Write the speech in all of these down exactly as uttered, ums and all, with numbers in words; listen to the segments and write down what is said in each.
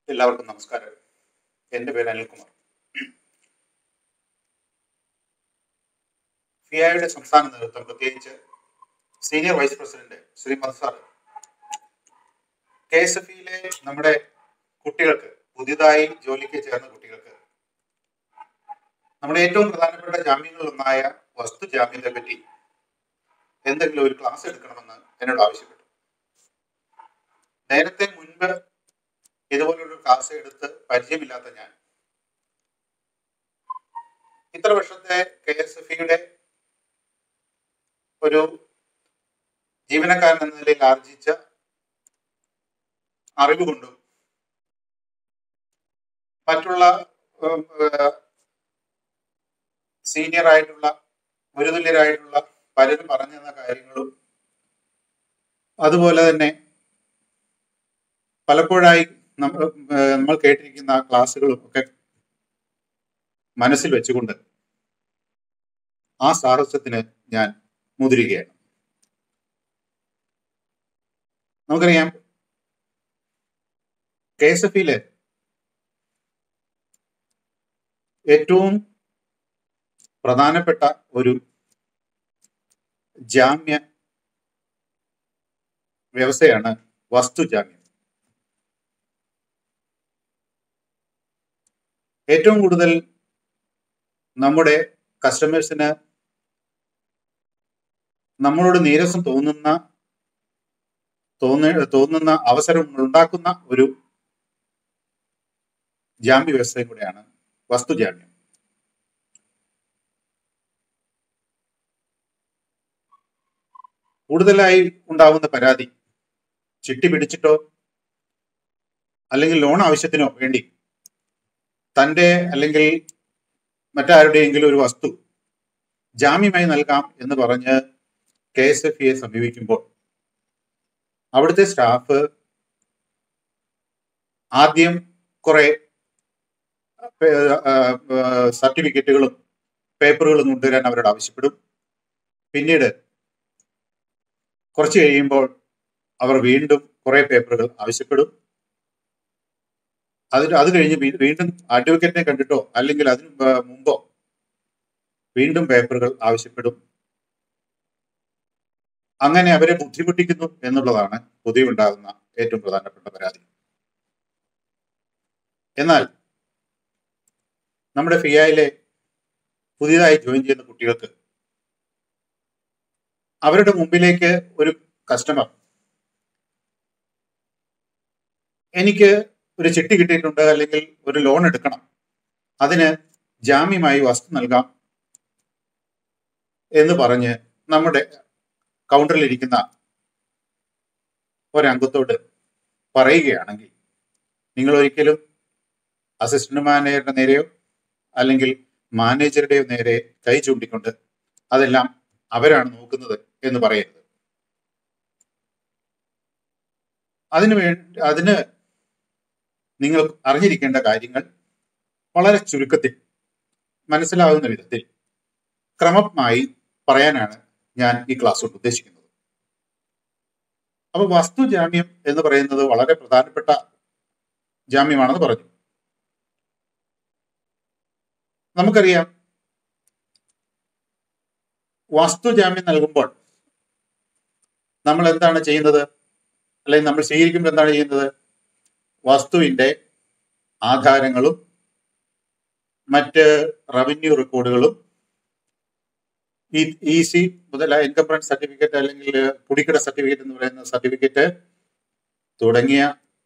എല്ലാവർക്കും നമസ്കാരം. എൻ്റെ പേര് അനിൽകുമാർ. ഫിയായുടെ സംസ്ഥാന നേതൃത്വം, പ്രത്യേകിച്ച് senior vice president Shri Manzar, K S F ഇയിലെ നമ്മുടെ കുട്ടികൾക്ക്, പുതിയതായി ജോലിക്ക് ചേർന്ന കുട്ടികൾക്ക് നമ്മുടെ ഏറ്റവും പ്രധാനപ്പെട്ട ജാമ്യങ്ങളിലൊന്നായ വസ്തു ജാമ്യത്തെ പറ്റി എന്തെങ്കിലും ഒരു ക്ലാസ് എടുക്കണമെന്ന് എന്നോട് ആവശ്യപ്പെട്ടു. നേരത്തെ മുൻപ് ഇതുപോലൊരു ക്ലാസ് എടുത്ത് പരിചയമില്ലാത്ത ഞാൻ ഇത്ര വർഷത്തെ കെ എസ് എഫ് ഇയുടെ ഒരു ജീവനക്കാരൻ എന്ന നിലയിൽ ആർജിച്ച അറിവ് കൊണ്ടും മറ്റുള്ള സീനിയർ ആയിട്ടുള്ള ഗുരുതുല്യരായിട്ടുള്ള പലരും പറഞ്ഞു തന്ന കാര്യങ്ങളും അതുപോലെ തന്നെ പലപ്പോഴായി നമ്മൾ നമ്മൾ കേട്ടിരിക്കുന്ന ക്ലാസ്സുകളും ഒക്കെ മനസ്സിൽ വെച്ചുകൊണ്ട് ആ സാഹസത്തിന് ഞാൻ മുതിരുകയാണ്. നമുക്കറിയാം, കെ എസ് എഫ് ഇയിലെ ഏറ്റവും പ്രധാനപ്പെട്ട ഒരു ജാമ്യ വ്യവസ്ഥയാണ് വസ്തു ജാമ്യം. ഏറ്റവും കൂടുതൽ നമ്മുടെ കസ്റ്റമേഴ്സിന് നമ്മളോട് നീരസം തോന്നുന്ന തോന്ന തോന്നുന്ന അവസരങ്ങൾ ഉണ്ടാക്കുന്ന ഒരു ജാമ്യ വ്യവസ്ഥയും കൂടെയാണ് വസ്തു ജാമ്യം. കൂടുതലായി ഉണ്ടാകുന്ന പരാതി ചിട്ടി പിടിച്ചിട്ടോ അല്ലെങ്കിൽ ലോൺ ആവശ്യത്തിനോ വേണ്ടി തൻ്റെ അല്ലെങ്കിൽ മറ്റാരുടെയെങ്കിലും ഒരു വസ്തു ജാമ്യമായി നൽകാം എന്ന് പറഞ്ഞ് കെ എസ് എഫ് ഇയെ സമീപിക്കുമ്പോൾ അവിടുത്തെ സ്റ്റാഫ് ആദ്യം കുറെ സർട്ടിഫിക്കറ്റുകളും പേപ്പറുകളും കൊണ്ടുവരാൻ അവരോട് ആവശ്യപ്പെടും. പിന്നീട് കുറച്ച് കഴിയുമ്പോൾ അവർ വീണ്ടും കുറെ പേപ്പറുകൾ ആവശ്യപ്പെടും. അത് അത് കഴിഞ്ഞ് വീണ്ടും അഡ്വക്കേറ്റിനെ കണ്ടിട്ടോ അല്ലെങ്കിൽ അതിന് മുമ്പോ വീണ്ടും പേപ്പറുകൾ ആവശ്യപ്പെടും. അങ്ങനെ അവരെ ബുദ്ധിമുട്ടിക്കുന്നു എന്നുള്ളതാണ് പൊതുവെ ഉണ്ടാകുന്ന ഏറ്റവും പ്രധാനപ്പെട്ട പരാതി. എന്നാൽ നമ്മുടെ ഫിയായിലെ പുതിയതായി ജോയിൻ ചെയ്യുന്ന കുട്ടികൾക്ക് അവരുടെ മുമ്പിലേക്ക് ഒരു കസ്റ്റമർ എനിക്ക് ഒരു ചിട്ടി കിട്ടിയിട്ടുണ്ട് അല്ലെങ്കിൽ ഒരു ലോൺ എടുക്കണം, അതിന് ജാമ്യമായി വസ്തു നൽകാം എന്ന് പറഞ്ഞ് നമ്മുടെ കൗണ്ടറിലിരിക്കുന്ന ഒരംഗത്തോട് പറയുകയാണെങ്കിൽ നിങ്ങൾ ഒരിക്കലും അസിസ്റ്റന്റ് മാനേജറുടെ നേരെയോ അല്ലെങ്കിൽ മാനേജറുടെയോ നേരെ കൈ ചൂണ്ടിക്കൊണ്ട് അതെല്ലാം അവരാണ് നോക്കുന്നത് എന്ന് പറയരുത്. അതിനു വേണ്ടി അതിന് നിങ്ങൾ അറിഞ്ഞിരിക്കേണ്ട കാര്യങ്ങൾ വളരെ ചുരുക്കത്തിൽ മനസ്സിലാകുന്ന വിധത്തിൽ ക്രമമായി പറയാനാണ് ഞാൻ ഈ ക്ലാസ് കൊണ്ട് ഉദ്ദേശിക്കുന്നത്. അപ്പൊ വസ്തു ജാമ്യം എന്ന് പറയുന്നത് വളരെ പ്രധാനപ്പെട്ട ജാമ്യമാണെന്ന് പറഞ്ഞു. നമുക്കറിയാം, വസ്തു ജാമ്യം നൽകുമ്പോൾ നമ്മൾ എന്താണ് ചെയ്യുന്നത്, അല്ലെങ്കിൽ നമ്മൾ സ്വീകരിക്കുമ്പോൾ എന്താണ് ചെയ്യുന്നത്? വസ്തുവിന്റെ ആധാരങ്ങളും മറ്റ് റവന്യൂ റെക്കോർഡുകളും ഇ സി മുതലായ ഇൻകം റെന്റ് സർട്ടിഫിക്കറ്റ് അല്ലെങ്കിൽ കുടിക്കട സർട്ടിഫിക്കറ്റ് എന്ന് പറയുന്ന സർട്ടിഫിക്കറ്റ് തുടങ്ങിയ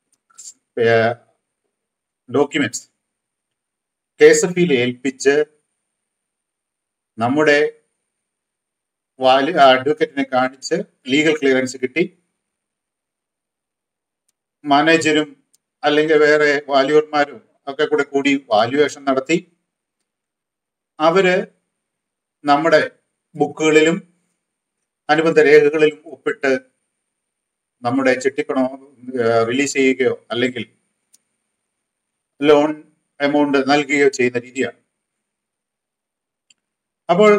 ഡോക്യുമെന്റ്സ് കെ എസ് എഫ് ഇയിൽ ഏൽപ്പിച്ച് നമ്മുടെ വാല്യൂ അഡ്വക്കേറ്റിനെ കാണിച്ച് ലീഗൽ ക്ലിയറൻസ് കിട്ടി മാനേജരും അല്ലെങ്കിൽ വേറെ വാല്യൂർമാരും ഒക്കെ കൂടെ കൂടി വാല്യുവേഷൻ നടത്തി അവര് നമ്മുടെ ബുക്കുകളിലും അനുബന്ധ രേഖകളിലും ഒപ്പിട്ട് നമ്മുടെ ചിട്ടിപ്പണം റിലീസ് ചെയ്യുകയോ അല്ലെങ്കിൽ ലോൺ എമൗണ്ട് നൽകുകയോ ചെയ്യുന്ന രീതിയാണ്. അപ്പോൾ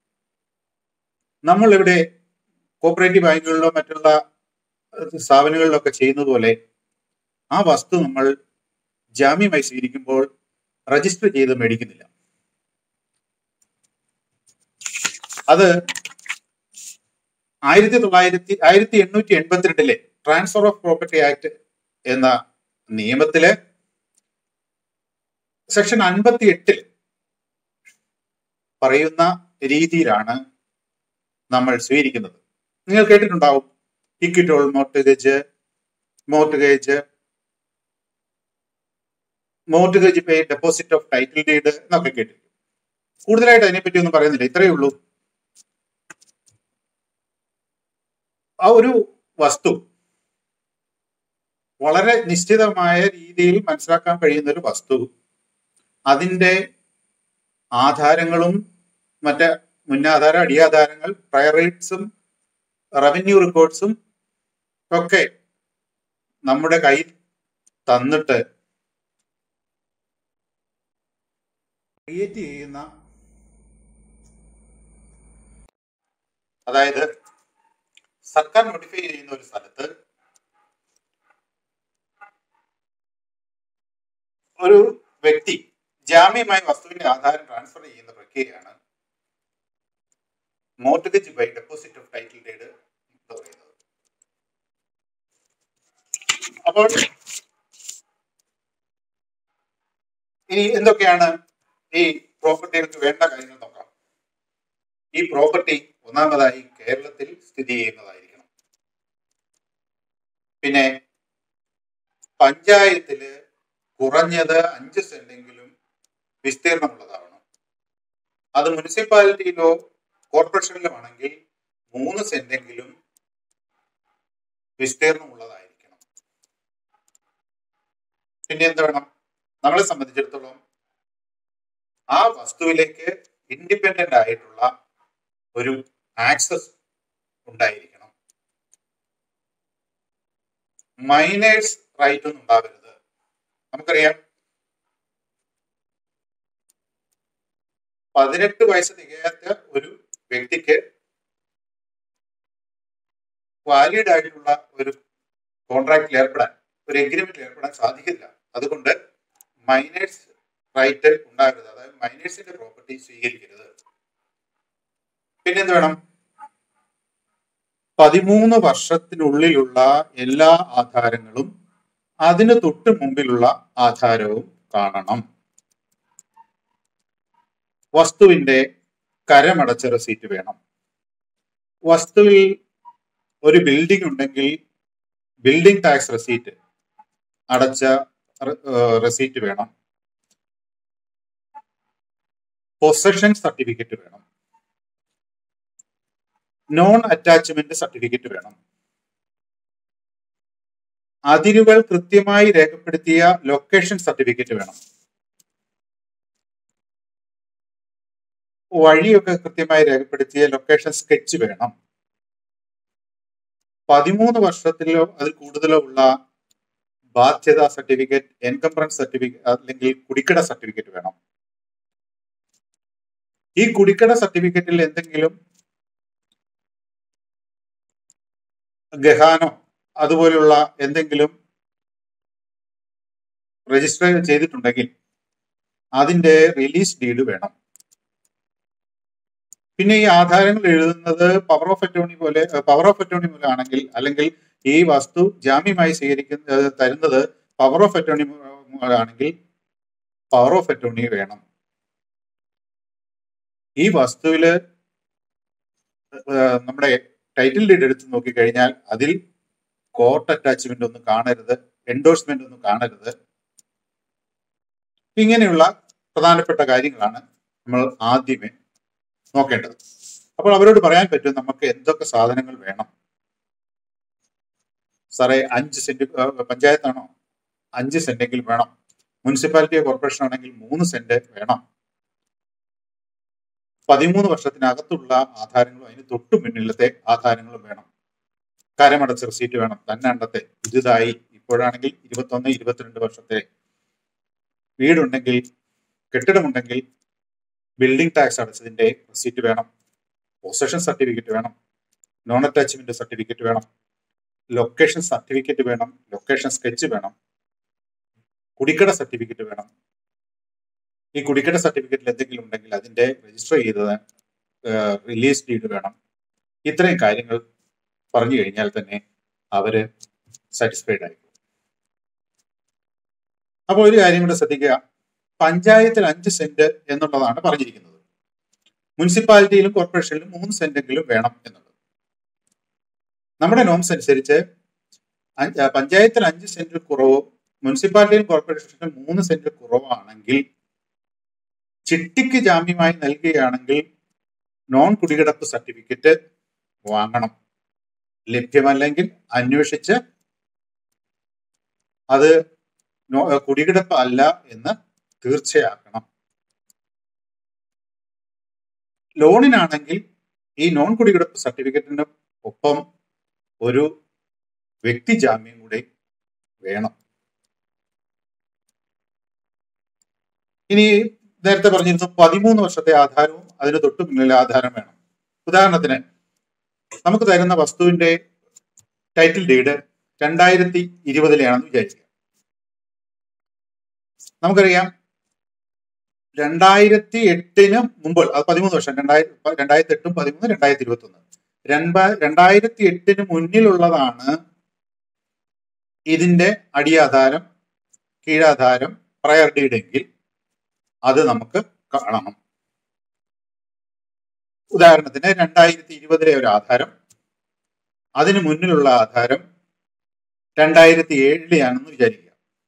നമ്മൾ ഇവിടെ കോപ്പറേറ്റീവ് ബാങ്കുകളിലോ മറ്റുള്ള സ്ഥാപനങ്ങളിലൊക്കെ ചെയ്യുന്നത് പോലെ ആ വസ്തു നമ്മൾ ജാമ്യമായി സ്വീകരിക്കുമ്പോൾ രജിസ്റ്റർ ചെയ്ത് മേടിക്കുന്നില്ല. അത് ആയിരത്തി തൊള്ളായിരത്തി ആയിരത്തി എണ്ണൂറ്റി എൺപത്തിരണ്ടിലെ ട്രാൻസ്ഫർ ഓഫ് പ്രോപ്പർട്ടി ആക്ട് എന്ന നിയമത്തിലെ സെക്ഷൻ അൻപത്തി എട്ടിൽ പറയുന്ന രീതിയിലാണ് നമ്മൾ സ്വീകരിക്കുന്നത്. നിങ്ങൾ കേട്ടിട്ടുണ്ടാവും equitable mortgage, mortgage mortgage by, deposit of title deed എന്നൊക്കെ കേട്ടിരിക്കും. കൂടുതലായിട്ട് അതിനെപ്പറ്റി ഒന്നും പറയുന്നില്ല, ഇത്രയേ ഉള്ളൂ. ആ ഒരു വസ്തു വളരെ നിശ്ചിതമായ രീതിയിൽ മനസ്സിലാക്കാൻ കഴിയുന്ന ഒരു വസ്തു, അതിൻ്റെ ആധാരങ്ങളും മറ്റ് മുന്നാധാര, അടിയാധാരങ്ങൾ, പ്രയർ റൈറ്റ്സും റവന്യൂ റെക്കോർഡ്സും ഒക്കെ നമ്മുടെ കയ്യിൽ തന്നിട്ട് ക്രിയേറ്റ് ചെയ്യുന്ന, അതായത് സർക്കാർ നോട്ടിഫൈ ചെയ്യുന്ന ഒരു സ്ഥലത്ത് ഒരു വ്യക്തി ജാമ്യമായി വസ്തുവിന്റെ ആധാരം ട്രാൻസ്ഫർ ചെയ്യുന്ന പ്രക്രിയയാണ് mortgage by deposit of title deed എന്ന് പറയുന്നത്. അപ്പോൾ ഇനി എന്തൊക്കെയാണ് ഈ പ്രോപ്പർട്ടികൾക്ക് വേണ്ട കാര്യങ്ങൾ നോക്കാം. ഈ പ്രോപ്പർട്ടി ഒന്നാമതായി കേരളത്തിൽ സ്ഥിതി ചെയ്യുന്നതായിരിക്കണം. പിന്നെ പഞ്ചായത്തില് കുറഞ്ഞത് അഞ്ച് സെന്റെങ്കിലും വിസ്തീർണമുള്ളതാവണം. അത് മുനിസിപ്പാലിറ്റിയിലോ കോർപ്പറേഷനിലോ ആണെങ്കിൽ മൂന്ന് സെന്റെങ്കിലും വിസ്തീർണമുള്ളതായിരിക്കണം. പിന്നെ എന്ത് വേണം? നമ്മളെ സംബന്ധിച്ചിടത്തോളം ആ വസ്തുവിലേക്ക് ഇൻഡിപെൻഡന്റ് ആയിട്ടുള്ള ഒരു ആക്സസ് ഉണ്ടായിരിക്കണം. മൈനേഴ്സ് റൈറ്റ് ഒന്നും ഉണ്ടാവരുത്. നമുക്കറിയാം, പതിനെട്ട് വയസ്സ് തികയാത്ത ഒരു വ്യക്തിക്ക് വാലിഡ് ആയിട്ടുള്ള ഒരു കോൺട്രാക്റ്റിൽ ഏർപ്പെടാൻ, ഒരു എഗ്രിമെന്റിൽ ഏർപ്പെടാൻ സാധിക്കില്ല. അതുകൊണ്ട് മൈനേഴ്സ് റൈറ്റ് ഉണ്ടാകരുത്, അതായത് മൈനേഴ്സിന്റെ പ്രോപ്പർട്ടി സ്വീകരിക്കരുത്. പിന്നെന്ത് വേണം? പതിമൂന്ന് വർഷത്തിനുള്ളിലുള്ള എല്ലാ ആധാരങ്ങളും അതിന് തൊട്ട് മുമ്പിലുള്ള ആധാരവും കാണണം. വസ്തുവിന്റെ കരമടച്ച റെസീറ്റ് വേണം. വസ്തുവിൽ ഒരു ബിൽഡിംഗ് ഉണ്ടെങ്കിൽ ബിൽഡിംഗ് ടാക്സ് റെസീറ്റ് അടച്ച റെസീറ്റ് വേണം. പൊസഷൻ സർട്ടിഫിക്കറ്റ് വേണം. നോൺ അറ്റാച്ച്മെന്റ് സർട്ടിഫിക്കറ്റ് വേണം. അതിരുകൾ കൃത്യമായി രേഖപ്പെടുത്തിയ ലൊക്കേഷൻ സർട്ടിഫിക്കറ്റ് വേണം. വഴിയൊക്കെ കൃത്യമായി രേഖപ്പെടുത്തിയ ലൊക്കേഷൻ സ്കെച്ച് വേണം. പതിമൂന്ന് വർഷത്തിലോ അതിൽ കൂടുതലോ ഉള്ള ബാധ്യത സർട്ടിഫിക്കറ്റ്, എൻകംബ്രൻസ് സർട്ടിഫിക്കറ്റ് അല്ലെങ്കിൽ കുടിക്കട സർട്ടിഫിക്കറ്റ് വേണം. ഈ കുടിക്കട സർട്ടിഫിക്കറ്റിൽ എന്തെങ്കിലും ഗഹാനോ അതുപോലെയുള്ള എന്തെങ്കിലും രജിസ്റ്റർ ചെയ്തിട്ടുണ്ടെങ്കിൽ അതിന്റെ റിലീസ് ഡീഡ് വേണം. പിന്നെ ഈ ആധാരങ്ങൾ എഴുതുന്നത് പവർ ഓഫ് അറ്റോർണി പോലെ പവർ ഓഫ് അറ്റോർണി പോലെ ആണെങ്കിൽ, അല്ലെങ്കിൽ ഈ വസ്തു ജാമ്യമായി സ്വീകരിക്കുന്ന തരുന്നത് പവർ ഓഫ് അറ്റോർണി ആണെങ്കിൽ പവർ ഓഫ് അറ്റോർണി വേണം. ഈ വസ്തുവില് നമ്മുടെ ടൈറ്റിൽ ഡീഡ് എടുത്ത് നോക്കിക്കഴിഞ്ഞാൽ അതിൽ കോർട്ട് അറ്റാച്ച്മെന്റ് ഒന്നും കാണരുത്, എൻഡോഴ്സ്മെന്റ് ഒന്നും കാണരുത്. ഇങ്ങനെയുള്ള പ്രധാനപ്പെട്ട കാര്യങ്ങളാണ് നമ്മൾ ആദ്യമേ നോക്കേണ്ടത്. അപ്പോൾ അവരോട് പറയാൻ പറ്റും നമുക്ക് എന്തൊക്കെ സാധനങ്ങൾ വേണം. സാറേ, അഞ്ച് സെന്റ് പഞ്ചായത്താണോ, അഞ്ച് സെന്റെങ്കിലും വേണം. മുനിസിപ്പാലിറ്റിയോ കോർപ്പറേഷൻ ആണെങ്കിൽ മൂന്ന് സെന്റ് വേണം. പതിമൂന്ന് വർഷത്തിനകത്തുള്ള ആധാരങ്ങളും അതിന് തൊട്ടു മുന്നിലത്തെ ആധാരങ്ങളും വേണം. കരമടച്ച റെസീറ്റ് വേണം. തന്നണ്ടത്തെ പുതുതായി ഇപ്പോഴാണെങ്കിൽ ഇരുപത്തൊന്ന് ഇരുപത്തിരണ്ട് വർഷത്തെ വീടുണ്ടെങ്കിൽ, കെട്ടിടമുണ്ടെങ്കിൽ ബിൽഡിംഗ് ടാക്സ് അടച്ചതിന്റെ റെസീറ്റ് വേണം. പൊസഷൻ സർട്ടിഫിക്കറ്റ് വേണം. നോൺ അറ്റാച്ച്മെന്റ് സർട്ടിഫിക്കറ്റ് വേണം. ലൊക്കേഷൻ സർട്ടിഫിക്കറ്റ് വേണം. ലൊക്കേഷൻ സ്കെച്ച് വേണം. കുടിക്കട സർട്ടിഫിക്കറ്റ് വേണം. ഈ കുടിക്കട സർട്ടിഫിക്കറ്റിൽ എന്തെങ്കിലും ഉണ്ടെങ്കിൽ അതിന്റെ രജിസ്റ്റർ ചെയ്തത് റിലീസ് ഡീഡ് വേണം. ഇത്രയും കാര്യങ്ങൾ പറഞ്ഞു കഴിഞ്ഞാൽ തന്നെ അവര് സാറ്റിസ്ഫൈഡ് ആയി. അപ്പോൾ ഒരു കാര്യം കൂടെ ശ്രദ്ധിക്കുക, പഞ്ചായത്തിൽ അഞ്ച് സെന്റ് എന്നുള്ളതാണ് പറഞ്ഞിരിക്കുന്നത്. മുനിസിപ്പാലിറ്റിയിലും കോർപ്പറേഷനിലും മൂന്ന് സെന്റെങ്കിലും വേണം എന്നുള്ളത്. നമ്മുടെ നോംസ് അനുസരിച്ച് പഞ്ചായത്തിൽ അഞ്ച് സെന്റിൽ കുറവോ മുനിസിപ്പാലിറ്റിയിലും കോർപ്പറേഷനിലും മൂന്ന് സെന്റിൽ കുറവാണെങ്കിൽ ചിട്ടിക്ക് ജാമ്യമായി നൽകുകയാണെങ്കിൽ നോൺ കുടികിടപ്പ് സർട്ടിഫിക്കറ്റ് വാങ്ങണം. ലഭ്യമല്ലെങ്കിൽ അന്വേഷിച്ച് അത് കുടികിടപ്പ് അല്ല എന്ന് തീർച്ചയാക്കണം. ലോണിനാണെങ്കിൽ ഈ നോൺ കുടികിടപ്പ് സർട്ടിഫിക്കറ്റിന് ഒപ്പം ഒരു വ്യക്തി ജാമ്യം കൂടെ വേണം. ഇനി നേരത്തെ പറഞ്ഞിരുന്നു പതിമൂന്ന് വർഷത്തെ ആധാരവും അതിന് തൊട്ട് മുന്നിലെ ആധാരം വേണം. ഉദാഹരണത്തിന് നമുക്ക് തരുന്ന വസ്തുവിന്റെ ടൈറ്റിൽ ഡീഡ് രണ്ടായിരത്തി ഇരുപതിലെയാണെന്ന് വിചാരിക്കുക. നമുക്കറിയാം രണ്ടായിരത്തി എട്ടിന് മുമ്പ്, അത് പതിമൂന്ന് വർഷം, രണ്ടായിരത്തി രണ്ടായിരത്തി എട്ടും പതിമൂന്ന് രണ്ടായിരത്തി ഇരുപത്തി ഒന്ന് രണ്ടാ രണ്ടായിരത്തി എട്ടിന് മുന്നിലുള്ളതാണ് ഇതിന്റെ അടിയാധാരം, കീഴാധാരം, പ്രയർ ഡീഡ് എങ്കിൽ അത് നമുക്ക് കാണണം. ഉദാഹരണത്തിന് രണ്ടായിരത്തി ഇരുപതിലെ ഒരു ആധാരം, അതിന് മുന്നിലുള്ള ആധാരം രണ്ടായിരത്തി ഏഴിലെയാണെന്ന് വിചാരിക്കുക.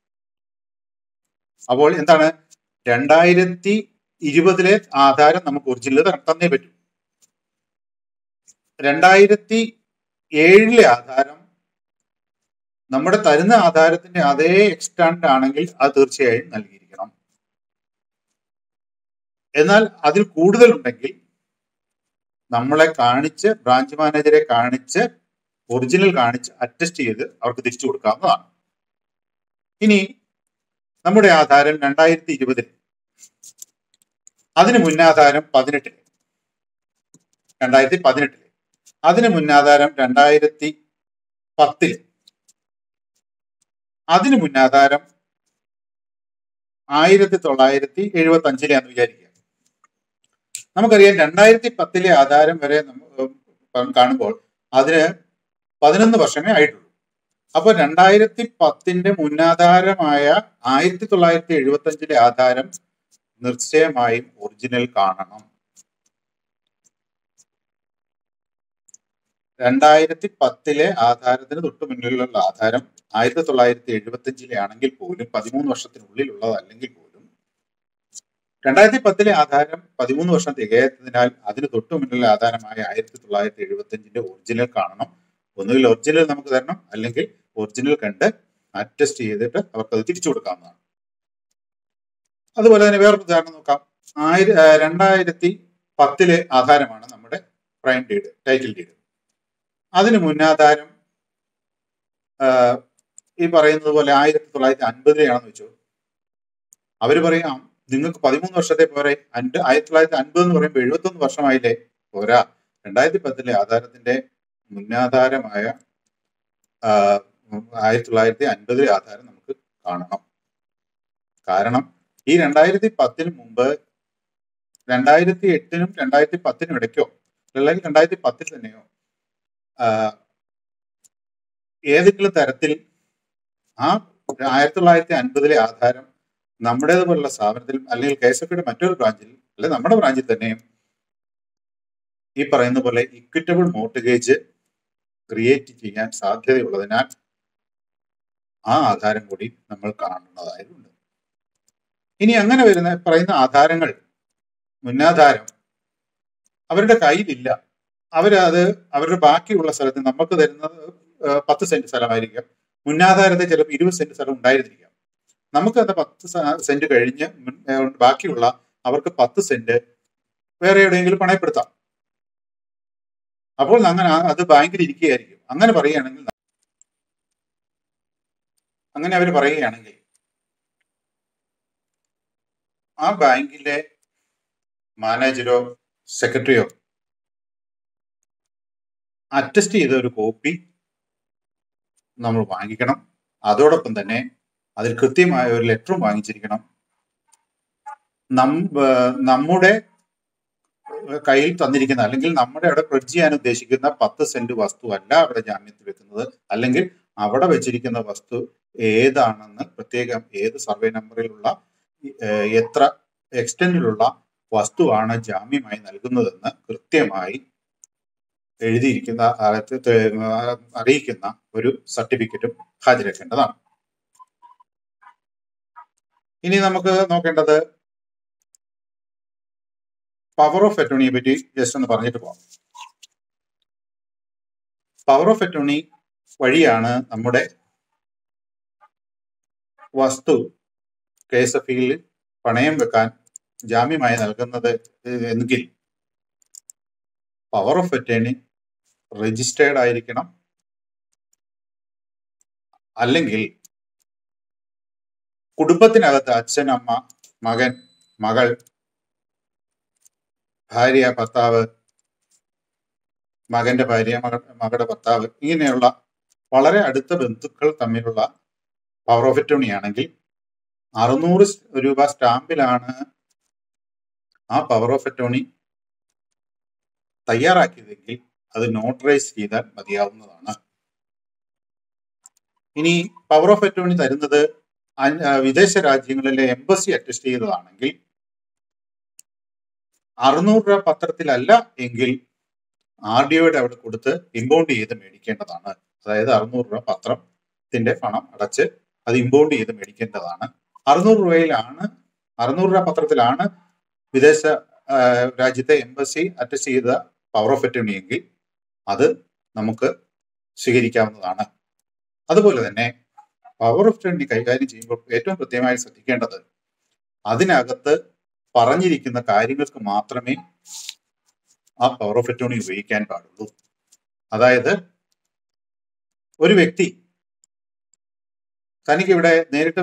അപ്പോൾ എന്താണ്, രണ്ടായിരത്തി ഇരുപതിലെ ആധാരം നമുക്ക് ഒറിജിനൽ തന്നേ പറ്റൂ. രണ്ടായിരത്തി ഏഴിലെ ആധാരം നമ്മുടെ തരുന്ന ആധാരത്തിന്റെ അതേ എക്സ്റ്റാൻഡ് ആണെങ്കിൽ അത് തീർച്ചയായും നൽകിയിരിക്കണം. എന്നാൽ അതിൽ കൂടുതൽ ഉണ്ടെങ്കിൽ നമ്മളെ കാണിച്ച്, ബ്രാഞ്ച് മാനേജരെ കാണിച്ച്, ഒറിജിനൽ കാണിച്ച് അറ്റസ്റ്റ് ചെയ്ത് അവർക്ക് തിരിച്ചു കൊടുക്കാവുന്നതാണ്. ഇനി നമ്മുടെ ആധാരം രണ്ടായിരത്തി ഇരുപതിൽ, അതിന് മുന്നാധാരം പതിനെട്ടില്, രണ്ടായിരത്തി പതിനെട്ടില് അതിന് മുന്നാധാരം രണ്ടായിരത്തി പത്തില്, അതിന് മുന്നാധാരം ആയിരത്തി തൊള്ളായിരത്തി എഴുപത്തി അഞ്ചിലെയാന്ന് വിചാരിക്കുക. നമുക്കറിയാം രണ്ടായിരത്തി പത്തിലെ ആധാരം വരെ കാണുമ്പോൾ അതിന് പതിനൊന്ന് വർഷമേ ആയിട്ടുള്ളൂ. അപ്പൊ രണ്ടായിരത്തി പത്തിന്റെ മുന്നാധാരമായ ആയിരത്തി തൊള്ളായിരത്തി എഴുപത്തി അഞ്ചിലെ ആധാരം നിശ്ചയമായും ഒറിജിനൽ കാണണം. രണ്ടായിരത്തി പത്തിലെ ആധാരത്തിന് തൊട്ടു മുന്നിലുള്ള ആധാരം ആയിരത്തി തൊള്ളായിരത്തി എഴുപത്തി അഞ്ചിലെ ആണെങ്കിൽ പോലും, പതിമൂന്ന് വർഷത്തിനുള്ളിലുള്ളതല്ലെങ്കിൽ പോലും, രണ്ടായിരത്തി പത്തിലെ ആധാരം പതിമൂന്ന് വർഷം തികയാത്തതിനാൽ അതിന് തൊട്ടു മുന്നിലുള്ള ആധാരമായ ആയിരത്തി തൊള്ളായിരത്തി എഴുപത്തി അഞ്ചിന്റെ ഒറിജിനൽ കാണണം. ഒന്നുകിൽ ഒറിജിനൽ നമുക്ക് തരണം, അല്ലെങ്കിൽ ഒറിജിനൽ കണ്ട് അറ്റസ്റ്റ് ചെയ്തിട്ട് അവർക്ക് അത് തിരിച്ചു കൊടുക്കാവുന്നതാണ്. അതുപോലെ തന്നെ വേറൊരു ഉദാഹരണം നോക്കാം. ആയിര രണ്ടായിരത്തി പത്തിലെ ആധാരമാണ് നമ്മുടെ പ്രൈം ഡീഡ്, ടൈറ്റിൽ ഡീഡ്. അതിന് മുന്നാധാരം ഈ പറയുന്നത് പോലെ ആയിരത്തി തൊള്ളായിരത്തി അൻപതിലെയാണെന്ന് വെച്ചു. അവര് പറയാം നിങ്ങൾക്ക് പതിമൂന്ന് വർഷത്തെ പോരെ, അൻപ് ആയിരത്തി തൊള്ളായിരത്തി അൻപത് എന്ന് പറയുമ്പോൾ എഴുപത്തി ഒന്ന് വർഷമായില്ലേ, പോരാ, രണ്ടായിരത്തി പത്തിലെ ആധാരത്തിന്റെ മുന്നാധാരമായ ആയിരത്തി തൊള്ളായിരത്തി അൻപതിലെ ആധാരം നമുക്ക് കാണണം. കാരണം ഈ രണ്ടായിരത്തി പത്തിന് മുമ്പ് രണ്ടായിരത്തി എട്ടിനും രണ്ടായിരത്തി പത്തിനും ഇടയ്ക്കോ, അല്ലെങ്കിൽ രണ്ടായിരത്തി പത്തിൽ തന്നെയോ ഏതെങ്കിലും തരത്തിൽ ആ ആയിരത്തി തൊള്ളായിരത്തി അൻപതിലെ ആധാരം നമ്മുടേതുപോലുള്ള സ്ഥാപനത്തിൽ, അല്ലെങ്കിൽ കെ എസ് എഫ് യുടെ മറ്റൊരു ബ്രാഞ്ചിൽ, അല്ലെങ്കിൽ നമ്മുടെ ബ്രാഞ്ചിൽ തന്നെയും ഈ പറയുന്ന പോലെ ഇക്വിറ്റബിൾ മോർട്ട്ഗേജ് ക്രിയേറ്റ് ചെയ്യാൻ സാധ്യതയുള്ളതിനാൽ ആ ആധാരം കൂടി നമ്മൾ കാണുന്നതായതുണ്ട്. ഇനി അങ്ങനെ വരുന്ന പറയുന്ന ആധാരങ്ങൾ, മുന്നാധാരം അവരുടെ കയ്യിലില്ല, അവരത് അവരുടെ ബാക്കിയുള്ള സ്ഥലത്ത് നമുക്ക് തരുന്നത് പത്ത് സെന്റ് സ്ഥലമായിരിക്കാം, മുന്നാധാരത്തെ ചിലപ്പോൾ ഇരുപത് സെന്റ് സ്ഥലം ഉണ്ടായിരുന്നിരിക്കാം. നമുക്ക് അത് പത്ത് സെന്റ് കഴിഞ്ഞ് ബാക്കിയുള്ള അവർക്ക് പത്ത് സെന്റ് വേറെ എവിടെയെങ്കിലും പണയപ്പെടുത്താം. അപ്പോൾ അങ്ങനെ അത് ബാങ്കിൽ ഇരിക്കുകയായിരിക്കും. അങ്ങനെ പറയുകയാണെങ്കിൽ അങ്ങനെ അവർ പറയുകയാണെങ്കിൽ ആ ബാങ്കിലെ മാനേജരോ സെക്രട്ടറിയോ അറ്റസ്റ്റ് ചെയ്ത ഒരു കോപ്പി നമ്മൾ വാങ്ങിക്കണം. അതോടൊപ്പം തന്നെ അതിൽ കൃത്യമായ ഒരു ലെറ്ററും വാങ്ങിച്ചിരിക്കണം. നമ്മുടെ കയ്യിൽ തന്നിരിക്കുന്ന അല്ലെങ്കിൽ നമ്മുടെ അവിടെ പ്രെഡ് ചെയ്യാൻ ഉദ്ദേശിക്കുന്ന പത്ത് സെന്റ് വസ്തു അല്ല അവിടെ ജാമ്യത്തിൽ വെക്കുന്നത്, അല്ലെങ്കിൽ അവിടെ വെച്ചിരിക്കുന്ന വസ്തു ഏതാണെന്ന് പ്രത്യേകം ഏത് സർവേ നമ്പറിലുള്ള എത്ര എക്സ്റ്റന്റിലുള്ള വസ്തുവാണ് ജാമ്യമായി നൽകുന്നതെന്ന് കൃത്യമായി എഴുതിയിരിക്കുന്ന അറിയിക്കുന്ന ഒരു സർട്ടിഫിക്കറ്റും ഹാജരാക്കേണ്ടതാണ്. ഇനി നമുക്ക് നോക്കേണ്ടത് പവർ ഓഫ് അറ്റോർണിയെ പറ്റി ജസ്റ്റ് ഒന്ന് പറഞ്ഞിട്ട് പോകാം. പവർ ഓഫ് അറ്റോർണി വഴിയാണ് നമ്മുടെ വസ്തു കെ എസ് എഫ് ഇയിൽ പണയം വെക്കാൻ ജാമ്യമായി നൽകുന്നത് എങ്കിൽ പവർ ഓഫ് അറ്റോർണി രജിസ്റ്റേർഡ് ആയിരിക്കണം, അല്ലെങ്കിൽ കുടുംബത്തിനകത്ത് അച്ഛൻ, അമ്മ, മകൻ, മകൾ, ഭാര്യ, ഭർത്താവ്, മകന്റെ ഭാര്യ, മകൾ മകളുടെ ഭർത്താവ്, ഇങ്ങനെയുള്ള വളരെ അടുത്ത ബന്ധുക്കൾ തമ്മിലുള്ള പവർ ഓഫ് അറ്റോർണി ആണെങ്കിൽ അറുന്നൂറ് രൂപ സ്റ്റാമ്പിലാണ് ആ പവർ ഓഫ് അറ്റോർണി തയ്യാറാക്കിയതെങ്കിൽ അത് നോട്ടറൈസ് ചെയ്താൽ മതിയാവുന്നതാണ്. ഇനി പവർ ഓഫ് അറ്റോർണി തരുന്നത് വിദേശ രാജ്യങ്ങളിലെ എംബസി അറ്റസ്റ്റ് ചെയ്തതാണെങ്കിൽ അറുന്നൂറ് രൂപ പത്രത്തിലല്ല എങ്കിൽ ആർ ഡി ഒയുടെ അവിടെ കൊടുത്ത് ഇമ്പൗണ്ട് ചെയ്ത് മേടിക്കേണ്ടതാണ്. അതായത് അറുന്നൂറ് രൂപ പത്രത്തിന്റെ പണം അടച്ച് അത് ഇമ്പൗണ്ട് ചെയ്ത് മേടിക്കേണ്ടതാണ്. അറുന്നൂറ് രൂപയിലാണ് അറുന്നൂറ് രൂപ പത്രത്തിലാണ് വിദേശ രാജ്യത്തെ എംബസി അറ്റസ്റ്റ് ചെയ്ത പവർ ഓഫ് അറ്റോർണി എങ്കിൽ അത് നമുക്ക് സ്വീകരിക്കാവുന്നതാണ്. അതുപോലെ തന്നെ പവർ ഓഫ് അറ്റോർണി കൈകാര്യം ചെയ്യുമ്പോൾ ഏറ്റവും കൃത്യമായി ശ്രദ്ധിക്കേണ്ടത് അതിനകത്ത് പറഞ്ഞിരിക്കുന്ന കാര്യങ്ങൾക്ക് മാത്രമേ ആ പവർ ഓഫ് അറ്റോർണി ഉപയോഗിക്കാൻ പാടുള്ളൂ. അതായത് ഒരു വ്യക്തി തനിക്ക് ഇവിടെ നേരിട്ട്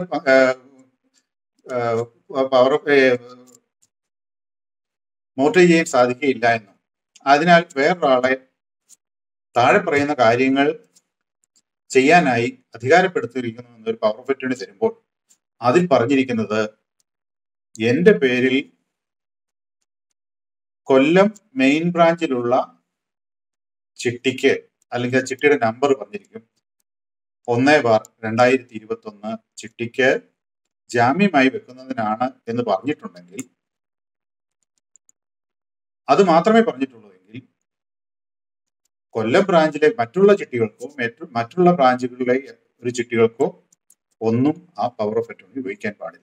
പവർ ഓഫ് മോട്ടറേജ് ചെയ്യാൻ സാധിക്കുകയില്ല എന്നും അതിനാൽ വേറൊരാളെ താഴെ പറയുന്ന കാര്യങ്ങൾ ചെയ്യാനായി അധികാരപ്പെടുത്തിയിരിക്കുന്നു എന്നൊരു പവർ ഓഫ് അറ്റോർണി തരുമ്പോൾ അതിൽ പറഞ്ഞിരിക്കുന്നത് എന്റെ പേരിൽ കൊല്ലം മെയിൻ ബ്രാഞ്ചിലുള്ള ചിട്ടിക്ക്, അല്ലെങ്കിൽ ആ ചിട്ടിയുടെ നമ്പർ പറഞ്ഞിരിക്കും, ഒന്ന് ബാർ രണ്ടായിരത്തി ഇരുപത്തി ഒന്ന് ചിട്ടിക്ക് ജാമ്യമായി വെക്കുന്നതിനാണ് എന്ന് പറഞ്ഞിട്ടുണ്ടെങ്കിൽ, അത് മാത്രമേ പറഞ്ഞിട്ടുള്ളൂ എങ്കിൽ കൊല്ലം ബ്രാഞ്ചിലെ മറ്റുള്ള ചിട്ടികൾക്കോ മറ്റുള്ള ബ്രാഞ്ചുകളിലെ ഒരു ചിട്ടികൾക്കോ ഒന്നും ആ പവർ ഓഫ് അറ്റോർണി ഉപയോഗിക്കാൻ പാടില്ല.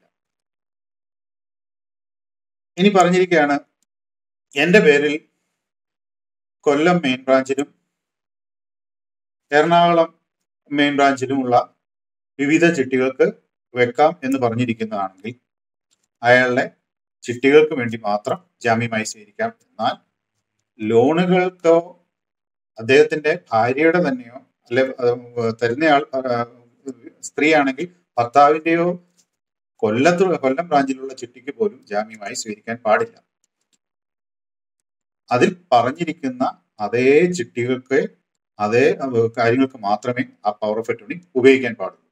ഇനി പറഞ്ഞിരിക്കുകയാണ് എന്റെ പേരിൽ കൊല്ലം മെയിൻ ബ്രാഞ്ചിലും എറണാകുളം മെയിൻ ബ്രാഞ്ചിലുമുള്ള വിവിധ ചിട്ടികൾക്ക് വെക്കാം എന്ന് പറഞ്ഞിരിക്കുന്നതാണെങ്കിൽ അയാളുടെ ചിട്ടികൾക്ക് വേണ്ടി മാത്രം ജാമ്യമായി സ്വീകരിക്കാം. എന്നാൽ ലോണുകൾക്കോ അദ്ദേഹത്തിന്റെ ഭാര്യയുടെ തന്നെയോ അല്ലെ തരുന്നയാൾ സ്ത്രീ ആണെങ്കിൽ ഭർത്താവിന്റെയോ കൊല്ലത്ത് കൊല്ലം ബ്രാഞ്ചിലുള്ള ചിട്ടിക്ക് പോലും ജാമ്യമായി സ്വീകരിക്കാൻ പാടില്ല. അതിൽ പറഞ്ഞിരിക്കുന്ന അതേ ചിട്ടികൾക്ക് അതേ കാര്യങ്ങൾക്ക് മാത്രമേ ആ പവർ ഓഫ് അറ്റോർണി ഉപയോഗിക്കാൻ പാടുള്ളൂ.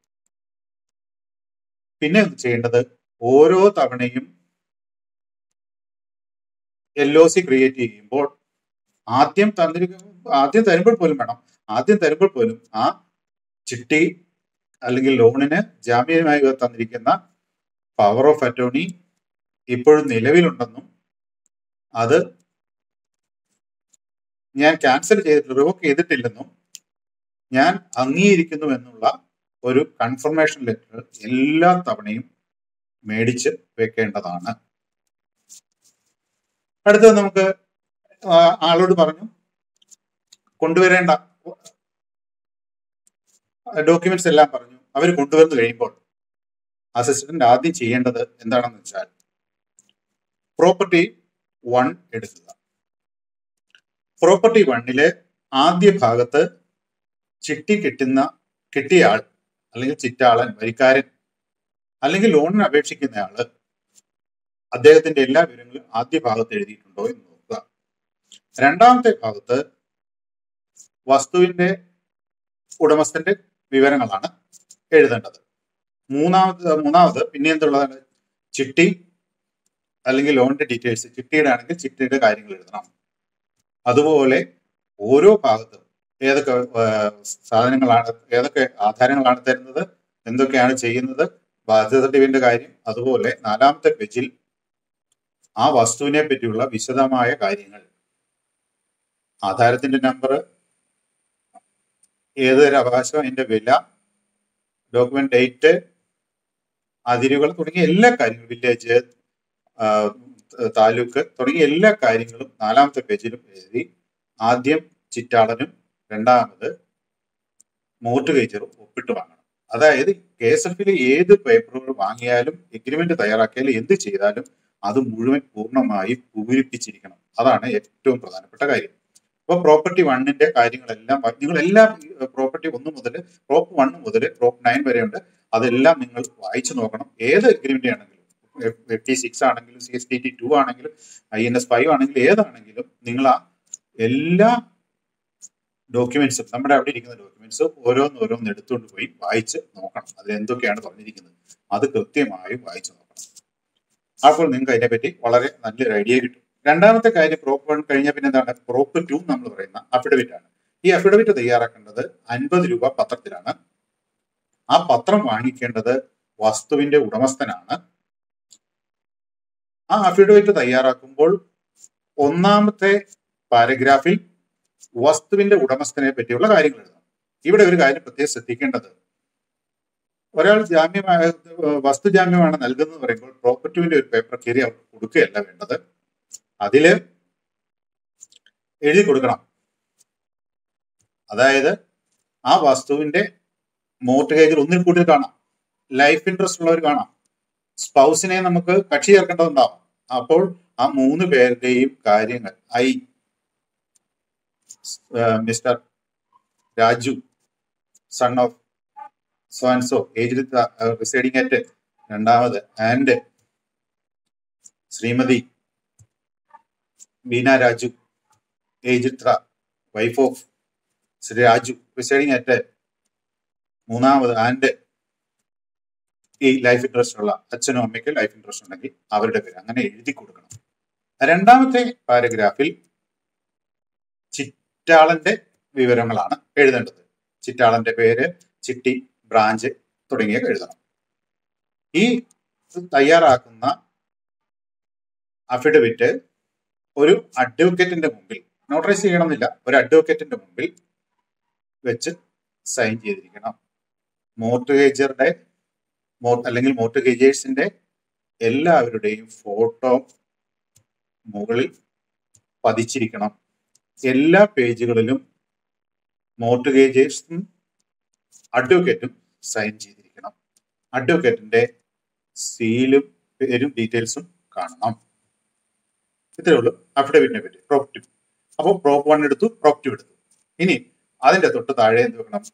പിന്നെ ചെയ്യേണ്ടത് ഓരോ തവണയും എൽ ഒ സി ക്രിയേറ്റ് ചെയ്യുമ്പോൾ ആദ്യം തന്നിരിക്കുന്ന ആദ്യം തരുമ്പോൾ പോലും വേണം ആദ്യം തരുമ്പോൾ പോലും ആ ചിട്ടി അല്ലെങ്കിൽ ലോണിന് ജാമ്യമായി തന്നിരിക്കുന്ന പവർ ഓഫ് അറ്റോർണി ഇപ്പോഴും നിലവിലുണ്ടെന്നും അത് ഞാൻ ക്യാൻസൽ ചെയ്തിട്ട് റിവോക്ക് ചെയ്തിട്ടില്ലെന്നും ഞാൻ അംഗീകരിക്കുന്നു എന്നുള്ള ഒരു കൺഫർമേഷൻ ലെറ്റർ എല്ലാ തവണയും മേടിച്ച് വെക്കേണ്ടതാണ്. അടുത്തത് നമുക്ക് ആളോട് പറഞ്ഞു കൊണ്ടുവരേണ്ട ഡോക്യുമെന്റ്സ് എല്ലാം പറഞ്ഞു. അവർ കൊണ്ടുവന്നു കഴിയുമ്പോൾ അസിസ്റ്റന്റ് ആദ്യം ചെയ്യേണ്ടത് എന്താണെന്ന് വെച്ചാൽ പ്രോപ്പർട്ടി വൺ എടുക്കുക. പ്രോപ്പർട്ടി വണ്ണിലെ ആദ്യ ഭാഗത്ത് ചിട്ടി കിട്ടുന്ന കിട്ടിയ ആൾ അല്ലെങ്കിൽ ചിറ്റാളൻ, വരിക്കാരൻ അല്ലെങ്കിൽ ലോണിന് അപേക്ഷിക്കുന്നയാള് അദ്ദേഹത്തിന്റെ എല്ലാ വിവരങ്ങളും ആദ്യ ഭാഗത്ത് എഴുതിയിട്ടുണ്ടോ എന്ന് നോക്കുക. രണ്ടാമത്തെ ഭാഗത്ത് വസ്തുവിന്റെ ഉടമസ്ഥന്റെ വിവരങ്ങളാണ് എഴുതേണ്ടത്. മൂന്നാമത് മൂന്നാമത് പിന്നെ എന്തുള്ളതാണ്? ചിട്ടി അല്ലെങ്കിൽ ലോണിന്റെ ഡീറ്റെയിൽസ്. ചിട്ടിയുടെ ആണെങ്കിൽ ചിട്ടിയുടെ കാര്യങ്ങൾ എഴുതണം. അതുപോലെ ഓരോ ഭാഗത്തും ഏതൊക്കെ സാധനങ്ങളാണ്, ഏതൊക്കെ ആധാരങ്ങളാണ് തരുന്നത്, എന്തൊക്കെയാണ് ചെയ്യുന്നത്, ബാധ്യത സർട്ടിഫിക്കറ്റിന്റെ കാര്യം. അതുപോലെ നാലാമത്തെ പേജിൽ ആ വസ്തുവിനെ പറ്റിയുള്ള വിശദമായ കാര്യങ്ങൾ, ആധാരത്തിന്റെ നമ്പർ, ഏതൊരു അവകാശം, അതിന്റെ വില, ഡോക്യുമെന്റ് ഡേറ്റ്, അതിരുകൾ തുടങ്ങിയ എല്ലാ കാര്യങ്ങളും, വില്ലേജ്, താലൂക്ക് തുടങ്ങിയ എല്ലാ കാര്യങ്ങളും നാലാമത്തെ പേജിലും എഴുതി ആദ്യം ചിറ്റാളനും രണ്ടാമത് മോർട്ട്ഗേജറും ഒപ്പിട്ട് വാങ്ങണം. അതായത് കെ എസ് എഫിൽ ഏത് പേപ്പറുകൾ വാങ്ങിയാലും എഗ്രിമെന്റ് തയ്യാറാക്കിയാലും എന്ത് ചെയ്താലും അത് മുഴുവൻ പൂർണ്ണമായി പൂരിപ്പിച്ചിരിക്കണം. അതാണ് ഏറ്റവും പ്രധാനപ്പെട്ട കാര്യം. അപ്പൊ പ്രോപ്പർട്ടി വണ്ണിന്റെ കാര്യങ്ങളെല്ലാം നിങ്ങൾ എല്ലാ പ്രോപ്പർട്ടി ഒന്ന് മുതൽ പ്രോപ്പ് വൺ മുതൽ പ്രോപ്പ് നയൻ വരെ ഉണ്ട്. അതെല്ലാം നിങ്ങൾ വായിച്ചു നോക്കണം. ഏത് എഗ്രിമെന്റ് ആണെങ്കിലും, എഫ് ടി സിക്സ് ആണെങ്കിലും C S T T two ആണെങ്കിലും ഐ എൻ എസ് ഫൈവ് ആണെങ്കിലും ഏതാണെങ്കിലും നിങ്ങൾ ആ എല്ലാ ഡോക്യുമെന്റ്സും, നമ്മുടെ അവിടെ ഇരിക്കുന്ന ഡോക്യുമെന്റ്സ് ഓരോന്നോരോന്ന് എടുത്തുകൊണ്ട് പോയി വായിച്ച് നോക്കണം. അതിൽ എന്തൊക്കെയാണ് പറഞ്ഞിരിക്കുന്നത് അത് കൃത്യമായും വായിച്ചു നോക്കണം. അപ്പോൾ നിങ്ങൾക്ക് അതിനെപ്പറ്റി വളരെ നല്ലൊരു ഐഡിയ കിട്ടും. രണ്ടാമത്തെ കാര്യം, പ്രോപ്പ് വൺ കഴിഞ്ഞ പിന്നെ എന്താണ്? പ്രോപ്പ് ടു നമ്മൾ പറയുന്ന അഫിഡവിറ്റ് ആണ്. ഈ അഫിഡവിറ്റ് തയ്യാറാക്കേണ്ടത് അൻപത് രൂപ പത്രത്തിലാണ്. ആ പത്രം വാങ്ങിക്കേണ്ടത് വസ്തുവിന്റെ ഉടമസ്ഥനാണ്. ആ അഫിഡവിറ്റ് തയ്യാറാക്കുമ്പോൾ ഒന്നാമത്തെ പാരഗ്രാഫിൽ വസ്തുവിന്റെ ഉടമസ്ഥനെ പറ്റിയുള്ള കാര്യങ്ങൾ എഴുതണം. ഇവിടെ ഒരു കാര്യം പ്രത്യേകം ശ്രദ്ധിക്കേണ്ടത്, ഒരാൾ ജാമ്യമായ വസ്തു ജാമ്യമാണ് നൽകുന്നത് പറയുമ്പോൾ പ്രോപ്പർട്ടിന്റെ ഒരു പേപ്പർ കയറി അവർക്ക് കൊടുക്കുകയല്ല വേണ്ടത്. അതില് എഴുതി കൊടുക്കണം. അതായത് ആ വസ്തുവിന്റെ മോർട്ട്ഗേജിൽ ഒന്നിൽ കൂടുതൽ കാണാം, ലൈഫ് ഇൻട്രസ്റ്റ് ഉള്ളവർ കാണാം, സ്പൗസിനെ നമുക്ക് കക്ഷി ചേർക്കേണ്ടതുണ്ടാവും. അപ്പോൾ ആ മൂന്ന് പേരുടെയും കാര്യങ്ങൾ, I mister Raju son of so and so age residing at, രണ്ടാമത് ആൻഡ് ശ്രീമതി ബീന രാജു ഏജ് ഇത്ര, wife of Shri Raju residing at, മൂന്നാമത് ആൻഡ് ഈ ലൈഫ് ഇൻട്രസ്റ്റ് ഉള്ള അച്ഛനും അമ്മയ്ക്ക് ലൈഫ് ഇൻട്രസ്റ്റ് ഉണ്ടെങ്കിൽ അവരുടെ പേര് അങ്ങനെ എഴുതി കൊടുക്കണം. രണ്ടാമത്തെ പാരഗ്രാഫിൽ ചിറ്റാളന്റെ വിവരങ്ങളാണ് എഴുതേണ്ടത്. ചിറ്റാളന്റെ പേര്, ചിട്ടി, ബ്രാഞ്ച് തുടങ്ങിയ എഴുതണം. ഈ തയ്യാറാക്കുന്ന അഫിഡവിറ്റ് ഒരു അഡ്വക്കേറ്റിന്റെ മുമ്പിൽ, നോട്ടറൈസ് ചെയ്യണമെന്നില്ല, ഒരു അഡ്വക്കേറ്റിന്റെ മുമ്പിൽ വെച്ച് സൈൻ ചെയ്തിരിക്കണം. മോർട്ട്ഗേജറുടെ അല്ലെങ്കിൽ മോർട്ട്ഗേജേഴ്സിന്റെ എല്ലാവരുടെയും ഫോട്ടോ മുകളിൽ പതിച്ചിരിക്കണം. എല്ലാ പേജുകളിലും മോർട്ട്ഗേജേഴ്സും അഡ്വക്കേറ്റും സൈൻ ചെയ്തിരിക്കണം. അഡ്വക്കേറ്റിന്റെ സീലും പേരും ഡീറ്റെയിൽസും കാണണം. ഇത്രയേ ഉള്ളൂ അഫിഡവിറ്റിനെ പറ്റി. Prop two. അപ്പോൾ പ്രോപ്പ് വൺ എടുത്തു, പ്രോപ്പ് ടു എടുത്തു. ഇനി അതിന്റെ തൊട്ട് താഴെ എന്ത് വെക്കണം?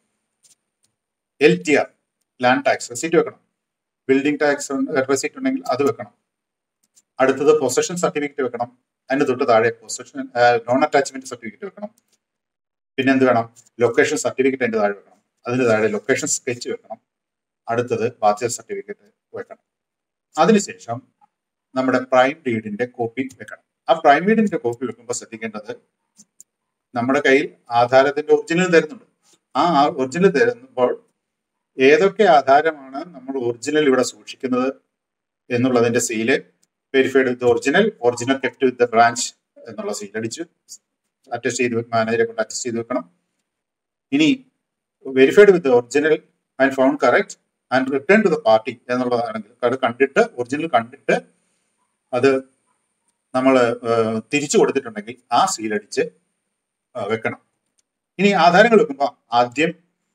L T R, land tax receipt വെക്കണം. ബിൽഡിംഗ് ടാക്സ് റെസീറ്റ് ഉണ്ടെങ്കിൽ അത് വെക്കണം. അടുത്തത് പൊസഷൻ സർട്ടിഫിക്കറ്റ് വെക്കണം. അതിന് തൊട്ട് താഴെ പൊസഷൻ നോൺ അറ്റാച്ച്മെന്റ് സർട്ടിഫിക്കറ്റ് വെക്കണം. പിന്നെ എന്ത് വേണം? ലൊക്കേഷൻ സർട്ടിഫിക്കറ്റ് അതിന്റെ താഴെ വെക്കണം. അതിന് താഴെ ലൊക്കേഷൻ സ്കെച്ച് വെക്കണം. അടുത്തത് ബാധ്യത സർട്ടിഫിക്കറ്റ് വെക്കണം. അതിനുശേഷം നമ്മുടെ പ്രൈം ഡീഡിന്റെ കോപ്പി വെക്കണം. ആ പ്രൈം ഡീഡിന്റെ കോപ്പി വെക്കുമ്പോൾ ശ്രദ്ധിക്കേണ്ടത്, നമ്മുടെ കയ്യിൽ ആധാരത്തിന്റെ ഒറിജിനൽ തരുന്നുണ്ട്. ആ ഒറിജിനൽ തരുമ്പോൾ ഏതൊക്കെ ആധാരമാണ് നമ്മൾ ഒറിജിനൽ ഇവിടെ സൂക്ഷിക്കുന്നത് എന്നുള്ളതിന്റെ seal, verified with original, original kept with branch എന്നുള്ള സീൽ അടിച്ച് അറ്റസ്റ്റ് ചെയ്ത് മാനേജറെ കൊണ്ട് അറ്റസ്റ്റ് ചെയ്ത് വെക്കണം. ഇനി verified with original and found correct and return to the party എന്നുള്ളതാണെങ്കിൽ അത് കണ്ടിട്ട്, ഒറിജിനൽ കണ്ടിട്ട് അത് നമ്മൾ തിരിച്ചു കൊടുത്തിട്ടുണ്ടെങ്കിൽ ആ സീലടിച്ച് വെക്കണം. ഇനി ആധാരങ്ങൾ വെക്കുമ്പോൾ ആദ്യം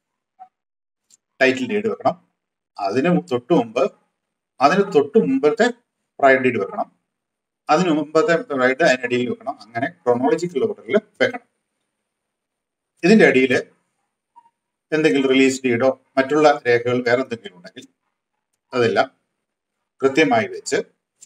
ടൈറ്റിൽ ഡീഡ് വെക്കണം. അതിന് തൊട്ട് മുമ്പ് അതിന് തൊട്ട് മുമ്പത്തെ പ്രൈം ഡീഡ് വെക്കണം. അതിന് മുമ്പത്തെ പ്രൈഡ് അതിനടിയിൽ വെക്കണം. അങ്ങനെ ക്രോണോളജിക്കൽ ഓർഡറിൽ വെക്കണം. ഇതിന്റെ അടിയിൽ എന്തെങ്കിലും റിലീസ് ഡീഡോ മറ്റുള്ള രേഖകൾ വേറെ എന്തെങ്കിലും ഉണ്ടെങ്കിൽ അതെല്ലാം കൃത്യമായി വെച്ച്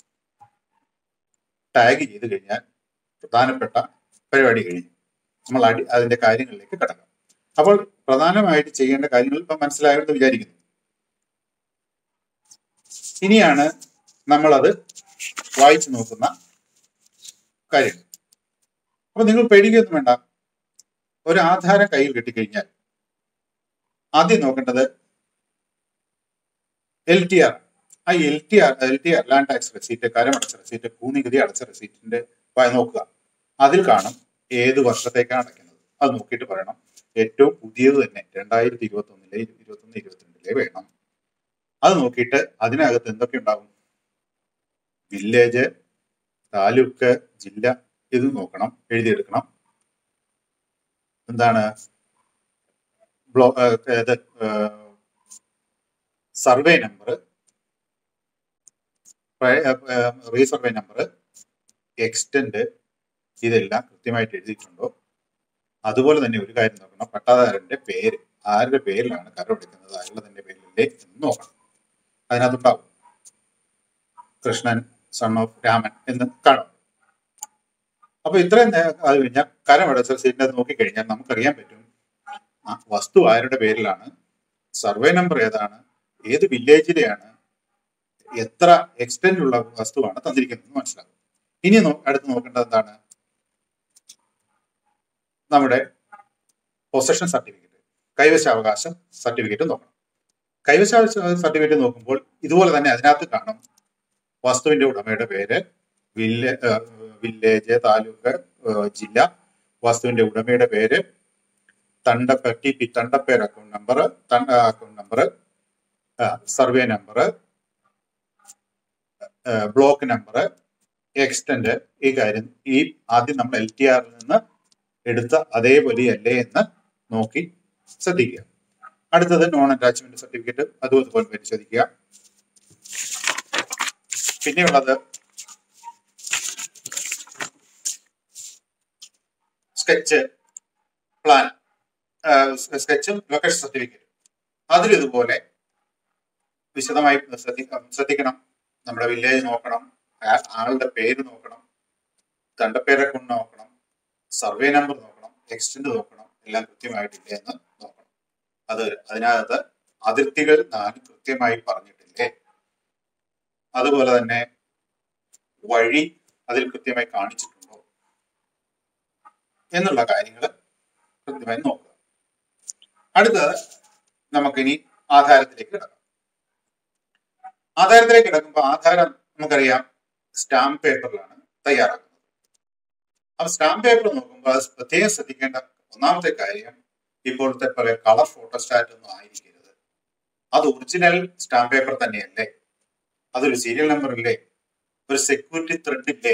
ടാഗ് ചെയ്ത് കഴിഞ്ഞാൽ പ്രധാനപ്പെട്ട പരിപാടി കഴിഞ്ഞു. നമ്മൾ അടി അതിന്റെ കാര്യങ്ങളിലേക്ക് കടക്കാം. അപ്പോൾ പ്രധാനമായിട്ട് ചെയ്യേണ്ട കാര്യങ്ങൾ ഇപ്പം മനസ്സിലായെന്ന് വിചാരിക്കുന്നു. ഇനിയാണ് നമ്മളത് വായിച്ചു നോക്കുന്ന കാര്യങ്ങൾ. അപ്പൊ നിങ്ങൾ പേടിക്കൊന്നും വേണ്ട. ഒരു ആധാരം കയ്യിൽ കിട്ടിക്കഴിഞ്ഞാൽ ആദ്യം നോക്കേണ്ടത് എൽ ടി ആർ. ആ L T R L T R land tax receipt, കരമടച്ച റെസീറ്റ്, ഭൂനികുതി അടച്ച റെസീറ്റിന്റെ നോക്കുക. അതിൽ കാണും ഏത് വർഷത്തേക്കാണ് അടയ്ക്കുന്നത്. അത് നോക്കിയിട്ട് പറയണം. ഏറ്റവും പുതിയത് തന്നെ രണ്ടായിരത്തി ഇരുപത്തി ഒന്നിലെ ഇരുപത്തി ഒന്ന് ഇരുപത്തിരണ്ടിലെ വേണം. അത് നോക്കിയിട്ട് അതിനകത്ത് എന്തൊക്കെ ഉണ്ടാവും? വില്ലേജ്, താലൂക്ക്, ജില്ല, ഇത് നോക്കണം, എഴുതിയെടുക്കണം. എന്താണ് block survey number, resurvey number, extent, ഇതെല്ലാം കൃത്യമായിട്ട് എഴുതിയിട്ടുണ്ടോ? അതുപോലെ തന്നെ ഒരു കാര്യം നോക്കണം, പട്ടാധാരന്റെ പേര്, ആരുടെ പേരിലാണ് കരമടയ്ക്കുന്നത്, ആരുടെ തന്നെ പേരിലല്ലേ എന്ന് നോക്കണം. അതിനകത്തുണ്ടാവും കൃഷ്ണൻ സൺ ഓഫ് രാമൻ എന്ന് കാണും. അപ്പൊ ഇത്രയും അത് കഴിഞ്ഞാൽ കരമടച്ച റെസീറ്റിനെ നോക്കിക്കഴിഞ്ഞാൽ നമുക്കറിയാൻ പറ്റും ആ വസ്തു ആരുടെ പേരിലാണ്, സർവേ നമ്പർ ഏതാണ്, ഏത് വില്ലേജിലെയാണ്, എത്ര എക്സ്റ്റന്റ് ഉള്ള വസ്തുവാണ് തന്നിരിക്കുന്നത് മനസ്സിലാകും. ഇനി അടുത്ത് നോക്കേണ്ടത് എന്താണ്? നമ്മുടെ പൊസഷൻ സർട്ടിഫിക്കറ്റ്, കൈവശാവകാശ സർട്ടിഫിക്കറ്റ് നോക്കണം. കൈവശാവകാശ സർട്ടിഫിക്കറ്റ് നോക്കുമ്പോൾ ഇതുപോലെ തന്നെ അതിനകത്ത് കാണും വസ്തുവിന്റെ ഉടമയുടെ പേര്, വില്ലേ വില്ലേജ്, താലൂക്ക്, ജില്ല, വസ്തുവിന്റെ ഉടമയുടെ പേര്, തണ്ടപ്പ ടി പി തണ്ടപ്പേർ account number, account number, survey number, block number, extent. ഈ കാര്യം ഈ ആദ്യം നമ്മൾ എൽ ടി ആറിൽ നിന്ന് എടുത്ത അതേപോലെ അല്ലേ എന്ന് നോക്കി ശ്രദ്ധിക്കുക. അടുത്തത് നോൺ അറ്റാച്ച്മെന്റ് സർട്ടിഫിക്കറ്റ്, അതും അതുപോലെ പരിശോധിക്കുക. പിന്നെയുള്ളത് സ്കെച്ച് പ്ലാൻ, സ്കെച്ചും ലൊക്കേഷൻ സർട്ടിഫിക്കറ്റ്. അതിൽ ഇതുപോലെ വിശദമായി ശ്രദ്ധിക്കണം. നമ്മുടെ വില്ലേജ് നോക്കണം, ആളുടെ പേര് നോക്കണം, തണ്ടപ്പേരൊക്കെ നോക്കണം, സർവേ നമ്പർ നോക്കണം, എക്സ്റ്റന്റ് നോക്കണം, എല്ലാം കൃത്യമായിട്ടില്ലേ എന്ന് നോക്കണം. അത് അതിനകത്ത് അതിർത്തികൾ നാല് കൃത്യമായി പറഞ്ഞിട്ടില്ലേ, അതുപോലെ തന്നെ വഴി അതിൽ കൃത്യമായി കാണിച്ചിട്ടുണ്ടോ എന്നുള്ള കാര്യങ്ങൾ കൃത്യമായി നോക്കുക. അടുത്തത് നമുക്കിനി ആധാരത്തിലേക്ക് കിടക്കാം. ആധാരത്തിലേക്ക് കിടക്കുമ്പോൾ ആധാരം നമുക്കറിയാം സ്റ്റാമ്പ് പേപ്പറിലാണ് തയ്യാറാക്കുന്നത്. അപ്പൊ സ്റ്റാമ്പ് പേപ്പർ നോക്കുമ്പോൾ അത് പ്രത്യേകം ശ്രദ്ധിക്കേണ്ട ഒന്നാമത്തെ കാര്യം, ഇപ്പോഴത്തെ പോലെ കളർ ഫോട്ടോസ്റ്റാറ്റ് ഒന്നും ആയിരിക്കരുത്. അത് ഒറിജിനൽ സ്റ്റാമ്പ് പേപ്പർ തന്നെയല്ലേ, അതൊരു സീരിയൽ നമ്പർ ഇല്ലേ, ഒരു സെക്യൂരിറ്റി ത്രെഡ് ഇല്ലേ,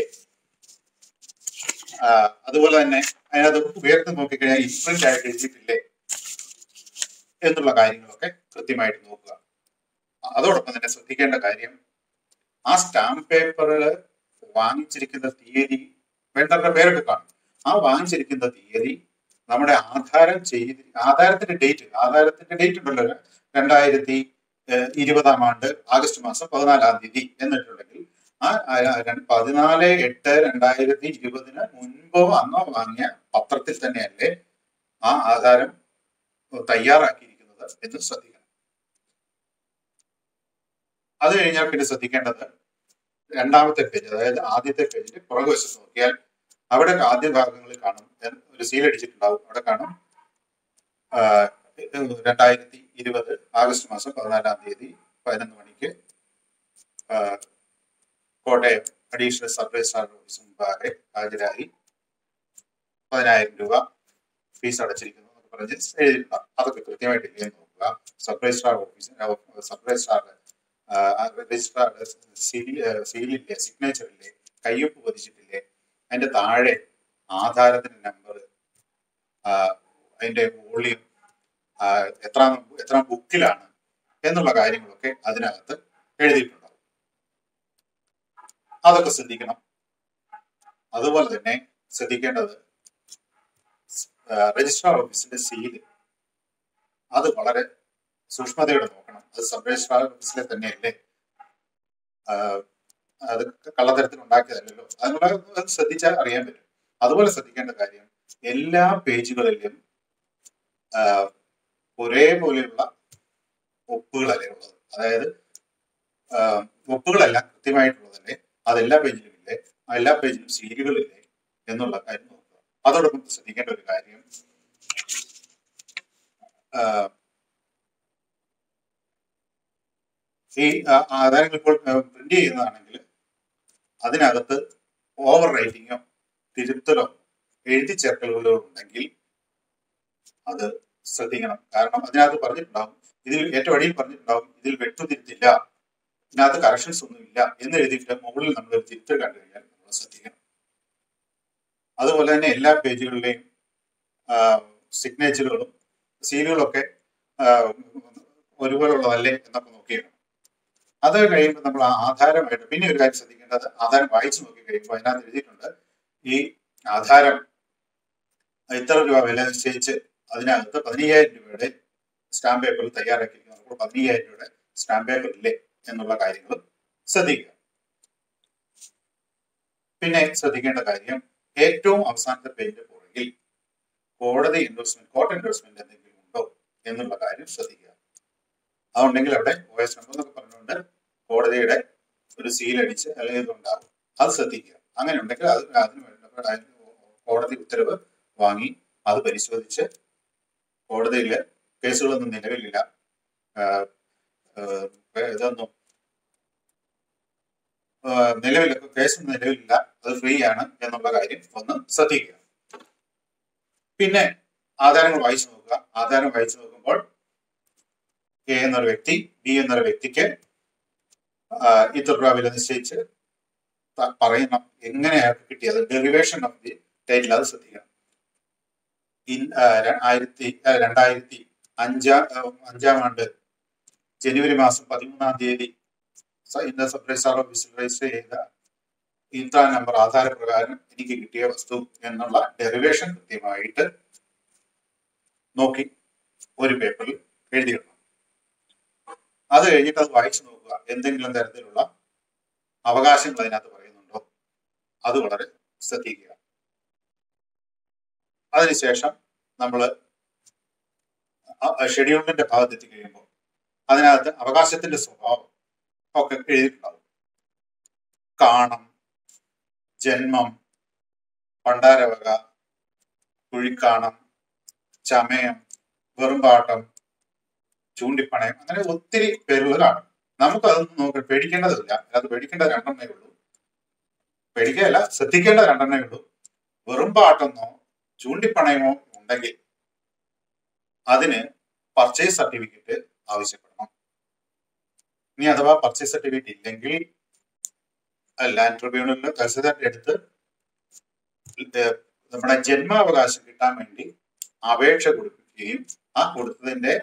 അതുപോലെ തന്നെ അതിനകത്ത് ഉയർത്തി നോക്കിക്കഴിഞ്ഞാൽ ഇംപ്രിന്റ് ആയിട്ട് എഴുതിയിട്ടില്ലേ എന്നുള്ള കാര്യങ്ങളൊക്കെ കൃത്യമായിട്ട് നോക്കുക. അതോടൊപ്പം തന്നെ ശ്രദ്ധിക്കേണ്ട കാര്യം, ആ സ്റ്റാമ്പ് പേപ്പറിൽ വാങ്ങിച്ചിരിക്കുന്ന തീയതി, വെണ്ടറുടെ പേരൊക്കെ കാണും, ആ വാങ്ങിച്ചിരിക്കുന്ന തീയതി നമ്മുടെ ആധാരം ചെയ്ത് ആധാരത്തിന്റെ ഡേറ്റ് ആധാരത്തിന്റെ ഡേറ്റ് ഉണ്ടല്ലോ, രണ്ടായിരത്തി ഇരുപതാം ആണ്ട് ആഗസ്റ്റ് മാസം പതിനാലാം തീയതി എന്നിട്ടുണ്ടെങ്കിൽ ആ പതിനാല് എട്ട് രണ്ടായിരത്തി ഇരുപതിന് മുൻപോ അന്നോ വാങ്ങിയ പത്രത്തിൽ തന്നെയല്ലേ ആ ആധാരം തയ്യാറാക്കിയിരിക്കുന്നത് എന്ന് ശ്രദ്ധിക്കണം. അത് കഴിഞ്ഞാൽ പിന്നെ ശ്രദ്ധിക്കേണ്ടത് രണ്ടാമത്തെ പേജ്, അതായത് ആദ്യത്തെ പേജിന്റെ പുറകുവശത്ത് നോക്കിയാൽ അവിടെ ആദ്യ ഭാഗങ്ങളിൽ കാണും ഒരു സീൽ അടിച്ചിട്ടുണ്ടാവും. അവിടെ കാണും രണ്ടായിരത്തി ഇരുപത് ആഗസ്റ്റ് മാസം പതിനാലാം തീയതി പതിനൊന്ന് മണിക്ക് Kottayam additional sub registrar office മുമ്പാകെ ഹാജരായി പതിനായിരം രൂപ ഫീസ് അടച്ചിരിക്കുന്നു എന്ന് പറഞ്ഞ് എഴുതിയിട്ടുണ്ടാകും. അതൊക്കെ കൃത്യമായിട്ട് ഇല്ലേ നോക്കുക. Sub registrar office sub registrar registrar സീലില്ലേ, സിഗ്നേച്ചറില്ലേ, കയ്യൊപ്പ് പതിച്ചിട്ടില്ലേ, അതിന്റെ താഴെ ആധാരത്തിന്റെ നമ്പർ, അതിന്റെ വോളിയം, എത്ര എത്ര ബുക്കിലാണ് എന്നുള്ള കാര്യങ്ങളൊക്കെ അതിനകത്ത് എഴുതിയിട്ടുണ്ടാവും. അതൊക്കെ ശ്രദ്ധിക്കണം. അതുപോലെ തന്നെ ശ്രദ്ധിക്കേണ്ടത് രജിസ്ട്രാർ ഓഫീസിന്റെ സീല്, അത് വളരെ സൂക്ഷ്മതയോടെ നോക്കണം. അത് സബ് രജിസ്ട്രാർ ഓഫീസിലെ തന്നെയല്ലേ, അത് കള്ളത്തരത്തിൽ ഉണ്ടാക്കിയതല്ലോ, അതിനുള്ള ശ്രദ്ധിച്ചാൽ അറിയാൻ പറ്റും. അതുപോലെ ശ്രദ്ധിക്കേണ്ട കാര്യം, എല്ലാ പേജുകളിലും ഒരേപോലെയുള്ള ഒപ്പുകളല്ലേ ഉള്ളത്. അതായത് ഒപ്പുകളെല്ലാം കൃത്യമായിട്ടുള്ളതല്ലേ, അതെല്ലാ പേജിലും ഇല്ലേ, എല്ലാ പേജിലും സീലുകളില്ലേ എന്നുള്ള കാര്യം നോക്കുക. അതോടൊപ്പം ശ്രദ്ധിക്കേണ്ട ഒരു കാര്യം, ഈ ആധാരങ്ങൾ ഇപ്പോൾ പ്രിന്റ് ചെയ്യുന്നതാണെങ്കിൽ അതിനകത്ത് ഓവർ റൈറ്റിങ്ങോ തിരുത്തലോ എഴുതി ചേർക്കലുകളോ ഉണ്ടെങ്കിൽ അത് ശ്രദ്ധിക്കണം. കാരണം അതിനകത്ത് പറഞ്ഞിട്ടുണ്ടാവും, ഇതിൽ ഏറ്റവും അടിയിൽ പറഞ്ഞിട്ടുണ്ടാവും ഇതിൽ വെട്ടുതിരുത്തില്ല, ഇതിനകത്ത് കറക്ഷൻസ് ഒന്നും ഇല്ല എന്ന് എഴുതിയിട്ട് മുകളിൽ നമ്മൾ ഒരു തിരുത്തൽ കണ്ടു കഴിഞ്ഞാൽ നമ്മൾ ശ്രദ്ധിക്കണം. അതുപോലെ തന്നെ എല്ലാ പേജുകളിലെയും സിഗ്നേച്ചറുകളും സീലുകളൊക്കെ ഒരുപോലെ ഉള്ളതല്ലേ എന്നൊക്കെ നോക്കിയാണ്. അത് കഴിയുമ്പോൾ നമ്മൾ ആധാരമായിട്ട് പിന്നെ ഒരു കാര്യം ശ്രദ്ധിക്കേണ്ടത്, ആധാരം വായിച്ചു നോക്കി കഴിയുമ്പോൾ അതിനകത്ത് എഴുതിയിട്ടുണ്ട് ഈ ആധാരം ഇത്ര രൂപ വില നിശ്ചയിച്ച് അതിനകത്ത് പതിനയ്യായിരം രൂപയുടെ സ്റ്റാമ്പ് പേപ്പറിൽ തയ്യാറാക്കിയിരിക്കുന്നു. അപ്പോൾ പതിനയ്യായിരം രൂപയുടെ സ്റ്റാമ്പ് പേപ്പർ ഇല്ലേ എന്നുള്ള കാര്യങ്ങളും ശ്രദ്ധിക്കുക. പിന്നെ ശ്രദ്ധിക്കേണ്ട കാര്യം, ഏറ്റവും അവസാനത്തെ പേജിന്റെ പുറകിൽ കോടതി എൻഡോഴ്സ്മെന്റ് കോർട്ട് എൻഡോഴ്സ്മെന്റ് എന്തെങ്കിലും ഉണ്ടോ എന്നുള്ള കാര്യം ശ്രദ്ധിക്കുക. അതുണ്ടെങ്കിൽ അവിടെ ഒ എസ് നമ്പർ എന്നൊക്കെ പറഞ്ഞുകൊണ്ട് കോടതിയുടെ ഒരു സീൽ അടിച്ച് അല്ലെങ്കിൽ ഇതുണ്ടാകും, അത് ശ്രദ്ധിക്കുക. അങ്ങനെ ഉണ്ടെങ്കിൽ അത് അതിന് വേണ്ട കോടതി ഉത്തരവ് വാങ്ങി അത് പരിശോധിച്ച് കോടതിയില് കേസുകളൊന്നും നിലവിലില്ല, ഇതൊന്നും നിലവിൽ കേസൊന്നും നിലവിലില്ല, അത് ഫ്രീ ആണ് എന്നുള്ള കാര്യം ഒന്ന് ശ്രദ്ധിക്കുക. പിന്നെ ആധാരങ്ങൾ വായിച്ചു നോക്കുക. ആധാരം വായിച്ചു നോക്കുമ്പോൾ എ എന്നൊരു വ്യക്തി ബി എന്നൊരു വ്യക്തിക്ക് ഇത്ര രൂപ വില നിശ്ചയിച്ച് പറയണം, എങ്ങനെയാണ് കിട്ടിയത്, ഡെറിവേഷൻ ഓഫ് ദി ടൈറ്റിൽ, അത് ശ്രദ്ധിക്കണം. ആയിരത്തി രണ്ടായിരത്തി അഞ്ചാം അഞ്ചാം ആണ്ട് ജനുവരി മാസം പതിമൂന്നാം തീയതി ഇന്ന സബ് രജിസ്ട്രാർ ഓഫീസിൽ രജിസ്റ്റർ ചെയ്ത ഇത്ര നമ്പർ ആധാരപ്രകാരം എനിക്ക് കിട്ടിയ വസ്തു എന്നുള്ള ഡെറിവേഷൻ കൃത്യമായിട്ട് നോക്കി ഒരു പേപ്പറിൽ എഴുതിയിടണം. അത് കഴിഞ്ഞിട്ട് അത് വായിച്ചു നോക്കുക, എന്തെങ്കിലും തരത്തിലുള്ള അവകാശങ്ങൾ അതിനകത്ത് പറയുന്നുണ്ടോ, അത് വളരെ ശ്രദ്ധിക്കുക. അതിനുശേഷം നമ്മൾ ഷെഡ്യൂളിന്റെ ഭാഗത്ത് എത്തിക്കഴിയുമ്പോൾ അതിനകത്ത് അവകാശത്തിന്റെ സ്വഭാവം ഒക്കെ എഴുതിയിട്ടുണ്ടാവും. കാണം, ജന്മം, പണ്ടാരവക, കുഴിക്കാണം, ചമയം, വെറുമ്പാട്ടം, ചൂണ്ടിപ്പണയം, അങ്ങനെ ഒത്തിരി പേരുകൾ കാണും. നമുക്ക് അതൊന്നും നോക്കി പേടിക്കേണ്ടതില്ല. അത് പേടിക്കേണ്ട രണ്ടെണ്ണേ ഉള്ളൂ, പേടിക്കുകയല്ല ശ്രദ്ധിക്കേണ്ട രണ്ടെണ്ണേ ഉള്ളൂ. വെറുമ്പാട്ടെന്നോ ചൂണ്ടിപ്പണയമോ ഉണ്ടെങ്കിൽ അതിന് പർച്ചേസ് സർട്ടിഫിക്കറ്റ് ആവശ്യപ്പെടണം. ഇനി അഥവാ പർച്ചേസ് സർട്ടിഫിക്കറ്റ് ഇല്ലെങ്കിൽ ലാൻഡ് ട്രിബ്യൂണലിൽ തഹസിൽദാരുടെ അടുത്ത് നമ്മുടെ ജന്മാവകാശം കിട്ടാൻ വേണ്ടി അപേക്ഷ കൊടുക്കുകയും ആ കൊടുത്തതിന്റെ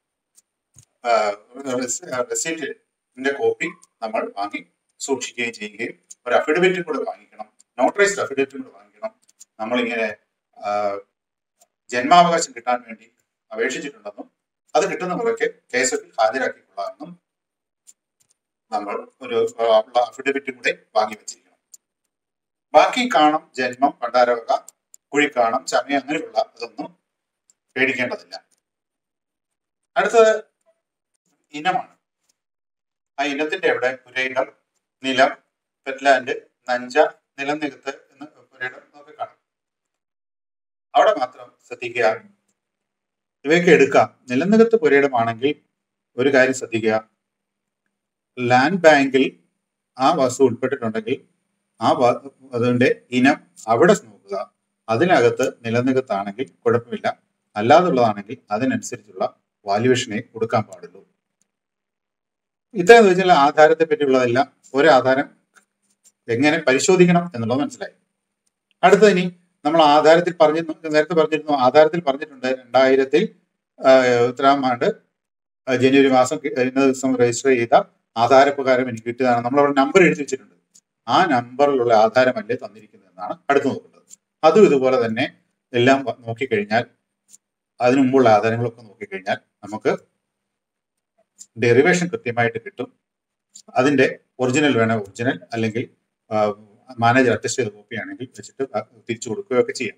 റെസീറ്റിന്റെ കോപ്പി നമ്മൾ വാങ്ങി സൂക്ഷിക്കുകയും ചെയ്യുകയും ഒരു അഫിഡവിറ്റും കൂടെ വാങ്ങിക്കണം, നോട്ടറൈസ്ഡ് അഫിഡവിറ്റും കൂടെ വാങ്ങിക്കണം. നമ്മളിങ്ങനെ ജന്മാവകാശം കിട്ടാൻ വേണ്ടി അപേക്ഷിച്ചിട്ടുണ്ടെന്നും അത് കിട്ടുന്ന മുറയ്ക്ക് കേസെഫിൽ ഹാജരാക്കിക്കൊള്ളാമെന്നും നമ്മൾ ഒരു അഫിഡവിറ്റും കൂടെ വാങ്ങി വെച്ചിരിക്കണം. ബാക്കി കാണും, ജന്മം, പണ്ടാരവക, കുഴിക്കാണം, ചമയം, അങ്ങനെയുള്ള അതൊന്നും പേടിക്കേണ്ടതില്ല. അടുത്തത് ഇനമാണ്. ആ ഇനത്തിന്റെ അവിടെ പുരയിടം, നിലം, പെറ്റ്ലാൻഡ്, നഞ്ച, നിലം നികത്ത് എന്ന് പുരയിടം നമുക്ക് കാണാം. അവിടെ മാത്രം ശ്രദ്ധിക്കുക, ഇവയൊക്കെ എടുക്കാം. നിലനികത്ത് പുരയിടമാണെങ്കിൽ ഒരു കാര്യം ശ്രദ്ധിക്കുക, ലാൻഡ് ബാങ്കിൽ ആ വസ്തു ഉൾപ്പെട്ടിട്ടുണ്ടെങ്കിൽ ആ അതിന്റെ ഇനം അവിടെ നോക്കുക. അതിനകത്ത് നിലനികത്താണെങ്കിൽ കുഴപ്പമില്ല, അല്ലാതുള്ളതാണെങ്കിൽ അതിനനുസരിച്ചുള്ള വാല്യുവേഷനെ കൊടുക്കാൻ പാടുള്ളൂ. ഇത്രയെന്ന് വെച്ചാൽ ആധാരത്തെ പറ്റിയുള്ളതെല്ലാം ഒരു ആധാരം എങ്ങനെ പരിശോധിക്കണം എന്നുള്ളത് മനസ്സിലായി. അടുത്തത് ഇനി നമ്മൾ ആധാരത്തിൽ പറഞ്ഞിരുന്നു, നേരത്തെ പറഞ്ഞിരുന്നു, ആധാരത്തിൽ പറഞ്ഞിട്ടുണ്ട് രണ്ടായിരത്തിൽ എത്രാം ആണ്ട് ജനുവരി മാസം ഇന്ന ദിവസം രജിസ്റ്റർ ചെയ്ത ആധാരപ്രകാരം എനിക്ക് കിട്ടിയതാണ്. നമ്മളവിടെ നമ്പർ എഴുതി വെച്ചിട്ടുണ്ട്. ആ നമ്പറിലുള്ള ആധാരമല്ലേ തന്നിരിക്കുന്നതെന്നാണ് അടുത്ത് നോക്കേണ്ടത്. അതും ഇതുപോലെ തന്നെ എല്ലാം നോക്കിക്കഴിഞ്ഞാൽ, അതിനു മുമ്പുള്ള ആധാരങ്ങളൊക്കെ നോക്കിക്കഴിഞ്ഞാൽ നമുക്ക് ഡെറിവേഷൻ കൃത്യമായിട്ട് കിട്ടും. അതിന്റെ ഒറിജിനൽ വേണേൽ ഒറിജിനൽ, അല്ലെങ്കിൽ മാനേജർ അറ്റസ്റ്റ് ചെയ്ത കോപ്പി ആണെങ്കിൽ വെച്ചിട്ട് തിരിച്ചു കൊടുക്കുകയൊക്കെ ചെയ്യാം.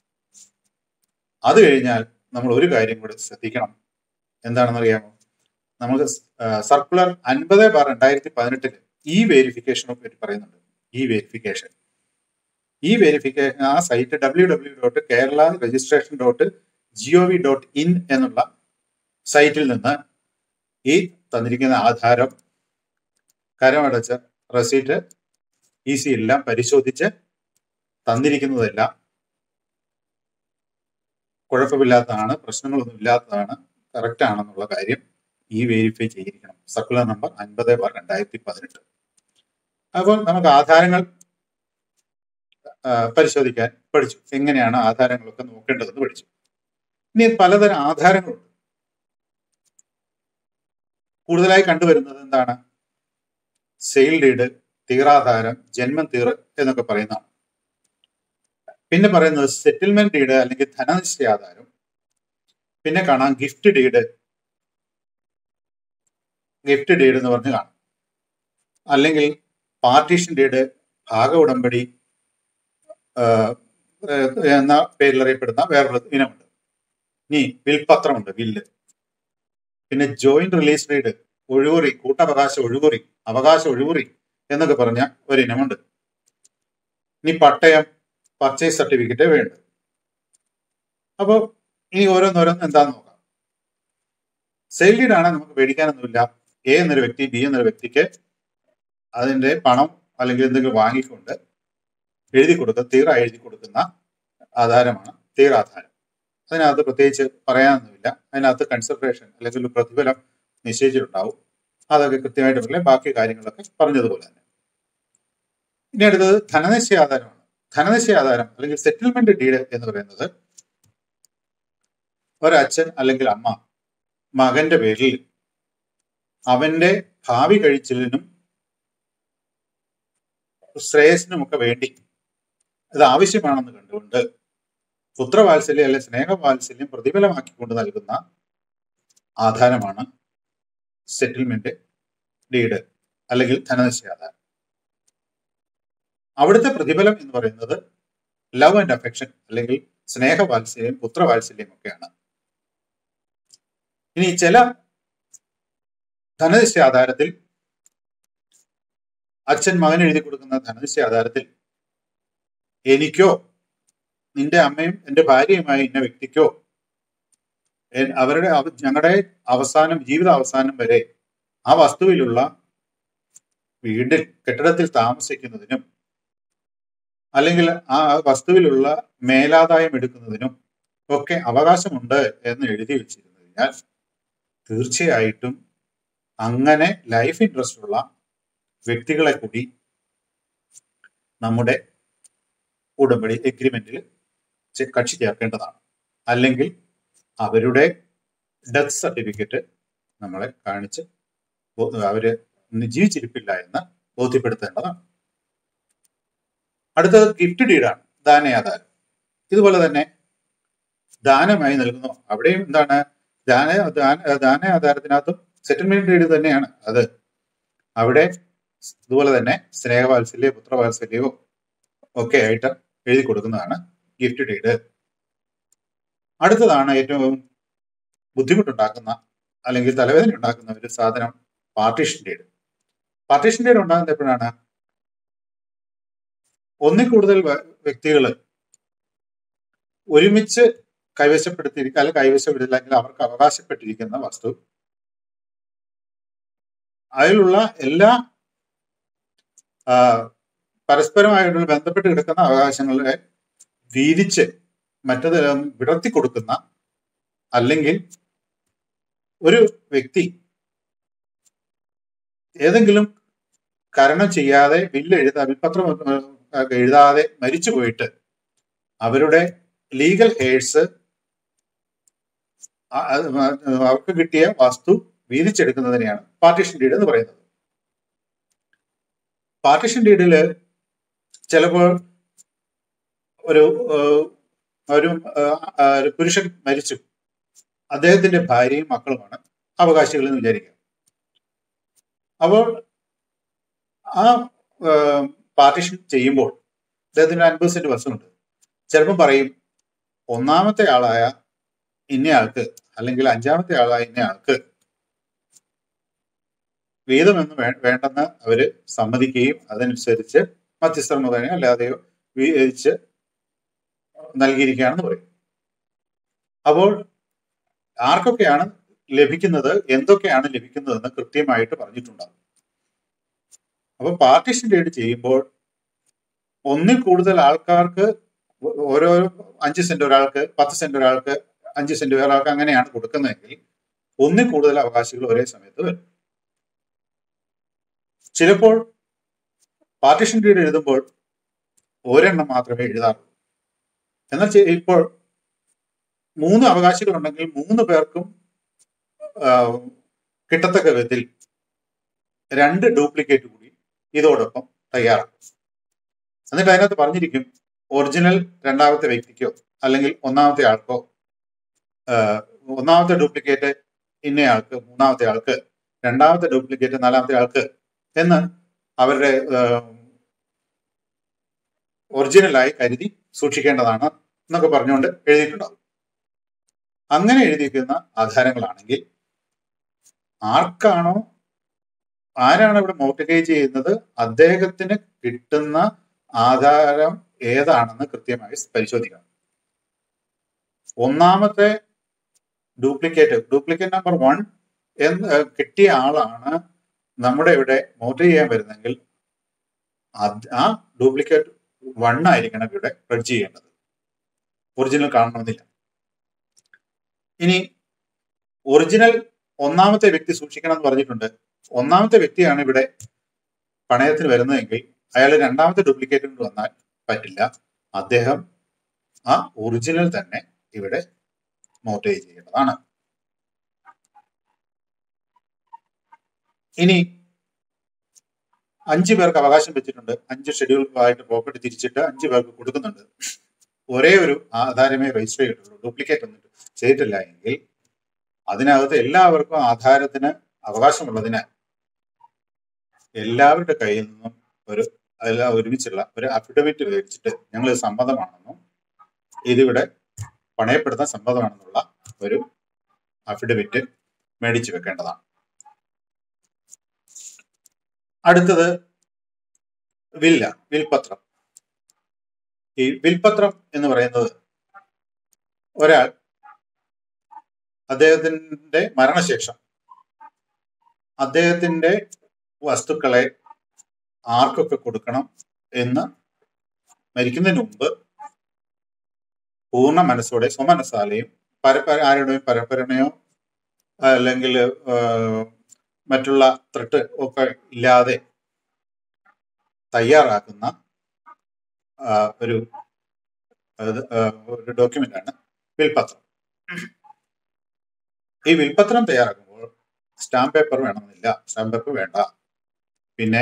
അത് കഴിഞ്ഞാൽ നമ്മൾ ഒരു കാര്യം കൂടെ ശ്രദ്ധിക്കണം. എന്താണെന്ന് അറിയാമോ? നമുക്ക് സർക്കുലർ അൻപത് ബാർ രണ്ടായിരത്തി പതിനെട്ടില് ഈ വെരിഫിക്കേഷനെ പറ്റി പറയുന്നുണ്ട്. ഈ വെരിഫിക്കേഷൻ ഈ വെരിഫിക്കേഷൻ ആ site W W dot Kerala registration dot G O V dot in എന്നുള്ള സൈറ്റിൽ നിന്ന് ഈ തന്നിരിക്കുന്ന ആധാരം, കരമടച്ച റെസീറ്റ്, ഇ സി എല്ലാം പരിശോധിച്ച് തന്നിരിക്കുന്നതെല്ലാം കുഴപ്പമില്ലാത്തതാണ്, പ്രശ്നങ്ങളൊന്നും ഇല്ലാത്തതാണ്, കറക്റ്റ് ആണെന്നുള്ള കാര്യം ഈ വെരിഫൈ ചെയ്തിരിക്കണം. സർക്കുലർ നമ്പർ അൻപത് ബാർ രണ്ടായിരത്തി പതിനെട്ട്. അപ്പോൾ നമുക്ക് ആധാരങ്ങൾ പരിശോധിക്കാൻ പഠിച്ചു. എങ്ങനെയാണ് ആധാരങ്ങളൊക്കെ നോക്കേണ്ടതെന്ന് പഠിച്ചു. ഇനി പലതരം ആധാരങ്ങളുണ്ട്. കൂടുതലായി കണ്ടുവരുന്നത് എന്താണ്? സെയിൽ ഡീഡ്, തീറാധാരം, ജന്മം തീർ എന്നൊക്കെ പറയുന്നതാണ്. പിന്നെ പറയുന്നത് സെറ്റിൽമെന്റ് ഡീഡ് അല്ലെങ്കിൽ ധനനിശ്ചയാധാരം. പിന്നെ കാണാം ഗിഫ്റ്റ് ഡീഡ്. ഗിഫ്റ്റ് ഡീഡ് എന്ന് പറഞ്ഞ് കാണാം. അല്ലെങ്കിൽ പാർട്ടീഷൻ ഡീഡ്, ഭാഗ ഉടമ്പടി എന്ന പേരിൽ അറിയപ്പെടുന്ന വേറൊരു ഇനമുണ്ട്. ഇനി വിൽപത്രമുണ്ട്, വില്ല്. പിന്നെ ജോയിന്റ് റിലീസ് ഡീഡ്, ഒഴിവുറി, കൂട്ടവകാശ ഒഴിവുറി, അവകാശ ഒഴിവുറി എന്നൊക്കെ പറഞ്ഞ ഒരിനമുണ്ട്. ഇനി പട്ടയം, പർച്ചേസ് സർട്ടിഫിക്കറ്റ് വേണ്ട. അപ്പോൾ ഇനി ഓരോന്നോരോന്ന് എന്താന്ന് നോക്കാം. സെയിൽ ഡീഡ് ആണ് നമുക്ക് പേടിക്കാനൊന്നുമില്ല. എ എന്നൊരു വ്യക്തി ബി എന്നൊരു വ്യക്തിക്ക് അതിന്റെ പണം അല്ലെങ്കിൽ എന്തെങ്കിലും വാങ്ങിക്കൊണ്ട് എഴുതി കൊടുക്കുക, തീറ എഴുതി കൊടുക്കുന്ന ആധാരമാണ് തീറാധാരം. അതിനകത്ത് പ്രത്യേകിച്ച് പറയാനൊന്നുമില്ല. അതിനകത്ത് കൺസിഡറേഷൻ അല്ലെങ്കിൽ ഒരു പ്രതിഫലം നിശ്ചയിച്ചിട്ടുണ്ടാവും. അതൊക്കെ കൃത്യമായിട്ട് പറയില്ല. ബാക്കി കാര്യങ്ങളൊക്കെ പറഞ്ഞതുപോലെ തന്നെ. ഇനി അടുത്തത് ധനനിശ്ചയാധാരമാണ്. ധനനിശ്ചയാധാരം അല്ലെങ്കിൽ സെറ്റിൽമെന്റ് ഡീഡ് എന്ന് പറയുന്നത് ഒരച്ഛൻ അല്ലെങ്കിൽ അമ്മ മകന്റെ പേരിൽ അവന്റെ ഭാവി കഴിച്ചിലിനും ശ്രേയസിനുമൊക്കെ വേണ്ടി ഇത് ആവശ്യമാണെന്ന് കണ്ടുകൊണ്ട് പുത്രവാത്സല്യം അല്ലെങ്കിൽ സ്നേഹവാത്സല്യം പ്രതിഫലമാക്കിക്കൊണ്ട് നൽകുന്ന ആധാരമാണ് സെറ്റിൽമെന്റ് ഡീഡ് അല്ലെങ്കിൽ ധനനിശ്ചയാധാരം. അവിടുത്തെ പ്രതിഫലം എന്ന് പറയുന്നത് ലവ് ആൻഡ് അഫെക്ഷൻ അല്ലെങ്കിൽ സ്നേഹവാത്സല്യം, പുത്രവാത്സല്യം ഒക്കെയാണ്. ഇനി ചില ധനനിശ്ചയാധാരത്തിൽ അച്ഛൻ മകൻ എഴുതി കൊടുക്കുന്ന ധനനിശ്ചയാധാരത്തിൽ എനിക്കോ നിന്റെ അമ്മയും എന്റെ ഭാര്യയുമായ ഇന്ന വ്യക്തിക്കോ അവരുടെ ഞങ്ങളുടെ അവസാനം ജീവിത അവസാനം വരെ ആ വസ്തുവിലുള്ള വീട്ടിൽ കെട്ടിടത്തിൽ താമസിക്കുന്നതിനും അല്ലെങ്കിൽ ആ വസ്തുവിലുള്ള മേലാദായം എടുക്കുന്നതിനും ഒക്കെ അവകാശമുണ്ട് എന്ന് എഴുതി വെച്ചിരുന്നതിനാൽ തീർച്ചയായിട്ടും അങ്ങനെ ലൈഫ് ഇൻട്രസ്റ്റ് ഉള്ള വ്യക്തികളെ കൂടി നമ്മുടെ ഉടമ്പടി എഗ്രിമെന്റിൽ കക്ഷി ചേർക്കേണ്ടതാണ്. അല്ലെങ്കിൽ അവരുടെ ഡെത്ത് സർട്ടിഫിക്കറ്റ് നമ്മളെ കാണിച്ച് അവര് ജീവിച്ചിരിപ്പില്ല എന്ന് ബോധ്യപ്പെടുത്തേണ്ടതാണ്. അടുത്തത് ഗിഫ്റ്റ് ഡീഡാണ്, ദാനയാധാരം. ഇതുപോലെ തന്നെ ദാനമായി നൽകുന്നു. അവിടെയും എന്താണ് ദാന ദാനയാധാരത്തിനകത്തും സെറ്റിൽമെന്റ് ഡീഡ് തന്നെയാണ് അത്. അവിടെ ഇതുപോലെ തന്നെ സ്നേഹവാത്സല്യോ പുത്രവാത്സല്യമോ ഒക്കെ ആയിട്ട് എഴുതി കൊടുക്കുന്നതാണ് ഗിഫ്റ്റ് ഡീഡ്. അടുത്തതാണ് ഏറ്റവും ബുദ്ധിമുട്ടുണ്ടാക്കുന്ന അല്ലെങ്കിൽ തലവേദന ഉണ്ടാക്കുന്ന ഒരു സാധനം പാർട്ടീഷൻ ഡീഡ്. പാർട്ടീഷൻ ഡീഡ് ഉണ്ടാകുന്നത് എപ്പോഴാണ്? ഒന്നിൽ കൂടുതൽ വ്യക്തികൾ ഒരുമിച്ച് കൈവശപ്പെടുത്തിയിരിക്കുക അല്ലെങ്കിൽ കൈവശപ്പെടുത്തില്ലെങ്കിൽ അവർക്ക് അവകാശപ്പെട്ടിരിക്കുന്ന വസ്തു അതിലുള്ള എല്ലാ പരസ്പരമായിട്ടുള്ള ബന്ധപ്പെട്ട് കിടക്കുന്ന അവകാശങ്ങളെ വീതിച്ച് മറ്റത് വിടർത്തി കൊടുക്കുന്ന, അല്ലെങ്കിൽ ഒരു വ്യക്തി ഏതെങ്കിലും കരണം ചെയ്യാതെ ബില്ല് എഴുതാ വിൽപത്രം എഴുതാതെ മരിച്ചു പോയിട്ട് അവരുടെ ലീഗൽ ഹെയർസ് അവർക്ക് കിട്ടിയ വസ്തു വീതിച്ചെടുക്കുന്നതിനെയാണ് പാർട്ടീഷൻ ഡീഡ് എന്ന് പറയുന്നത്. പാർട്ടീഷൻ ഡീഡില് ചിലപ്പോൾ ഒരു ഒരു പുരുഷൻ മരിച്ചു, അദ്ദേഹത്തിന്റെ ഭാര്യയും മക്കളുമാണ് അവകാശികൾ എന്ന് വിചാരിക്കുക. അപ്പോൾ ആ പാർട്ടീഷൻ ചെയ്യുമ്പോൾ അദ്ദേഹത്തിന് അൻപത് സെന്റ് വസ്തുണ്ട്. ചിലപ്പം പറയും ഒന്നാമത്തെ ആളായ ഇന്നയാൾക്ക് അല്ലെങ്കിൽ അഞ്ചാമത്തെ ആളായ ഇന്നയാൾക്ക് വീതമെന്ന് വേ വേണ്ടെന്ന് അവര് സമ്മതിക്കുകയും അതനുസരിച്ച് മധ്യസ്ഥർ മുഖേന അല്ലാതെയോ വീതിച്ച് നൽകിയിരിക്കുകയാണെന്ന് പറയും. അപ്പോൾ ആർക്കൊക്കെയാണ് ലഭിക്കുന്നത്, എന്തൊക്കെയാണ് ലഭിക്കുന്നതെന്ന് കൃത്യമായിട്ട് പറഞ്ഞിട്ടുണ്ടാകും. അപ്പൊ പാർട്ടീഷൻ ഡീഡ് ചെയ്യുമ്പോൾ ഒന്നിൽ കൂടുതൽ ആൾക്കാർക്ക് ഓരോ അഞ്ച് സെന്റ് ഒരാൾക്ക്, പത്ത് സെന്റ് ഒരാൾക്ക്, അഞ്ച് സെന്റ് ഒരാൾക്ക് അങ്ങനെയാണ് കൊടുക്കുന്നതെങ്കിൽ ഒന്നിൽ കൂടുതൽ അവകാശികൾ ഒരേ സമയത്ത് വരും. ചിലപ്പോൾ പാർട്ടീഷൻ ഡീഡ് എഴുതുമ്പോൾ ഒരെണ്ണം മാത്രമേ എഴുതാറുള്ളൂ. എന്നാൽ ഇപ്പോൾ മൂന്ന് അവകാശികൾ ഉണ്ടെങ്കിൽ മൂന്ന് പേർക്കും കിട്ടത്തക്ക വിധത്തിൽ രണ്ട് ഡ്യൂപ്ലിക്കേറ്റ് കൂടി ഇതോടൊപ്പം തയ്യാറാക്കും. എന്നിട്ട് അതിനകത്ത് പറഞ്ഞിരിക്കും ഒറിജിനൽ രണ്ടാമത്തെ വ്യക്തിക്കോ അല്ലെങ്കിൽ ഒന്നാമത്തെ ആൾക്കോ, ഒന്നാമത്തെ ഡ്യൂപ്ലിക്കേറ്റ് ഇന്നയാൾക്ക്, മൂന്നാമത്തെ ആൾക്ക്, രണ്ടാമത്തെ ഡ്യൂപ്ലിക്കേറ്റ് നാലാമത്തെ ആൾക്ക് എന്ന് അവരുടെ ഒറിജിനലായി കരുതി സൂക്ഷിക്കേണ്ടതാണ് എന്നൊക്കെ പറഞ്ഞുകൊണ്ട് എഴുതിയിട്ടുണ്ടാവും. അങ്ങനെ എഴുതിയിരിക്കുന്ന ആധാരങ്ങളാണെങ്കിൽ ആർക്കാണോ ആരാണ് ഇവിടെ മോർട്ടിഗേജ് ചെയ്യുന്നത് അദ്ദേഹത്തിന് കിട്ടുന്ന ആധാരം ഏതാണെന്ന് കൃത്യമായി പരിശോധിക്കണം. ഒന്നാമത്തെ ഡ്യൂപ്ലിക്കേറ്റ് ഡ്യൂപ്ലിക്കേറ്റ് നമ്പർ വൺ എന്ന് കിട്ടിയ ആളാണ് നമ്മുടെ ഇവിടെ മോർട്ടിഗേജ് ചെയ്യാൻ വരുന്നെങ്കിൽ ആ ഡ്യൂപ്ലിക്കേറ്റ് വൺ ആയിരിക്കണം ഇവിടെ പ്ലെഡ്ജ് ചെയ്യേണ്ടത്. ഒറിജിനൽ കാണണമെന്നില്ല. ഇനി ഒറിജിനൽ ഒന്നാമത്തെ വ്യക്തി സൂക്ഷിക്കണം എന്ന് പറഞ്ഞിട്ടുണ്ട്. ഒന്നാമത്തെ വ്യക്തിയാണ് ഇവിടെ പണയത്തിന് വരുന്നതെങ്കിൽ അയാൾ രണ്ടാമത്തെ ഡ്യൂപ്ലിക്കേറ്റ് കൊണ്ട് വന്നാൽ പറ്റില്ല. അദ്ദേഹം ആ ഒറിജിനൽ തന്നെ ഇവിടെ മോർട്ടിഗേജ് ചെയ്യേണ്ടതാണ്. ഇനി അഞ്ചു പേർക്ക് അവകാശം വെച്ചിട്ടുണ്ട്. അഞ്ച് ഷെഡ്യൂൾ ആയിട്ട് പ്രോപ്പർട്ടി തിരിച്ചിട്ട് അഞ്ചു പേർക്ക് കൊടുക്കുന്നുണ്ട്. ഒരേ ഒരു ആധാരമേ രജിസ്റ്റർ ചെയ്തിട്ടുള്ളൂ, ഡ്യൂപ്ലിക്കേറ്റ് ഒന്നും ചെയ്തിട്ടില്ല എങ്കിൽ അതിനകത്ത് എല്ലാവർക്കും ആധാരത്തിന് അവകാശമുള്ളതിനാൽ എല്ലാവരുടെ കയ്യിൽ നിന്നും ഒരു അതെല്ലാം ഒരുമിച്ചുള്ള ഒരു അഫിഡവിറ്റ് മേടിച്ചിട്ട് ഞങ്ങൾ സമ്മതമാണെന്നും ഇതിവിടെ പണയപ്പെടുത്താൻ സമ്മതമാണെന്നുള്ള ഒരു അഫിഡവിറ്റ് മേടിച്ചു വെക്കേണ്ടതാണ്. അടുത്തത് വില്ല, വിൽപത്രം. ഈ വിൽപത്രം എന്ന് പറയുന്നത് ഒരാൾ അദ്ദേഹത്തിന്റെ മരണശേഷം അദ്ദേഹത്തിന്റെ വസ്തുക്കളെ ആർക്കൊക്കെ കൊടുക്കണം എന്ന് മരിക്കുന്നതിന് മുമ്പ് പൂർണ്ണ മനസ്സോടെ സ്വമനസ്സാലെയും പരപ്പര ആരുടെയും പരപ്പരനെയോ അല്ലെങ്കിൽ മറ്റുള്ള ത്രെട്ട് ഒക്കെ ഇല്ലാതെ തയ്യാറാക്കുന്ന ഒരു ഒരു ഡോക്യുമെന്റാണ് വിൽപത്രം. ഈ വിൽപത്രം തയ്യാറാക്കുമ്പോൾ സ്റ്റാമ്പ് പേപ്പർ വേണമെന്നില്ല, സ്റ്റാമ്പ് പേപ്പർ വേണ്ട. പിന്നെ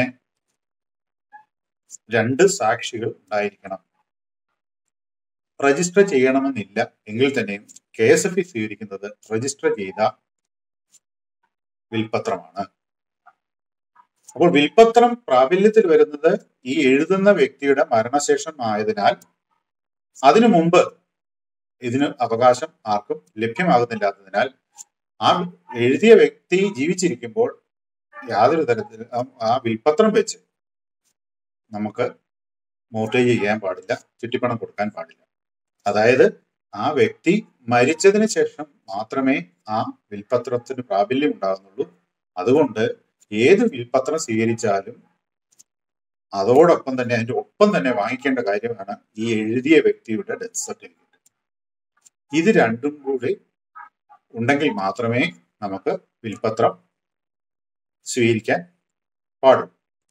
രണ്ട് സാക്ഷികൾ ഉണ്ടായിരിക്കണം. രജിസ്റ്റർ ചെയ്യണമെന്നില്ല എങ്കിൽ തന്നെയും കെ എസ് എഫ് ഇ സ്വീകരിക്കുന്നത് രജിസ്റ്റർ ചെയ്ത വിൽപത്രമാണ്. അപ്പോൾ വിൽപത്രം പ്രാബല്യത്തിൽ വരുന്നത് ഈ എഴുതുന്ന വ്യക്തിയുടെ മരണശേഷം ആയതിനാൽ അതിനു മുമ്പ് ഇതിന് അവകാശം ആർക്കും ലഭ്യമാകുന്നില്ലാത്തതിനാൽ ആ എഴുതിയ വ്യക്തി ജീവിച്ചിരിക്കുമ്പോൾ യാതൊരു തരത്തിലും ആ വിൽപത്രം വെച്ച് നമുക്ക് മോർട്ടേജ് ചെയ്യാൻ പാടില്ല, ചിട്ടിപ്പണം കൊടുക്കാൻ പാടില്ല. അതായത് ആ വ്യക്തി മരിച്ചതിന് ശേഷം മാത്രമേ ആ വിൽപത്രത്തിന് പ്രാബല്യം ഉണ്ടാകുന്നുള്ളൂ. അതുകൊണ്ട് ഏത് വിൽപത്രം സ്വീകരിച്ചാലും അതോടൊപ്പം തന്നെ അതിന്റെ ഒപ്പം തന്നെ വാങ്ങിക്കേണ്ട കാര്യമാണ് ഈ എഴുതിയ വ്യക്തിയുടെ ഡെത്ത് സർട്ടിഫിക്കറ്റ്. ഇത് രണ്ടും കൂടി ഉണ്ടെങ്കിൽ മാത്രമേ നമുക്ക് വിൽപത്രം സ്വീകരിക്കാൻ പാടുള്ളൂ.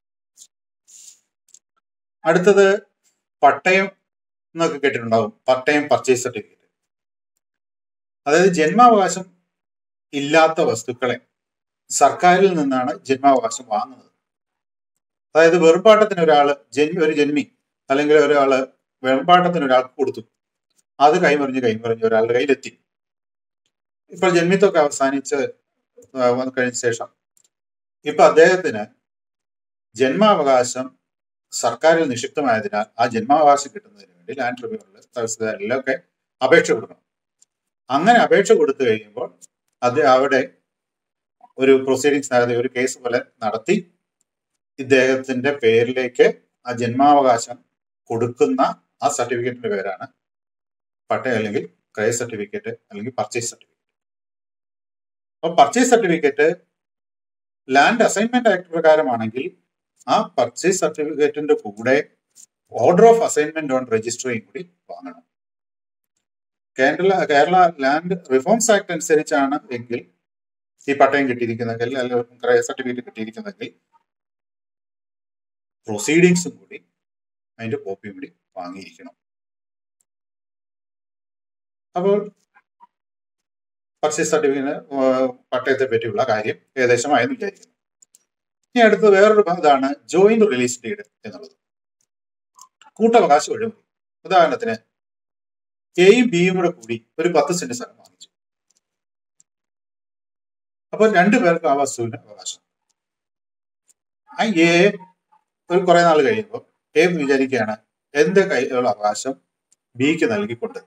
അടുത്തത് പട്ടയം എന്നൊക്കെ കേട്ടിട്ടുണ്ടാവും. പട്ടയം, പർച്ചേസ് സർട്ടിഫിക്കറ്റ്. അതായത് ജന്മാവകാശം ഇല്ലാത്ത വസ്തുക്കളെ സർക്കാരിൽ നിന്നാണ് ജന്മാവകാശം വാങ്ങുന്നത്. അതായത് വെറുപ്പാട്ടത്തിന് ഒരാള് ജന്മി ഒരു ജന്മി അല്ലെങ്കിൽ ഒരാള് വെറുപ്പാട്ടത്തിന് ഒരാൾക്ക് കൊടുത്തു, അത് കൈമറിഞ്ഞ് കൈമറിഞ്ഞ് ഒരാളുടെ കയ്യിലെത്തി. ഇപ്പോൾ ജന്മിത്വമൊക്കെ അവസാനിച്ച് കഴിഞ്ഞ ശേഷം ഇപ്പൊ അദ്ദേഹത്തിന് ജന്മാവകാശം സർക്കാരിൽ നിക്ഷിപ്തമായതിനാൽ ആ ജന്മാവകാശം കിട്ടുന്നതിന് വേണ്ടി ലാൻഡ് ട്രിബ്യൂണലിൽ, തഹസിൽദാരിലൊക്കെ അപേക്ഷ കൊടുക്കണം. അങ്ങനെ അപേക്ഷ കൊടുത്തു കഴിയുമ്പോൾ അത് അവിടെ ഒരു പ്രൊസീഡിങ്സ് അതായത് ഒരു കേസ് പോലെ നടത്തി ഇദ്ദേഹത്തിന്റെ പേരിലേക്ക് ആ ജന്മാവകാശം കൊടുക്കുന്ന ആ സർട്ടിഫിക്കറ്റിന്റെ പേരാണ് പട്ട അല്ലെങ്കിൽ ക്രയ സർട്ടിഫിക്കറ്റ് അല്ലെങ്കിൽ പർച്ചേസ് സർട്ടിഫിക്കറ്റ്. അപ്പൊ purchase certificate land assignment act പ്രകാരമാണെങ്കിൽ ആ പർച്ചേസ് സർട്ടിഫിക്കറ്റിന്റെ കൂടെ ഓർഡർ ഓഫ് അസൈൻമെന്റ് ഓൺ രജിസ്ട്രിയും കൂടി വാങ്ങണം. Kerala Kerala land reforms act അനുസരിച്ചാണ് എങ്കിൽ ഈ പട്ടയം കിട്ടിയിരിക്കുന്നെങ്കിൽ അല്ലെങ്കിൽ ക്രയ സർട്ടിഫിക്കറ്റ് കിട്ടിയിരിക്കുന്നെങ്കിൽ പ്രൊസീഡിങ്സും കൂടി അതിന്റെ കോപ്പിയും കൂടി വാങ്ങിയിരിക്കണം. അപ്പോൾ പർച്ചേസ് സർട്ടിഫിക്കറ്റ് പട്ടയത്തെ പറ്റിയുള്ള കാര്യം ഏകദേശമായെന്ന് വിചാരിക്കുന്നു. ഇനി അടുത്ത് വേറൊരു ഇതാണ് ജോയിന്റ് റിലീസ് ഡീഡ് എന്നുള്ളത്. കൂട്ടവകാശ ഒഴിമതി. ഉദാഹരണത്തിന് എയും ബിയും കൂടെ കൂടി ഒരു പത്ത് സെന്റ് സ്ഥലം വാങ്ങിച്ചു. അപ്പൊ രണ്ടുപേർക്ക് ആ വസ്തുവിന് അവകാശം. ആ എ ഒരു കുറെ നാൾ കഴിയുമ്പോൾ എ വിചാരിക്കുകയാണ് എന്റെ കയ്യിലുള്ള അവകാശം ബിക്ക് നൽകിക്കൊണ്ട്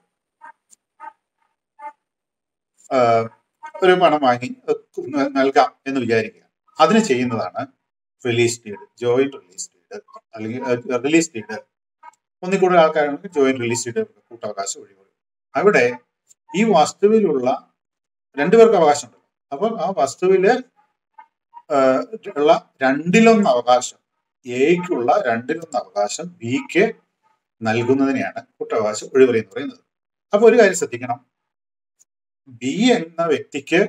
ഒരു പണം വാങ്ങി നൽകാം എന്ന് വിചാരിക്കുക. അതിന് ചെയ്യുന്നതാണ് release deed, joint release deed അല്ലെങ്കിൽ റിലീസ് ഡീഡ്. ഒന്നിൽ കൂടുതൽ ആൾക്കാരാണെങ്കിൽ ജോയിന്റ് റിലീസ് ഡീഡ് കൂട്ടവകാശം ഒഴിവാക്കും. അവിടെ ഈ വസ്തുവിലുള്ള രണ്ടുപേർക്ക് അവകാശമുണ്ട്. അപ്പം ആ വസ്തുവില് ഉള്ള രണ്ടിലൊന്ന് അവകാശം, എക്കുള്ള രണ്ടിലൊന്ന് അവകാശം ബിക്ക് നൽകുന്നതിനെയാണ് കൂട്ടവകാശ ഒഴിവറി എന്ന് പറയുന്നത്. അപ്പൊ ഒരു കാര്യം ശ്രദ്ധിക്കണം, ബി എന്ന വ്യക്തിക്ക്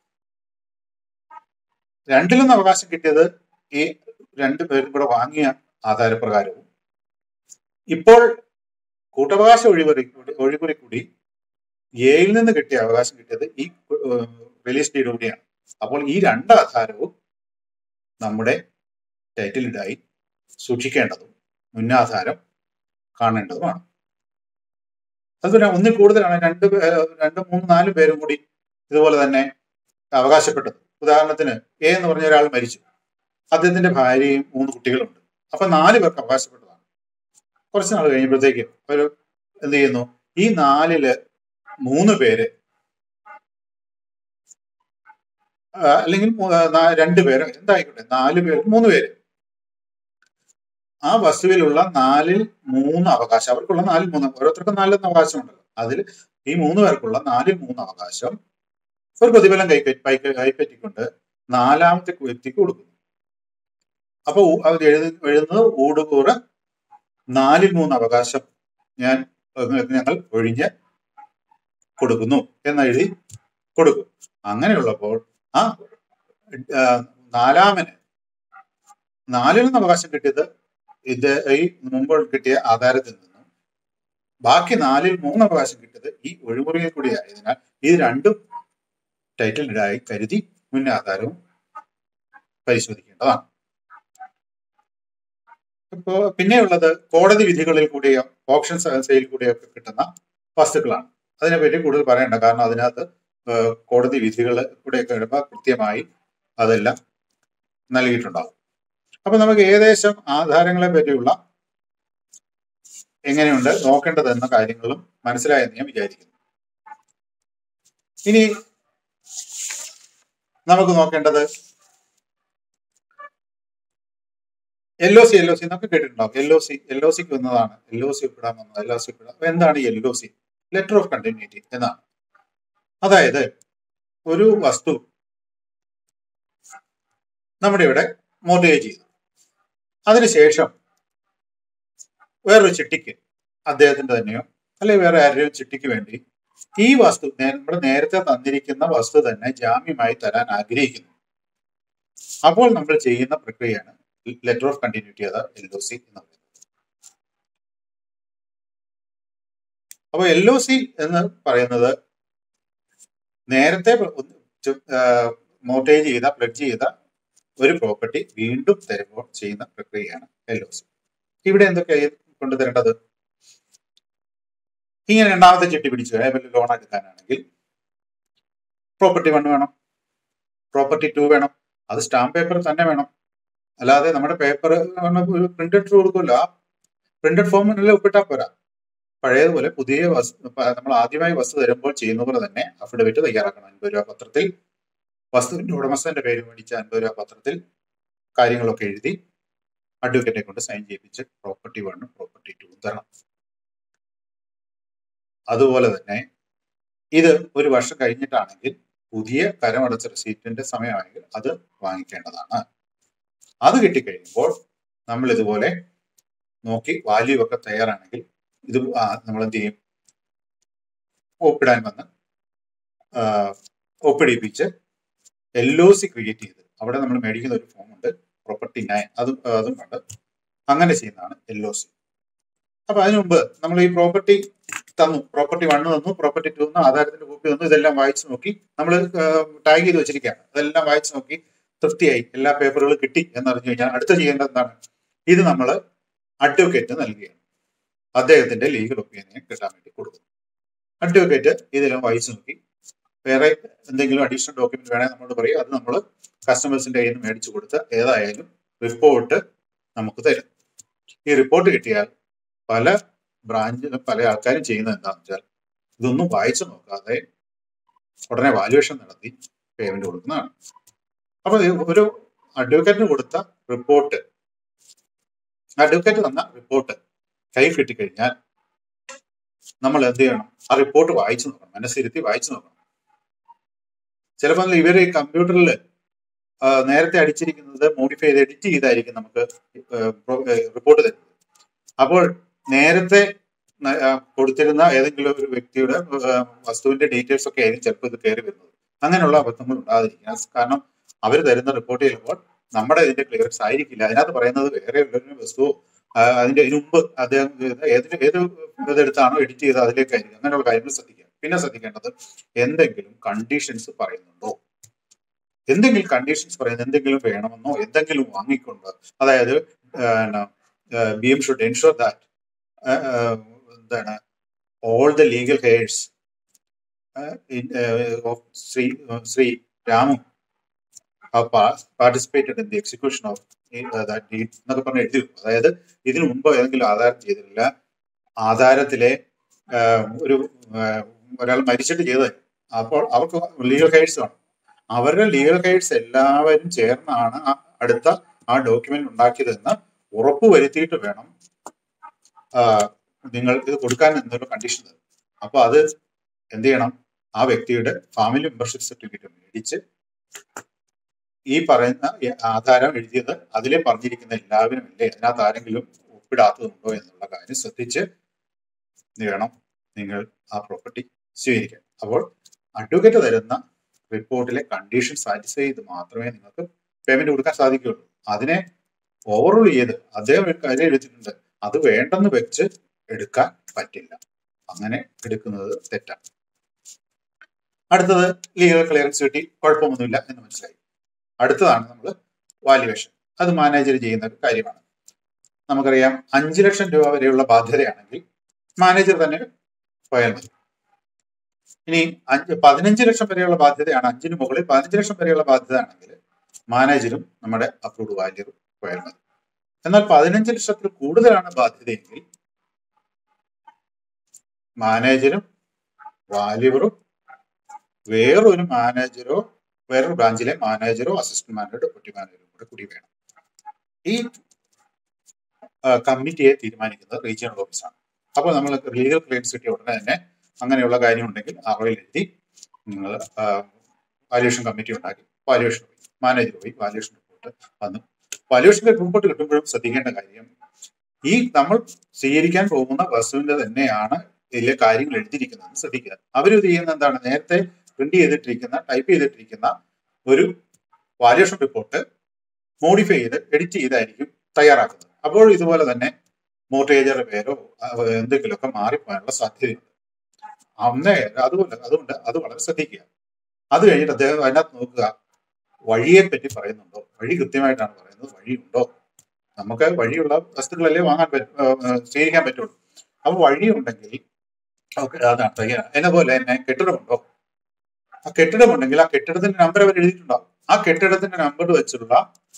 രണ്ടിലൊന്ന് അവകാശം കിട്ടിയത് ഈ രണ്ടു പേരും കൂടെ വാങ്ങിയ ആധാരപ്രകാരവും ഇപ്പോൾ കൂട്ടവകാശ ഒഴിവറി ഒഴികുറി കൂടി എയിൽ നിന്ന് കിട്ടിയ അവകാശം കിട്ടിയത് ഈ റിലീസ് ഡീഡ് കൂടിയാണ്. അപ്പോൾ ഈ രണ്ട് ആധാരവും നമ്മുടെ ടൈറ്റിൽ ഡീഡായി സൂക്ഷിക്കേണ്ടതും മുന്നാധാരം കാണേണ്ടതുമാണ്. അതുപോലെ ഒന്നിൽ കൂടുതലാണ് രണ്ട് രണ്ട് മൂന്ന് നാല് പേരും കൂടി ഇതുപോലെ തന്നെ അവകാശപ്പെട്ടത്. ഉദാഹരണത്തിന് എ എന്ന് പറഞ്ഞ ഒരാൾ മരിച്ചു, അദ്ദേഹത്തിന്റെ ഭാര്യയും മൂന്ന് കുട്ടികളുണ്ട്. അപ്പൊ നാല് പേർക്ക് അവകാശപ്പെട്ടതാണ്. കുറച്ച് നാൾ കഴിയുമ്പോഴത്തേക്ക് ഒരു എന്ത് ചെയ്യുന്നു, ഈ നാലില് മൂന്ന് പേര് അല്ലെങ്കിൽ രണ്ടു പേര് എന്തായിക്കോട്ടെ, നാല് പേര് മൂന്ന് പേര് ആ വസ്തുവിലുള്ള നാലിൽ മൂന്ന് അവകാശം, അവർക്കുള്ള നാലിൽ മൂന്ന്, ഓരോരുത്തർക്കും നാലിലൊന്ന് അവകാശം ഉണ്ടല്ലോ, അതിൽ ഈ മൂന്ന് പേർക്കുള്ള നാലിൽ മൂന്ന് അവകാശം ഒരു പ്രതിഫലം കൈപ്പറ്റി കൈപ്പറ്റിക്കൊണ്ട് നാലാമത്തെ വ്യക്തിക്ക് കൊടുക്കുന്നു. അപ്പൊ അവർ എഴുതി എഴുതുന്നത് ഊടുകൂറ് നാലിൽ മൂന്ന് അവകാശം ഞാൻ ഞങ്ങൾ ഒഴിഞ്ഞ് കൊടുക്കുന്നു എന്നെഴുതി കൊടുക്കും. അങ്ങനെയുള്ളപ്പോൾ ആ നാലാമന് നാലിൽ നിന്ന് അവകാശം കിട്ടിയത് ഇത് ഈ മുമ്പ് കിട്ടിയ ആധാരത്തിൽ നിന്നും, ബാക്കി നാലിൽ മൂന്ന് അവകാശം കിട്ടിയത് ഈ ഒഴിമുറിയിൽ കൂടി ആയതിനാൽ ഈ രണ്ടും ടൈറ്റിൽ ഡീഡായി കരുതി മുന്നേ ആധാരവും പരിശോധിക്കേണ്ടതാണ്. ഇപ്പോ പിന്നെയുള്ളത് കോടതി വിധികളിൽ കൂടിയോ ഓപ്ഷൻ സെയിൽ കൂടിയോ ഒക്കെ കിട്ടുന്ന വസ്തുക്കളാണ്. അതിനെപ്പറ്റി കൂടുതൽ പറയണ്ട, കാരണം അതിനകത്ത് കോടതി വിധികൾ കൂടെയൊക്കെ ഇടുമ്പോൾ കൃത്യമായി അതെല്ലാം നൽകിയിട്ടുണ്ടാകും. അപ്പൊ നമുക്ക് ഏകദേശം ആധാരങ്ങളെ പറ്റിയുള്ള എങ്ങനെയുണ്ട് നോക്കേണ്ടതെന്ന കാര്യങ്ങളും മനസ്സിലായെന്ന് ഞാൻ വിചാരിക്കുന്നു. ഇനി നമുക്ക് നോക്കേണ്ടത് L O C. L O C എന്നൊക്കെ കേട്ടിട്ടുണ്ടാവും. L O C L O സിക്ക് വന്നതാണ്, എൽ ഒ സി ഒപ്പിടാൻ വന്നത്, എൽ ഒ സി ഒപ്പിടാം. അപ്പൊ എന്താണ് L O C? Letter of continuity എന്നാണ്. അതായത് ഒരു വസ്തു നമ്മുടെ ഇവിടെ മോർഗേജ് ചെയ്തു, അതിനുശേഷം വേറൊരു ചിട്ടിക്ക്, അദ്ദേഹത്തിന്റെ തന്നെയോ അല്ലെങ്കിൽ വേറെ ആരുടെയോ ചിട്ടിക്ക് വേണ്ടി ഈ വസ്തു നമ്മുടെ നേരത്തെ തന്നിരിക്കുന്ന വസ്തു തന്നെ ജാമ്യമായി തരാൻ ആഗ്രഹിക്കുന്നു. അപ്പോൾ നമ്മൾ ചെയ്യുന്ന പ്രക്രിയയാണ് ലെറ്റർ ഓഫ് കണ്ടിന്യൂറ്റി, അതായത് എൽ ഒ സി എന്ന് പറയുന്നത്. അപ്പൊ എൽ ഒ സി എന്ന് പറയുന്നത് നേരത്തെ മോർഗേജ് ചെയ്ത പ്ലെഡ്ജ് ചെയ്ത ഒരു പ്രോപ്പർട്ടി വീണ്ടും തരുമ്പോൾ ചെയ്യുന്ന പ്രക്രിയയാണ് എൽ ഒ സി. ഇവിടെ എന്തൊക്കെയാണ് കൊണ്ടുതരേണ്ടത്? ഇങ്ങനെ രണ്ടാമത്തെ ചിട്ടി പിടിച്ചു വലിയ ലോൺ എടുക്കാനാണെങ്കിൽ പ്രോപ്പർട്ടി വൺ വേണം, പ്രോപ്പർട്ടി ടു വേണം. അത് സ്റ്റാമ്പ് പേപ്പർ തന്നെ വേണം, അല്ലാതെ നമ്മുടെ പേപ്പർ ഒരു പ്രിന്റഡ് കൊടുക്കുമല്ലോ, ആ പ്രിന്റഡ് ഫോമിനെല്ലാം ഒപ്പിട്ടാൽ പോരാ. പഴയതുപോലെ പുതിയ വസ്തു നമ്മൾ ആദ്യമായി വസ്തു തരുമ്പോൾ ചെയ്യുന്ന പോലെ തന്നെ അഫിഡവിറ്റ് തയ്യാറാക്കണം. അൻപത് രൂപ പത്രത്തിൽ വസ്തുവിന്റെ ഉടമസ്ഥന്റെ പേര് മേടിച്ച അൻപത് രൂപ പത്രത്തിൽ കാര്യങ്ങളൊക്കെ എഴുതി അഡ്വക്കേറ്റെ കൊണ്ട് സൈൻ ചെയ്യിപ്പിച്ച് പ്രോപ്പർട്ടി വണ്ണും പ്രോപ്പർട്ടി ടൂവും തരണം. അതുപോലെ തന്നെ ഇത് ഒരു വർഷം കഴിഞ്ഞിട്ടാണെങ്കിൽ പുതിയ കരമടച്ച റെസീറ്റിന്റെ സമയമാണെങ്കിൽ അത് വാങ്ങിക്കേണ്ടതാണ്. അത് കിട്ടിക്കഴിയുമ്പോൾ നമ്മൾ ഇതുപോലെ നോക്കി വാല്യൂ ഒക്കെ തയ്യാറാണെങ്കിൽ ഇത് നമ്മൾ എന്ത് ചെയ്യും, ഒപ്പിടാൻ വന്ന് ഒപ്പിടിപ്പിച്ച് എൽ ഒ സി ക്രിയേറ്റ് ചെയ്ത് അവിടെ നമ്മൾ മേടിക്കുന്ന ഒരു ഫോം ഉണ്ട്, പ്രോപ്പർട്ടി നയൻ, അതും അതും ഉണ്ട്. അങ്ങനെ ചെയ്യുന്നതാണ് എൽ ഒ സി. അപ്പൊ അതിനു മുമ്പ് നമ്മൾ ഈ പ്രോപ്പർട്ടി തന്നു, പ്രോപ്പർട്ടി വണ്ണ് തന്നു, പ്രോപ്പർട്ടി ടു തന്നു, ആധാരത്തിന്റെ കോപ്പി തന്നു, ഇതെല്ലാം വായിച്ചു നോക്കി നമ്മൾ ടാഗ് ചെയ്ത് വെച്ചിരിക്കുകയാണ്. അതെല്ലാം വായിച്ചു നോക്കി തൃപ്തിയായി, എല്ലാ പേപ്പറുകളും കിട്ടി എന്നറിഞ്ഞു കഴിഞ്ഞാൽ അടുത്ത ചെയ്യേണ്ടത് എന്താണ്? ഇത് നമ്മൾ അഡ്വക്കേറ്റ് നൽകുകയാണ്. അദ്ദേഹത്തിന്റെ ലീഗൽ ഒപ്പീനിയൻ കിട്ടാൻ വേണ്ടി കൊടുക്കുന്നു. അഡ്വക്കേറ്റ് ഇതെല്ലാം വായിച്ചു നോക്കി വേറെ എന്തെങ്കിലും അഡീഷണൽ ഡോക്യുമെന്റ് വേണമെങ്കിൽ നമ്മളോട് പറയും, അത് നമ്മൾ കസ്റ്റമേഴ്സിന്റെ കയ്യിൽ നിന്ന് മേടിച്ചു കൊടുത്ത് ഏതായാലും റിപ്പോർട്ട് നമുക്ക് തരും. ഈ റിപ്പോർട്ട് കിട്ടിയാൽ പല ബ്രാഞ്ചിലും പല ആൾക്കാരും ചെയ്യുന്നത് എന്താണെന്ന് വെച്ചാൽ ഇതൊന്നും വായിച്ചു നോക്കാതെ ഉടനെ വാല്യുവേഷൻ നടത്തി പേയ്മെന്റ് കൊടുക്കുന്നതാണ്. അപ്പൊ ഒരു അഡ്വക്കേറ്റിന് കൊടുത്ത റിപ്പോർട്ട്, അഡ്വക്കേറ്റ് തന്ന റിപ്പോർട്ട് കൈ കിട്ടിക്കഴിഞ്ഞാൽ നമ്മൾ എന്ത് ചെയ്യണം? ആ റിപ്പോർട്ട് വായിച്ചു നോക്കണം, മനസ്സിരുത്തി വായിച്ചു നോക്കണം. ചിലപ്പോൾ ഇവര് കമ്പ്യൂട്ടറിൽ നേരത്തെ അടിച്ചിരിക്കുന്നത് മോഡിഫൈ ചെയ്ത് എഡിറ്റ് ചെയ്തായിരിക്കും നമുക്ക് റിപ്പോർട്ട് തരുന്നത്. അപ്പോൾ നേരത്തെ കൊടുത്തിരുന്ന ഏതെങ്കിലും ഒരു വ്യക്തിയുടെ വസ്തുവിന്റെ ഡീറ്റെയിൽസ് ഒക്കെ ആയിരിക്കും ചിലപ്പോൾ ഇത് കയറി വരുന്നത്. അങ്ങനെയുള്ള അബദ്ധങ്ങൾ ഉണ്ടാകാതിരിക്കുക. കാരണം അവർ തരുന്ന റിപ്പോർട്ട് ചെയ്യുമ്പോൾ നമ്മുടെ ഇതിന്റെ ക്ലിയറൻസ് ആയിരിക്കില്ല. അതിനകത്ത് പറയുന്നത് വേറെ ഒരു വസ്തുവോ അതിന്റെ ഇതിനു മുമ്പ് അദ്ദേഹം ഏത് ഏത് ഇതെടുത്താണോ എഡിറ്റ് ചെയ്ത് അതിലേക്കായിരിക്കും. അങ്ങനെയുള്ള കാര്യങ്ങൾ ശ്രദ്ധിക്കുക. പിന്നെ ശ്രദ്ധിക്കേണ്ടത് എന്തെങ്കിലും കണ്ടീഷൻസ് പറയുന്നുണ്ടോ, എന്തെങ്കിലും കണ്ടീഷൻസ് പറയുന്നത് എന്തെങ്കിലും വേണമെന്നോ എന്തെങ്കിലും വാങ്ങിക്കൊണ്ട്, അതായത് B M should ensure that എന്താണ് all the legal heirs of Shri Shri Ramu participated in the execution of that deed എന്നൊക്കെ പറഞ്ഞ് എഴുതി. അതായത് ഇതിനു മുമ്പ് ഏതെങ്കിലും ആധാരം ചെയ്തിട്ടില്ല, ആധാരത്തിലെ ഒരു ഒരാൾ മരിച്ചിട്ട് ചെയ്തത്, അപ്പോൾ അവർക്ക് ലീഗൽ ഹെയർസ് വേണം. അവരുടെ ലീഗൽ ഹെയർസ് എല്ലാവരും ചേർന്നാണ് അടുത്ത ആ ഡോക്യുമെന്റ് ഉണ്ടാക്കിയതെന്ന് ഉറപ്പ് വരുത്തിയിട്ട് വേണം നിങ്ങൾ ഇത് കൊടുക്കാൻ എന്നൊരു കണ്ടീഷൻ തരും. അപ്പൊ അത് എന്ത് ചെയ്യണം? ആ വ്യക്തിയുടെ ഫാമിലി മെമ്പർഷിപ്പ് സർട്ടിഫിക്കറ്റ് മേടിച്ച് ഈ പറയുന്ന ആധാരം എഴുതിയത് അതിലെ പറഞ്ഞിരിക്കുന്ന എല്ലാവരും അല്ലേ, അതിനകത്ത് ആരെങ്കിലും ഒപ്പിടാത്തതുണ്ടോ എന്നുള്ള കാര്യം ശ്രദ്ധിച്ച് വേണം നിങ്ങൾ ആ പ്രോപ്പർട്ടി സ്വീകരിക്കാൻ. അപ്പോൾ അഡ്വക്കേറ്റ് തരുന്ന റിപ്പോർട്ടിലെ കണ്ടീഷൻ സാറ്റിസ്ഫൈ ചെയ്ത് മാത്രമേ നിങ്ങൾക്ക് പേയ്മെന്റ് കൊടുക്കാൻ സാധിക്കുകയുള്ളൂ. അതിനെ ഓവർറൂൾ ചെയ്ത് അദ്ദേഹം ഒരു കാര്യം എഴുതിയിട്ടുണ്ട് അത് വേണ്ടെന്ന് വെച്ച് എടുക്കാൻ പറ്റില്ല. അങ്ങനെ എടുക്കുന്നത് തെറ്റാണ്. അടുത്തത് ലീഗൽ ക്ലിയറൻസ് കിട്ടി, കുഴപ്പമൊന്നുമില്ല എന്ന് മനസ്സിലായി. അടുത്തതാണ് നമ്മൾ വാല്യുവേഷൻ. അത് മാനേജർ ചെയ്യുന്ന ഒരു കാര്യമാണ്. നമുക്കറിയാം അഞ്ചു ലക്ഷം രൂപ വരെയുള്ള ബാധ്യതയാണെങ്കിൽ മാനേജർ തന്നെ പോയാൽ മതി. ഇനി അഞ്ച് പതിനഞ്ച് ലക്ഷം വരെയുള്ള ബാധ്യതയാണ്, അഞ്ചിന് മുകളിൽ പതിനഞ്ച് ലക്ഷം വരെയുള്ള ബാധ്യത ആണെങ്കിൽ മാനേജരും നമ്മുടെ അപ്രൂവ്ഡ് വാല്യറും പോയാൽ മതി. എന്നാൽ പതിനഞ്ച് ലക്ഷത്തിൽ കൂടുതലാണ് ബാധ്യതയെങ്കിൽ മാനേജരും വാല്യവറും വേറൊരു മാനേജരോ വേറൊരു ബ്രാഞ്ചിലെ മാനേജറോ അസിസ്റ്റന്റ് മാനേജറോ ഡെപ്യൂട്ടി മാനേജറോ കൂടെ കൂടി വേണം. ഈ കമ്മിറ്റിയെ തീരുമാനിക്കുന്നത് റീജിയണൽ ഓഫീസാണ്. അപ്പോൾ നമ്മൾ ലീഗൽ ക്ലെയിംസ് കിട്ടിയ ഉടനെ തന്നെ അങ്ങനെയുള്ള കാര്യം ഉണ്ടെങ്കിൽ അറയിൽ എഴുതി നിങ്ങൾ വാല്യുവേഷൻ കമ്മിറ്റി ഉണ്ടാക്കി വാല്യുവേഷൻ പോയി മാനേജർ പോയി വാല്യുവേഷൻ റിപ്പോർട്ട് വന്നു. വാല്യുവേഷൻ റിപ്പോർട്ട് കിട്ടുമ്പോഴും ശ്രദ്ധിക്കേണ്ട കാര്യം ഈ നമ്മൾ സ്വീകരിക്കാൻ പോകുന്ന വസ്തുവിന്റെ തന്നെയാണ് ഇതിലെ കാര്യങ്ങൾ എഴുതിയിരിക്കുന്നതെന്ന് ശ്രദ്ധിക്കുക. അവർ ചെയ്യുന്ന എന്താണ്, നേരത്തെ പ്രിന്റ് ചെയ്തിട്ടിരിക്കുന്ന ടൈപ്പ് ചെയ്തിട്ടിരിക്കുന്ന ഒരു വാല്യുവേഷൻ റിപ്പോർട്ട് മോഡിഫൈ ചെയ്ത് എഡിറ്റ് ചെയ്തായിരിക്കും തയ്യാറാക്കുന്നത്. അപ്പോൾ ഇതുപോലെ തന്നെ മോർട്ടേജറുടെ പേരോ എന്തെങ്കിലുമൊക്കെ മാറിപ്പോകാനുള്ള സാധ്യതയുണ്ട്. അന്നേ അതുകൊണ്ട് അതുകൊണ്ട് അത് വളരെ ശ്രദ്ധിക്കുക. അത് കഴിഞ്ഞിട്ട് അദ്ദേഹം അതിനകത്ത് നോക്കുക വഴിയെ പറ്റി പറയുന്നുണ്ടോ, വഴി കൃത്യമായിട്ടാണ് പറയുന്നത്, വഴിയുണ്ടോ. നമുക്ക് വഴിയുള്ള വസ്തുക്കളല്ലേ വാങ്ങാൻ പറ്റും സ്വീകരിക്കാൻ പറ്റുള്ളൂ. അപ്പൊ വഴിയുണ്ടെങ്കിൽ ഓക്കെ അതാണ് തയ്യാറ. എന്നപോലെ തന്നെ കെട്ടിടമുണ്ടോ, ആ കെട്ടിടമുണ്ടെങ്കിൽ ആ കെട്ടിടത്തിന്റെ നമ്പർ അവർ എഴുതിയിട്ടുണ്ടാവും. ആ കെട്ടിടത്തിന്റെ നമ്പർ വെച്ചുള്ള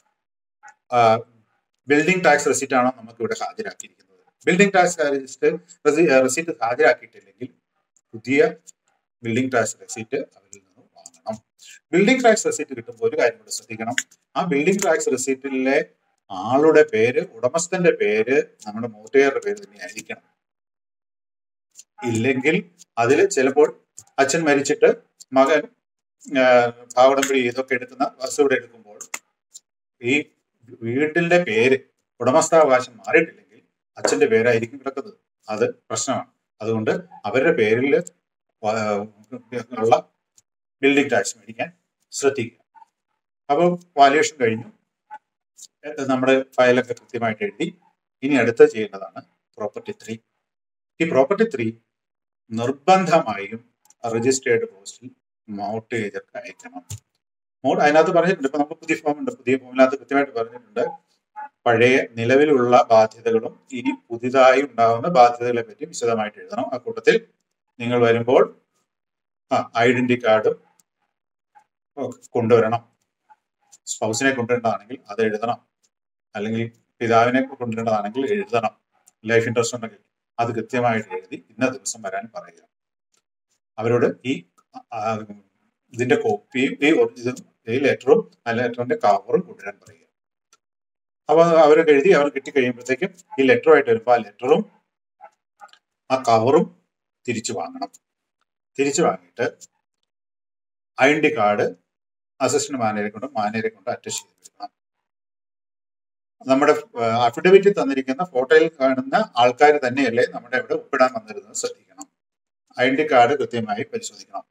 ബിൽഡിംഗ് ടാക്സ് റെസിറ്റ് ആണോ നമുക്ക് ഇവിടെ ഹാജരാക്കിയിരിക്കുന്നത്. ബിൽഡിംഗ് ടാക്സ് റെസിറ്റ് ഹാജരാക്കിയിട്ടില്ലെങ്കിൽ പുതിയ ബിൽഡിംഗ് ടാക്സ് റെസിറ്റ് അവരിൽ നിന്ന് വാങ്ങണം. ബിൽഡിംഗ് ടാക്സ് റെസിപ്റ്റ് കിട്ടുമ്പോൾ ഒരു കാര്യം കൂടെ ശ്രദ്ധിക്കണം. ആ ബിൽഡിംഗ് ടാക്സ് റെസിപ്റ്റിലെ ആളുടെ പേര്, ഉടമസ്ഥന്റെ പേര് നമ്മുടെ മോർട്ടേജറുടെ പേര് തന്നെ ആയിരിക്കണം. ഇല്ലെങ്കിൽ അതിൽ ചിലപ്പോൾ അച്ഛൻ മരിച്ചിട്ട് മകൻ ഭാവടമ്പടി ഇതൊക്കെ എടുക്കുന്ന വസ്തുവിടെ എടുക്കുമ്പോൾ ഈ വീട്ടിന്റെ പേര്, ഉടമസ്ഥാവകാശം മാറിയിട്ടില്ലെങ്കിൽ അച്ഛന്റെ പേരായിരിക്കും കിടക്കുന്നത്. അത് പ്രശ്നമാണ്. അതുകൊണ്ട് അവരുടെ പേരിൽ ഉള്ള ബിൽഡിംഗ് ടാക്സ് മേടിക്കാൻ ശ്രദ്ധിക്കുക. അപ്പോൾ വാല്യുവേഷൻ കഴിഞ്ഞു, നമ്മുടെ ഫയലൊക്കെ കൃത്യമായിട്ട് എഴുതി. ഇനി അടുത്ത ചെയ്യേണ്ടതാണ് പ്രോപ്പർട്ടി ത്രീ. ഈ പ്രോപ്പർട്ടി ത്രീ നിർബന്ധമായും രജിസ്റ്റേർഡ് പോസ്റ്റിൽ മോർട്ടേജർക്ക് അയക്കണം. മോഡ് അതിനകത്ത് പറഞ്ഞിട്ടുണ്ട്. ഇപ്പൊ നമുക്ക് പുതിയ ഫോം ഉണ്ട്. പുതിയ ഫോമിനകത്ത് കൃത്യമായിട്ട് പറഞ്ഞിട്ടുണ്ട് പഴയ നിലവിലുള്ള ബാധ്യതകളും ഇനി പുതിയതായി ഉണ്ടാകുന്ന ബാധ്യതകളെ പറ്റി വിശദമായിട്ട് എഴുതണം. ആ കൂട്ടത്തിൽ നിങ്ങൾ വരുമ്പോൾ ആ ഐഡന്റി കാർഡും കൊണ്ടുവരണം. സ്പൗസിനെ കൊണ്ടുവരേണ്ടതാണെങ്കിൽ അത് എഴുതണം, അല്ലെങ്കിൽ പിതാവിനെ കൊണ്ടുവരേണ്ടതാണെങ്കിൽ എഴുതണം. ലൈഫ് ഇൻട്രസ്റ്റ് ഉണ്ടെങ്കിൽ അത് കൃത്യമായിട്ട് എഴുതി ഇന്ന ദിവസം വരാൻ പറയുക. അവരോട് ഈ ഇതിന്റെ കോപ്പിയും ഈ ഇതും ഈ ലെറ്ററും ആ ലെറ്ററിന്റെ കവറും കൊണ്ടുവരാൻ പറയുക. അപ്പൊ അവരൊക്കെ എഴുതി അവർ കിട്ടിക്കഴിയുമ്പോഴത്തേക്കും ഈ ലെറ്ററുമായിട്ട് വരുമ്പോൾ ആ ലെറ്ററും ആ കവറും തിരിച്ചു വാങ്ങണം. തിരിച്ചു വാങ്ങിയിട്ട് ഐഡന്റി കാർഡ് അസിസ്റ്റന്റ് മാനേജരെ കൊണ്ട് മാനേജരെ കൊണ്ട് അറ്റസ്റ്റ് ചെയ്ത് കൊടുക്കണം. നമ്മുടെ അഫിഡവിറ്റിൽ തന്നിരിക്കുന്ന ഫോട്ടോയിൽ കാണുന്ന ആൾക്കാർ തന്നെയല്ലേ നമ്മുടെ ഇവിടെ ഒപ്പിടാൻ വന്നിരുന്നത് ശ്രദ്ധിക്കണം. ഐഡന്റി കാർഡ് കൃത്യമായി പരിശോധിക്കണം.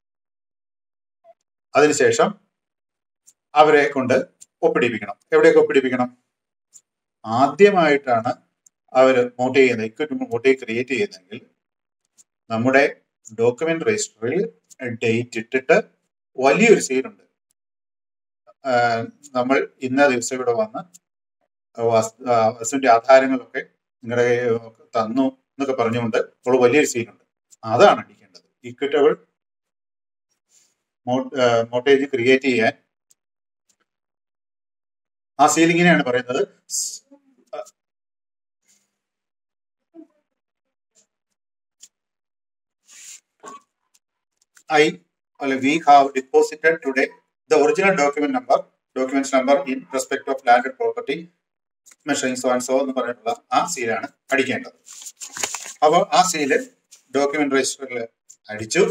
അതിനുശേഷം അവരെ കൊണ്ട് ഒപ്പിടിപ്പിക്കണം. എവിടെയൊക്കെ ഒപ്പിടിപ്പിക്കണം? ആദ്യമായിട്ടാണ് അവർ മോട്ട് ചെയ്യുന്നത്, ഇക്വിറ്റി മോട്ട് ക്രിയേറ്റ് ചെയ്യുന്നതെങ്കിൽ നമ്മുടെ ഡോക്യുമെന്റ് രജിസ്റ്ററിൽ ഡേറ്റ് ഇട്ടിട്ട് വലിയൊരു സീലുണ്ട്. നമ്മൾ ഇന്ന ദിവസം ഇവിടെ വന്ന് വസ്തുവിന്റെ ആധാരങ്ങളൊക്കെ നിങ്ങളുടെ തന്നു എന്നൊക്കെ പറഞ്ഞുകൊണ്ട് ഉള്ള വലിയൊരു സീലുണ്ട്. അതാണ് അടിക്കേണ്ടത്. ഇക്വിറ്റബിൾ മോർട്ടേജ് ക്രിയേറ്റ് ചെയ്യാൻ ആ സീൽ ഇങ്ങനെയാണ് പറയുന്നത്. I or we have deposited today the original document number, documents number in respect of landed property measuring so and so എന്ന് പറഞ്ഞിട്ടുള്ള ആ സീലാണ് അടിക്കേണ്ടത്. അപ്പോൾ ആ സീല് ഡോക്യുമെന്റ് രജിസ്റ്ററിൽ അടിച്ചു.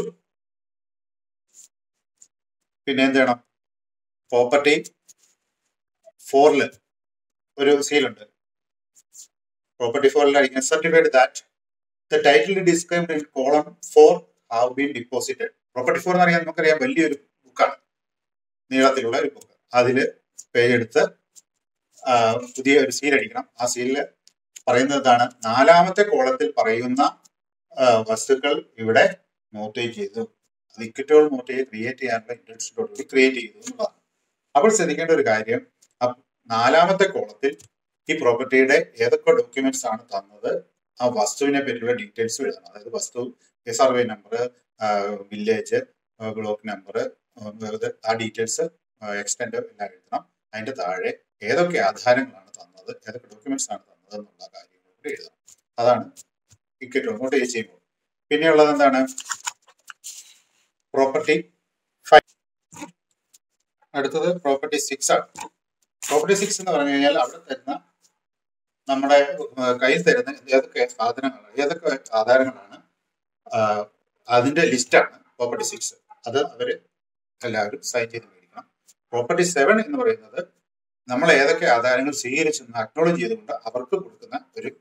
പിന്നെ എന്ത് ചെയ്യണം? പ്രോപ്പർട്ടി ഫോറില് ഒരു സീലുണ്ട്. പ്രോപ്പർട്ടി ഫോറിൽ അടിക്കുന്ന certified that the title described in column four have been deposited. Property four എന്ന് പറയാൻ നമുക്കറിയാം വലിയൊരു ബുക്കാണ്, നീളത്തിലുള്ള ഒരു ബുക്ക്. അതില് പേജ് എടുത്ത് പുതിയ ഒരു സീൽ അടിക്കണം. ആ സീലില് പറയുന്നതാണ് നാലാമത്തെ കോളത്തിൽ പറയുന്ന വസ്തുക്കൾ ഇവിടെ മോർട്ടേജ് ചെയ്തു. അത് ഇക്വിറ്റബിൾ മോർട്ടേജ് ക്രിയേറ്റ് ചെയ്യാനുള്ള ഇന്റൻഷനോടുകൂടി ക്രിയേറ്റ് ചെയ്തു എന്നുള്ളതാണ്. അപ്പോൾ ശ്രദ്ധിക്കേണ്ട ഒരു കാര്യം, നാലാമത്തെ കോളത്തിൽ ഈ പ്രോപ്പർട്ടിയുടെ ഏതൊക്കെ ഡോക്യുമെന്റ്സ് ആണ് തന്നത് ആ വസ്തുവിനെ പറ്റിയുള്ള ഡീറ്റെയിൽസ് എഴുതണം. അതായത് വസ്തു, survey number, village, block number, ആ ഡീറ്റെയിൽസ് എക്സ്റ്റെൻഡ് എല്ലാം എഴുതണം. അതിന്റെ താഴെ ഏതൊക്കെ ആധാരങ്ങളാണ് തന്നത്, ഏതൊക്കെ ഡോക്യുമെന്റ്സ് ആണ് തന്നത് എന്നുള്ള കാര്യങ്ങൾ കൂടി എഴുതണം. അതാണ് ഇക്വിറ്റി മോർട്ടേജ് ചെയ്യുമ്പോൾ. പിന്നെയുള്ളത് എന്താണ്? Property five. അടുത്തത് പ്രോപ്പർട്ടി സിക്സ് ആണ്. പ്രോപ്പർട്ടി സിക്സ് എന്ന് പറഞ്ഞു കഴിഞ്ഞാൽ അവിടെ തരുന്ന നമ്മുടെ കയ്യിൽ തരുന്ന ഏതൊക്കെ സാധനങ്ങളാണ്, ഏതൊക്കെ ആധാരങ്ങളാണ്, അതിന്റെ ലിസ്റ്റാണ് പ്രോപ്പർട്ടി സിക്സ്. അത് അവര് എല്ലാവരും സൈൻ ചെയ്ത് മേടിക്കണം. പ്രോപ്പർട്ടി സെവൻ എന്ന് പറയുന്നത് നമ്മൾ ഏതൊക്കെ ആധാരങ്ങൾ സ്വീകരിച്ചെന്ന് അക്നോളജ് ചെയ്തുകൊണ്ട് അവർക്ക് കൊടുക്കുന്ന ഒരു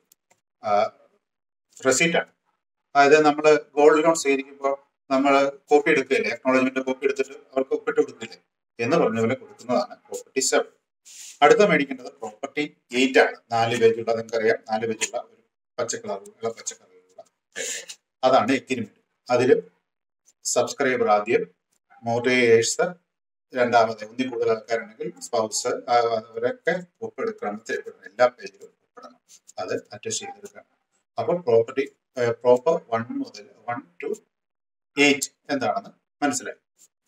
റെസീറ്റാണ്. അതായത് നമ്മൾ ഗോൾഡ് ലോൺ സ്വീകരിക്കുമ്പോൾ നമ്മൾ കോപ്പി എടുക്കുകയില്ലേ, അക്നോളജ്മെന്റ് കോപ്പി എടുത്തിട്ട് അവർക്ക് ഒപ്പിട്ട് കൊടുക്കില്ലേ എന്ന് പറഞ്ഞ പോലെ കൊടുക്കുന്നതാണ് പ്രോപ്പർട്ടി സെവൻ. അടുത്ത മേടിക്കേണ്ടത് പ്രോപ്പർട്ടി എയ്റ്റ് ആണ്. നാല് പേജുള്ള, നിങ്ങൾക്കറിയാം, നാല് പേജുള്ള ഒരു പച്ചക്കളറുള്ള പച്ചക്കളറുള്ള അതാണ് എഗ്രിമെന്റ്. അതിൽ സബ്സ്ക്രൈബർ ആദ്യം, മോർട്ടേജേഴ്സ് രണ്ടാമത്, ഒന്നിൽ കൂടുതൽ ആൾക്കാരുണ്ടെങ്കിൽ സ്പൗസ്, അവരൊക്കെ ഒപ്പെടുക്കണം. എല്ലാ പേജിലും ഒപ്പിടണം. അത് അറ്റസ്റ്റ് ചെയ്തെടുക്കണം. അപ്പോൾ പ്രോപ്പർട്ടി പ്രോപ്പർ വൺ മുതൽ വൺ ടു എയ്റ്റ് എന്താണെന്ന് മനസ്സിലായി.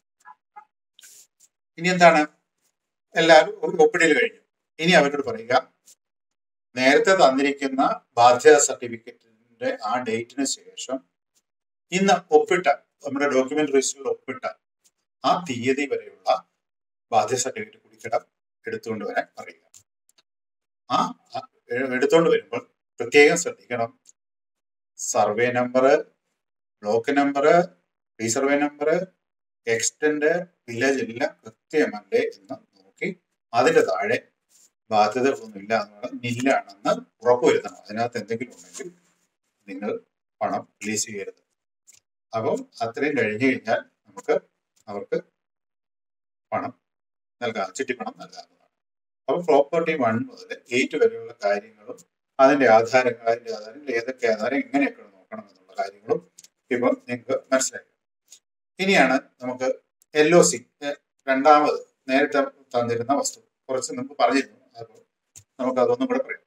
ഇനി എന്താണ്? എല്ലാവരും ഒപ്പിടൽ കഴിഞ്ഞു. ഇനി അവരോട് പറയുക, നേരത്തെ തന്നിരിക്കുന്ന ബാധ്യത സർട്ടിഫിക്കറ്റിന്റെ ആ ഡേറ്റിന് ശേഷം ഇന്ന് ഒപ്പിട്ട, നമ്മുടെ ഡോക്യുമെന്റ് രജിസ്റ്ററിൽ ഒപ്പിട്ട ആ തീയതി വരെയുള്ള ബാധ്യത സർട്ടിഫിക്കറ്റ് കുടിക്കടം എടുത്തുകൊണ്ട് വരാൻ പറയുക. ആ എടുത്തുകൊണ്ട് വരുമ്പോൾ പ്രത്യേകം ശ്രദ്ധിക്കണം, survey number, block number, resurvey number, extent, village എല്ലാം കൃത്യമല്ലേ എന്ന് നോക്കി അതിന്റെ താഴെ ബാധ്യതകളൊന്നുമില്ല എന്നുള്ള നില്ലാണെന്ന് ഉറപ്പുവരുത്തണം. അതിനകത്ത് എന്തെങ്കിലും ഉണ്ടെങ്കിൽ നിങ്ങൾ പണം റിലീസ് ചെയ്യരുത്. അപ്പോൾ അത്രയും കഴിഞ്ഞു കഴിഞ്ഞാൽ നമുക്ക് അവർക്ക് പണം നൽകാം, ചിട്ടിപ്പണം നൽകാവുന്നതാണ്. അപ്പോൾ പ്രോപ്പർട്ടി വൺ മുതൽ എയ്റ്റ് വരെയുള്ള കാര്യങ്ങളും അതിന്റെ ആധാരങ്ങൾ, അതിന്റെ ആധാരങ്ങൾ ഏതൊക്കെ ആധാരം എങ്ങനെയൊക്കെ നോക്കണം എന്നുള്ള കാര്യങ്ങളും ഇപ്പോൾ നിങ്ങൾക്ക് മനസ്സിലായി. ഇനിയാണ് നമുക്ക് എൽ ഒ സി, രണ്ടാമത് നേരിട്ട് തന്നിരുന്ന വസ്തു കുറച്ച് മുമ്പ് പറഞ്ഞിരുന്നു, അപ്പോൾ നമുക്ക് അതൊന്നും കൂടെ പറയാം.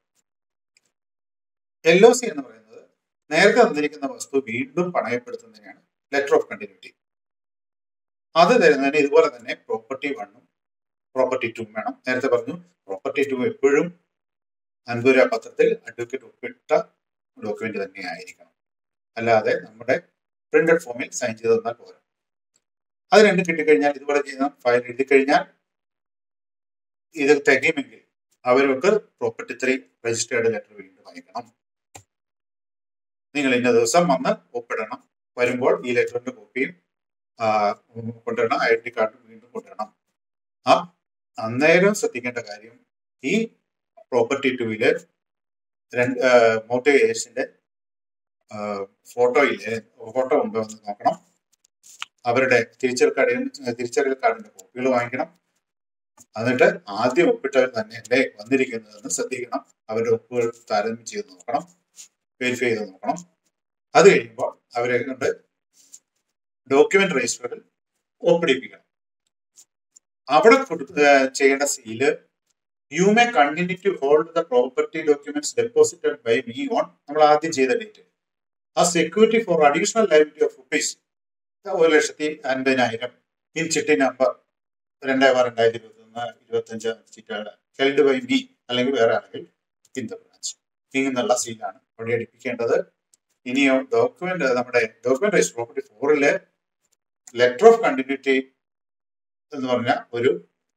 എൽ ഒ സി എന്ന് പറയുന്നത് നേരത്തെ തന്നിരിക്കുന്ന വസ്തു വീണ്ടും പണയപ്പെടുത്തുന്നതിനാണ് ലെറ്റർ ഓഫ് കണ്ടിന്യൂറ്റി. അത് തരുന്നതിന് ഇതുപോലെ തന്നെ പ്രോപ്പർട്ടി വണ്ണും പ്രോപ്പർട്ടി ടു വേണം. നേരത്തെ പറഞ്ഞു പ്രോപ്പർട്ടി ടു എപ്പോഴും അൻപൂര പത്രത്തിൽ അഡ്വക്കേറ്റ് ഒപ്പിട്ട ഡോക്യുമെന്റ് തന്നെ ആയിരിക്കണം, അല്ലാതെ നമ്മുടെ പ്രിന്റഡ് ഫോമിൽ സൈൻ ചെയ്ത് തന്നാൽ പോരാ. അത് രണ്ടും കിട്ടിക്കഴിഞ്ഞാൽ ഇതുപോലെ ചെയ്യുന്ന ഫയൽ എഴുതി കഴിഞ്ഞാൽ ഇത് തികയുമെങ്കിൽ അവർക്ക് പ്രോപ്പർട്ടി ത്രീ രജിസ്റ്റേർഡ് ലെറ്റർ വീണ്ടും അയക്കണം. നിങ്ങൾ ഇന്ന ദിവസം വന്ന് ഒപ്പിടണം, വരുമ്പോൾ ഈ ലെറ്ററിന്റെ കോപ്പിയും കൊണ്ടുവരണം, ഐഡന്റി കാർഡ് വീണ്ടും കൊണ്ടുവരണം. ആ അന്നേരം ശ്രദ്ധിക്കേണ്ട കാര്യം, ഈ പ്രോപ്പർട്ടി ടൂവില് രണ്ട് മോർട്ടേജേഴ്സിന്റെ ഫോട്ടോ ഇല്ലേ, ഫോട്ടോ ഉണ്ടോ എന്ന് നോക്കണം. അവരുടെ തിരിച്ചറിയൽ കാർഡ് തിരിച്ചറിയൽ കാർഡിന്റെ കോപ്പികൾ വാങ്ങിക്കണം. എന്നിട്ട് ആദ്യം ഒപ്പിട്ടവർ തന്നെയല്ലേ വന്നിരിക്കുന്നതെന്ന് ശ്രദ്ധിക്കണം. അവരുടെ ഒപ്പുകൾ താരതമ്യം ചെയ്ത് നോക്കണം, വെരിഫൈ ചെയ്ത് നോക്കണം. അത് കഴിയുമ്പോൾ അവരെ കൊണ്ട് ഡോക്യുമെന്റ് രജിസ്റ്ററിൽ ഒപ്പിടിപ്പിക്കണം. അവിടെ ചെയ്യേണ്ട seal, you may continue to hold the property documents deposited by me on, നമ്മൾ ആദ്യം ചെയ്ത ഡേറ്റ്, ആ security for additional liability of rupees ഒരു ലക്ഷത്തി അൻപതിനായിരം ഇൻ ചിട്ടി നമ്പർ രണ്ട് ആറ് രണ്ടായിരത്തി ഇരുപത്തി ഒന്ന് ഇരുപത്തഞ്ച് ചിറ്റയുടെ ഹെൽഡ് ബൈ മീ അല്ലെങ്കിൽ വേറെ ആണെങ്കിൽ ഇൻ ദ ബ്രാഞ്ച് ഇങ്ങനെയുള്ള സീലാണ് അവിടെ അടിപ്പിക്കേണ്ടത്. ഇനിയോ ഡോക്യുമെന്റ്, നമ്മുടെ ഡോക്യുമെന്റ് രജിസ്റ്റർ പ്രോപ്പർട്ടി ഫോറിലെ ലെറ്റർ ഓഫ് കണ്ടിന്യൂറ്റി എന്ന് പറഞ്ഞ ഒരു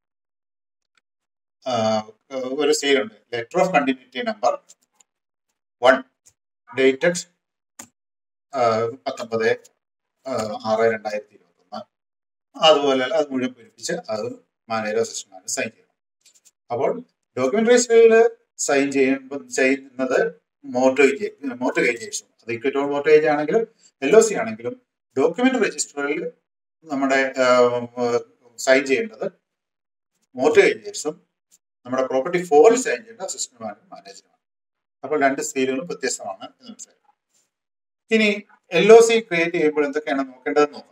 ഒരു സീലുണ്ട്. Letter of continuity number one dated പത്തൊമ്പത് ആറ് രണ്ടായിരത്തി ഇരുപത്തി ഒന്ന്. അതുപോലെ അത് മുഴുവൻ പൂരിപ്പിച്ച് അത് മാനേജർ അസിസ്റ്റന്റ് സൈൻ ചെയ്യണം. അപ്പോൾ ഡോക്യുമെന്റ് രജിസ്റ്ററിൽ സൈൻ ചെയ്യുമ്പോൾ ചെയ്യുന്നത് മോർട്ടേജ് മോർട്ടേജേഴ്സും, അത് ഇക്വിറ്റി മോർട്ടേജ് ആണെങ്കിലും എൽ ഒ സി ആണെങ്കിലും ഡോക്യുമെന്റ് രജിസ്റ്ററിൽ നമ്മുടെ സൈൻ ചെയ്യേണ്ടത് മോർട്ടേജേഴ്സും നമ്മുടെ പ്രോപ്പർട്ടി ഫോറിൽ സൈൻ ചെയ്യേണ്ട അസിസ്റ്റന്റുമാരും മാനേജറുമാണ്. അപ്പോൾ രണ്ട് സീലുകളും വ്യത്യസ്തമാണ് എന്ന് മനസ്സിലായി. ഇനി എൽ ഒ സി ക്രിയേറ്റ് ചെയ്യുമ്പോൾ എന്തൊക്കെയാണ് നോക്കേണ്ടതെന്ന് നോക്കാം.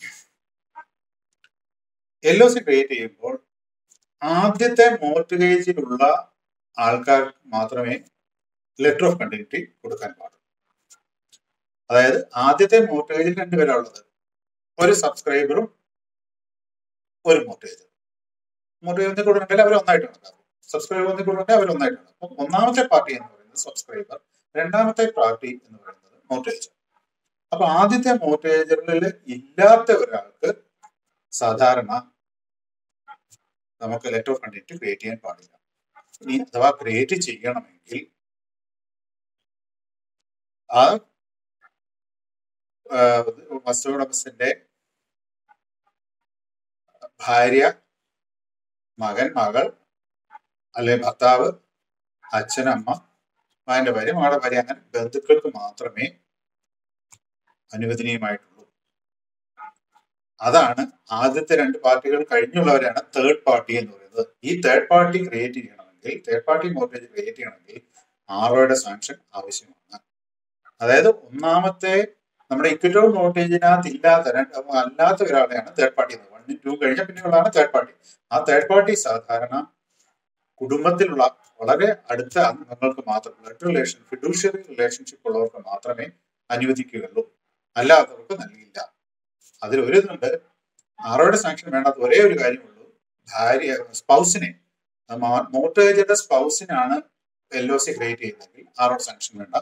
എൽ ഒ സി ക്രിയേറ്റ് ചെയ്യുമ്പോൾ ആദ്യത്തെ മോർട്ടേജിലുള്ള ആൾക്കാർക്ക് മാത്രമേ ലെറ്റർ ഓഫ് കണ്ടിന്യൂറ്റി കൊടുക്കാൻ പാടുള്ളൂ. അതായത് ആദ്യത്തെ മോർട്ടേജിൽ രണ്ടുപേരാണ് ഉള്ളത്, ഒരു സബ്സ്ക്രൈബറും ഒരു മോർട്ടേജറും. മോർട്ടേജ് ഒന്നിൽ കൊടുക്കണമെങ്കിൽ അവർ ഒന്നായിട്ട് കണക്കാക്കും, സബ്സ്ക്രൈബർ ഒന്നിൽ കൊടുക്കണമെങ്കിൽ അവർ ഒന്നായിട്ട് കണക്കാക്കും. അപ്പം ഒന്നാമത്തെ പാർട്ടി എന്ന് പറയുന്നത് സബ്സ്ക്രൈബർ, രണ്ടാമത്തെ പാർട്ടി എന്ന് പറയുന്നത് മോർട്ടേജർ. അപ്പൊ ആദ്യത്തെ മോർട്ടേജറിൽ ഇല്ലാത്ത ഒരാൾക്ക് സാധാരണ നമുക്ക് ലെറ്റർ ഓഫ് കണ്ടിന്യൂറ്റി ക്രിയേറ്റ് ചെയ്യാൻ പാടില്ല. ഇനി അഥവാ ക്രിയേറ്റ് ചെയ്യണമെങ്കിൽ ആ വസ്തുവുടമസ്ഥന്റെ ഭാര്യ, മകൻ, മകൾ, അല്ലെ ഭർത്താവ്, അച്ഛൻ, അമ്മ, മകന്റെ ഭാര്യ, മകളുടെ ഭാര്യ, അങ്ങനെ ബന്ധുക്കൾക്ക് മാത്രമേ അനുവദനീയമായിട്ടുള്ളൂ. അതാണ് ആദ്യത്തെ രണ്ട് പാർട്ടികൾ. കഴിഞ്ഞുള്ളവരാണ് തേർഡ് പാർട്ടി എന്ന് പറയുന്നത്. ഈ തേർഡ് പാർട്ടി ക്രിയേറ്റ് ചെയ്യണമെങ്കിൽ, തേർഡ് പാർട്ടി മോർട്ടേജ് ക്രിയേറ്റ് ചെയ്യണമെങ്കിൽ ആർഒയുടെ സാങ്ഷൻ ആവശ്യമാണ്. അതായത് ഒന്നാമത്തെ നമ്മുടെ ഇക്വിറ്റി മോർട്ടേജിനകത്ത് ഇല്ലാത്ത അല്ലാത്ത ഒരാളെയാണ് തേർഡ് പാർട്ടി എന്ന്. വൺ ടു കഴിഞ്ഞ പിന്നെയുള്ളതാണ് തേർഡ് പാർട്ടി. ആ തേർഡ് പാർട്ടി സാധാരണ കുടുംബത്തിലുള്ള വളരെ അടുത്ത അംഗങ്ങൾക്ക് മാത്രം, ബ്ലഡ് റിലേഷൻ, ഫിഡ്യൂഷ്യറി റിലേഷൻഷിപ്പ് ഉള്ളവർക്ക് മാത്രമേ അനുവദിക്കുകയുള്ളൂ, അല്ലാത്തവർക്ക് നൽകില്ല. അതിൽ ഒരു ഇതുണ്ട്, ആറോയുടെ സാങ്ഷൻ വേണ്ടാത്ത ഒരേ ഒരു കാര്യമുള്ളൂ, ഭാര്യ സ്പൗസിനെ, മോർട്ടേജിന്റെ സ്പൗസിനാണ് എൽ ഒ സി ക്രിയേറ്റ് ചെയ്യുന്നതെങ്കിൽ ആറോയുടെ സാങ്ഷൻ വേണ്ട.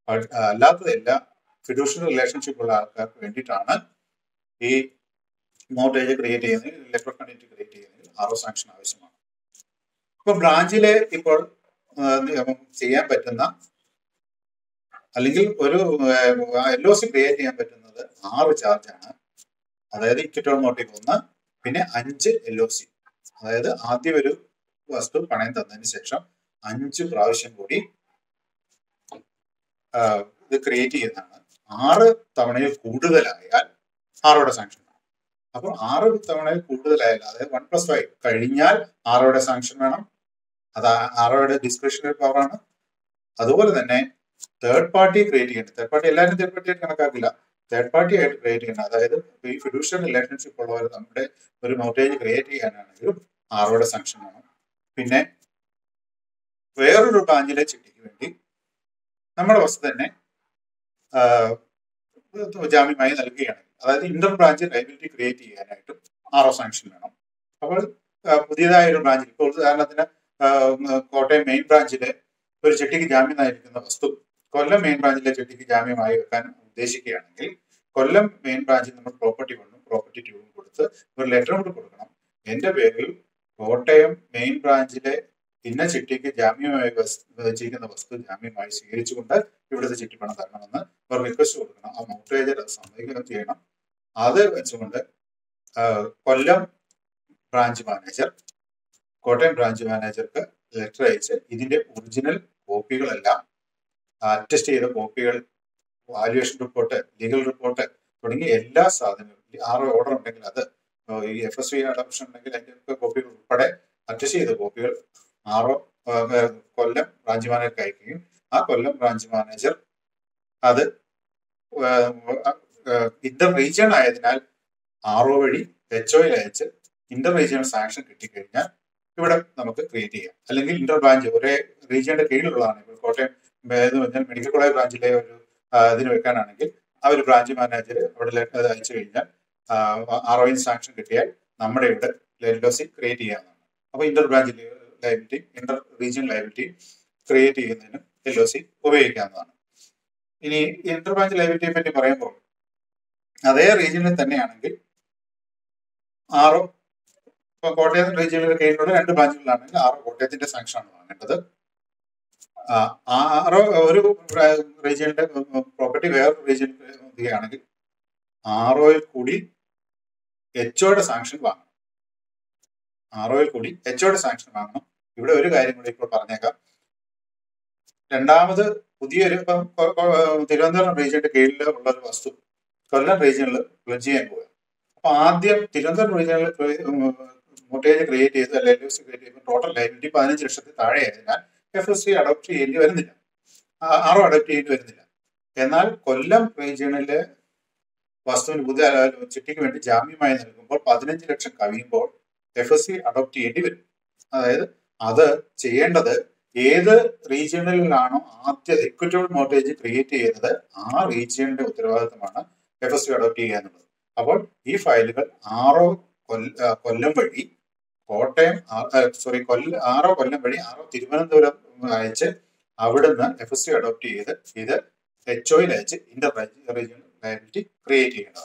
അല്ലാത്തതെല്ലാം ഫിഡ്യൂഷ്യറി റിലേഷൻഷിപ്പ് ഉള്ള ആൾക്കാർക്ക് വേണ്ടിയിട്ടാണ് ഈ മോർട്ടേജ് ക്രിയേറ്റ് ചെയ്യുന്നതിൽ ലെറ്റർ ഓഫ് കണ്ടിന്യൂറ്റി ക്രിയേറ്റ് ചെയ്യുന്നതിൽ ആർ ഒ സാങ്ഷൻ ആവശ്യമാണ്. ഇപ്പൊ ബ്രാഞ്ചിലെ ഇപ്പോൾ ചെയ്യാൻ പറ്റുന്ന അല്ലെങ്കിൽ ഒരു എൽ ഒ സി ക്രിയേറ്റ് ചെയ്യാൻ പറ്റുന്നത് ആറ് ചാർജാണ്. അതായത് ഇക്വിറ്റബിൾ മോട്ടീവ് ഒന്ന്, പിന്നെ അഞ്ച് എൽ ഒ സി. അതായത് ആദ്യം ഒരു വസ്തു പണയം തന്നതിന് ശേഷം അഞ്ച് പ്രാവശ്യം കൂടി ഇത് ക്രിയേറ്റ് ചെയ്യുന്നതാണ്. ആറ് തവണയിൽ കൂടുതലായാൽ ആറോടെ സാങ്ഷൻ വേണം. അപ്പൊ ആറ് തവണയിൽ കൂടുതലായാൽ, അതായത് വൺ പ്ലസ് ഫൈവ് കഴിഞ്ഞാൽ ആറോടെ സാങ്ഷൻ വേണം. അത് ആറോയുടെ ഡിസ്ക്രിപ്ഷണറി പവറാണ്. അതുപോലെ തന്നെ തേർഡ് പാർട്ടി ക്രിയേറ്റ് ചെയ്യേണ്ടത്, തേർഡ് പാർട്ടി എല്ലാവരും തേർഡ് പാർട്ടി ആയിട്ട് കണക്കാക്കില്ല, തേർഡ് പാർട്ടി ആയിട്ട് ക്രിയേറ്റ് ചെയ്യണം. അതായത് ഈ ഫിഡ്യൂഷ്യറി റിലേഷൻഷിപ്പ് ഉള്ളവർ നമ്മുടെ ഒരു മോർട്ടേജ് ക്രിയേറ്റ് ചെയ്യാനാണെങ്കിലും ആറോടെ സാങ്ഷൻ വേണം. പിന്നെ വേറൊരു ബ്രാഞ്ചിലെ ചിട്ടിക്ക് വേണ്ടി നമ്മുടെ വസ്തു തന്നെ ജാമ്യമായി നൽകുകയാണെങ്കിൽ, അതായത് ഇന്റർ ബ്രാഞ്ച് ലയബിലിറ്റി ക്രിയേറ്റ് ചെയ്യാനായിട്ടും ആർ ഒ സാങ്ഷൻ വേണം. അപ്പോൾ പുതിയതായ ഒരു ബ്രാഞ്ചിൽ, ഇപ്പോൾ ഉദാഹരണത്തിന് കോട്ടയം മെയിൻ ബ്രാഞ്ചിലെ ഒരു ചിട്ടിക്ക് ജാമ്യമായിരിക്കുന്ന വസ്തു കൊല്ലം മെയിൻ ബ്രാഞ്ചിലെ ചിട്ടിക്ക് ജാമ്യമായി വെക്കാൻ ഉദ്ദേശിക്കുകയാണെങ്കിൽ കൊല്ലം മെയിൻ ബ്രാഞ്ചിൽ നമ്മൾ പ്രോപ്പർട്ടി കൊണ്ടും പ്രോപ്പർട്ടി ട്യൂബും കൊടുത്ത് ഒരു ലെറ്റർ കൂടി കൊടുക്കണം. എന്റെ പേരിൽ കോട്ടയം മെയിൻ ബ്രാഞ്ചിലെ ഇന്ന ചിട്ടിക്ക് ജാമ്യമായി വെച്ചിരിക്കുന്ന വസ്തു ജാമ്യമായി സ്വീകരിച്ചുകൊണ്ട് ഇവിടുത്തെ ചിട്ടിപ്പണം തരണമെന്ന് ഒരു റിക്വസ്റ്റ് കൊടുക്കണം. ആ മോർട്ടേജർ അത് സമ്മതിക്കുകയും ചെയ്യണം. അത് വെച്ചുകൊണ്ട് Kollam branch manager Kottayam branch മാനേജർക്ക് ലെറ്റർ അയച്ച് ഇതിന്റെ ഒറിജിനൽ കോപ്പികളെല്ലാം അറ്റസ്റ്റ് ചെയ്ത കോപ്പികൾ, വാല്യുവേഷൻ റിപ്പോർട്ട്, ലീഗൽ റിപ്പോർട്ട് തുടങ്ങിയ എല്ലാ സാധനങ്ങളും, ആറ് ഓർഡർ ഉണ്ടെങ്കിൽ അത്, ഈ എഫ് എസ് വി അഡോപ്ഷൻ ഉണ്ടെങ്കിൽ അതിന്റെ കോപ്പികൾ ഉൾപ്പെടെ അറ്റസ്റ്റ് ചെയ്ത കോപ്പികൾ ആറോ കൊല്ലം ബ്രാഞ്ച് മാനേജർക്ക് അയക്കുകയും ആ കൊല്ലം ബ്രാഞ്ച് മാനേജർ അത് ഇന്റർ റീജിയൺ ആയതിനാൽ ആർ ഒ വഴി എച്ച് ഒയിൽ അയച്ച് ഇന്റർ റീജിയണൽ സാങ്ഷൻ കിട്ടിക്കഴിഞ്ഞാൽ ഇവിടെ നമുക്ക് ക്രിയേറ്റ് ചെയ്യാം. അല്ലെങ്കിൽ ഇന്റർ ബ്രാഞ്ച് ഒരേ റീജിയന്റെ കീഴിലുള്ളതാണ്. ഇപ്പോൾ കോട്ടയം എന്ന് പറഞ്ഞാൽ മെഡിക്കൽ കോളേജ് ബ്രാഞ്ചിലെ ഒരു ഇതിന് വെക്കാനാണെങ്കിൽ ആ ഒരു ബ്രാഞ്ച് മാനേജർ അവിടെ ലെറ്റർ അയച്ചു കഴിഞ്ഞാൽ ആർ ഒ സാങ്ഷൻ കിട്ടിയാൽ നമ്മുടെ ഇവിടെ എൽ ഒ സി ക്രിയേറ്റ് ചെയ്യാവുന്നതാണ്. അപ്പൊ inter branch liability, inter region liability create ചെയ്യുന്നതിനും എൽ ഒ സി ഉപയോഗിക്കാവുന്നതാണ്. ഇനി ഇന്റർ ബ്രാഞ്ച് ലയബിലിറ്റിയെ പറ്റി പറയുമ്പോൾ അതേ റീജിയനിൽ തന്നെയാണെങ്കിൽ ആറോ, ഇപ്പൊ കോട്ടയം റീജിയനിൽ കീഴിലുള്ള രണ്ട് ബ്രാഞ്ചുകളിലാണെങ്കിൽ ആറോ കോട്ടയത്തിന്റെ സാങ്ഷൻ ആണ് വാങ്ങേണ്ടത്. ആറോ ഒരു റീജിയന്റെ പ്രോപ്പർട്ടി വേറൊരു റീജിയനിൽ എത്തുകയാണെങ്കിൽ ആറോയിൽ കൂടി എച്ച്ഒയുടെ സാങ്ഷൻ വാങ്ങണം. ആറോയിൽ കൂടി എച്ച്ഒയുടെ സാങ്ഷൻ വാങ്ങണം. ഇവിടെ ഒരു കാര്യം കൂടി ഇപ്പോൾ പറഞ്ഞേക്കാം. രണ്ടാമത് പുതിയൊരു, ഇപ്പം തിരുവനന്തപുരം റീജിയന്റെ കീഴിൽ ഉള്ള ഒരു വസ്തു കൊല്ലം റീജിയനിൽ പ്ലഡ്ജ് ചെയ്യാൻ പോവുക. അപ്പൊ ആദ്യം തിരുവനന്തപുരം റീജിയനിൽ മോർട്ടേജ് ക്രിയേറ്റ് ചെയ്ത് അല്ലെങ്കിൽ എൽ ഒ സി ക്രിയേറ്റ് ചെയ്യുമ്പോൾ ടോട്ടൽ ലയബിലിറ്റി പതിനഞ്ച് ലക്ഷത്തിൽ താഴെ ആയതിനാൽ എഫ് എസ് സി അഡോപ്റ്റ് ചെയ്യേണ്ടി വരുന്നില്ല, ആറോ അഡോപ്റ്റ് ചെയ്യേണ്ടി വരുന്നില്ല. എന്നാൽ കൊല്ലം റീജിയണിലെ വസ്തുവിന് പുതിയ ചിട്ടിക്ക് വേണ്ടി ജാമ്യമായി നൽകുമ്പോൾ പതിനഞ്ച് ലക്ഷം കവിയുമ്പോൾ എഫ് എസ് സി അഡോപ്റ്റ് ചെയ്യേണ്ടി വരും. അതായത് അത് ചെയ്യേണ്ടത് ഏത് റീജിയണിലാണോ ആദ്യ ഇക്വിറ്റബിൾ മോർട്ടേജ് ക്രിയേറ്റ് ചെയ്യുന്നത് ആ റീജിയണിന്റെ ഉത്തരവാദിത്തമാണ് എഫ് എസ് സി അഡോപ്റ്റ് ചെയ്യുക എന്നുള്ളത്. അപ്പോൾ ഈ ഫയലുകൾ ആറോ കൊല്ലം വഴി കോട്ടയം സോറി കൊല്ലം ആറോ കൊല്ലം വഴി ആറോ തിരുവനന്തപുരം അയച്ച് അവിടുന്ന് എഫ് എസ് സി അഡോപ്റ്റ് ചെയ്ത് ഇത് എച്ച് ഒയിൽ അയച്ച് ഇന്റർ റീജിയണൽ ലയബിലിറ്റി ക്രിയേറ്റ് ചെയ്യേണ്ടതാണ്.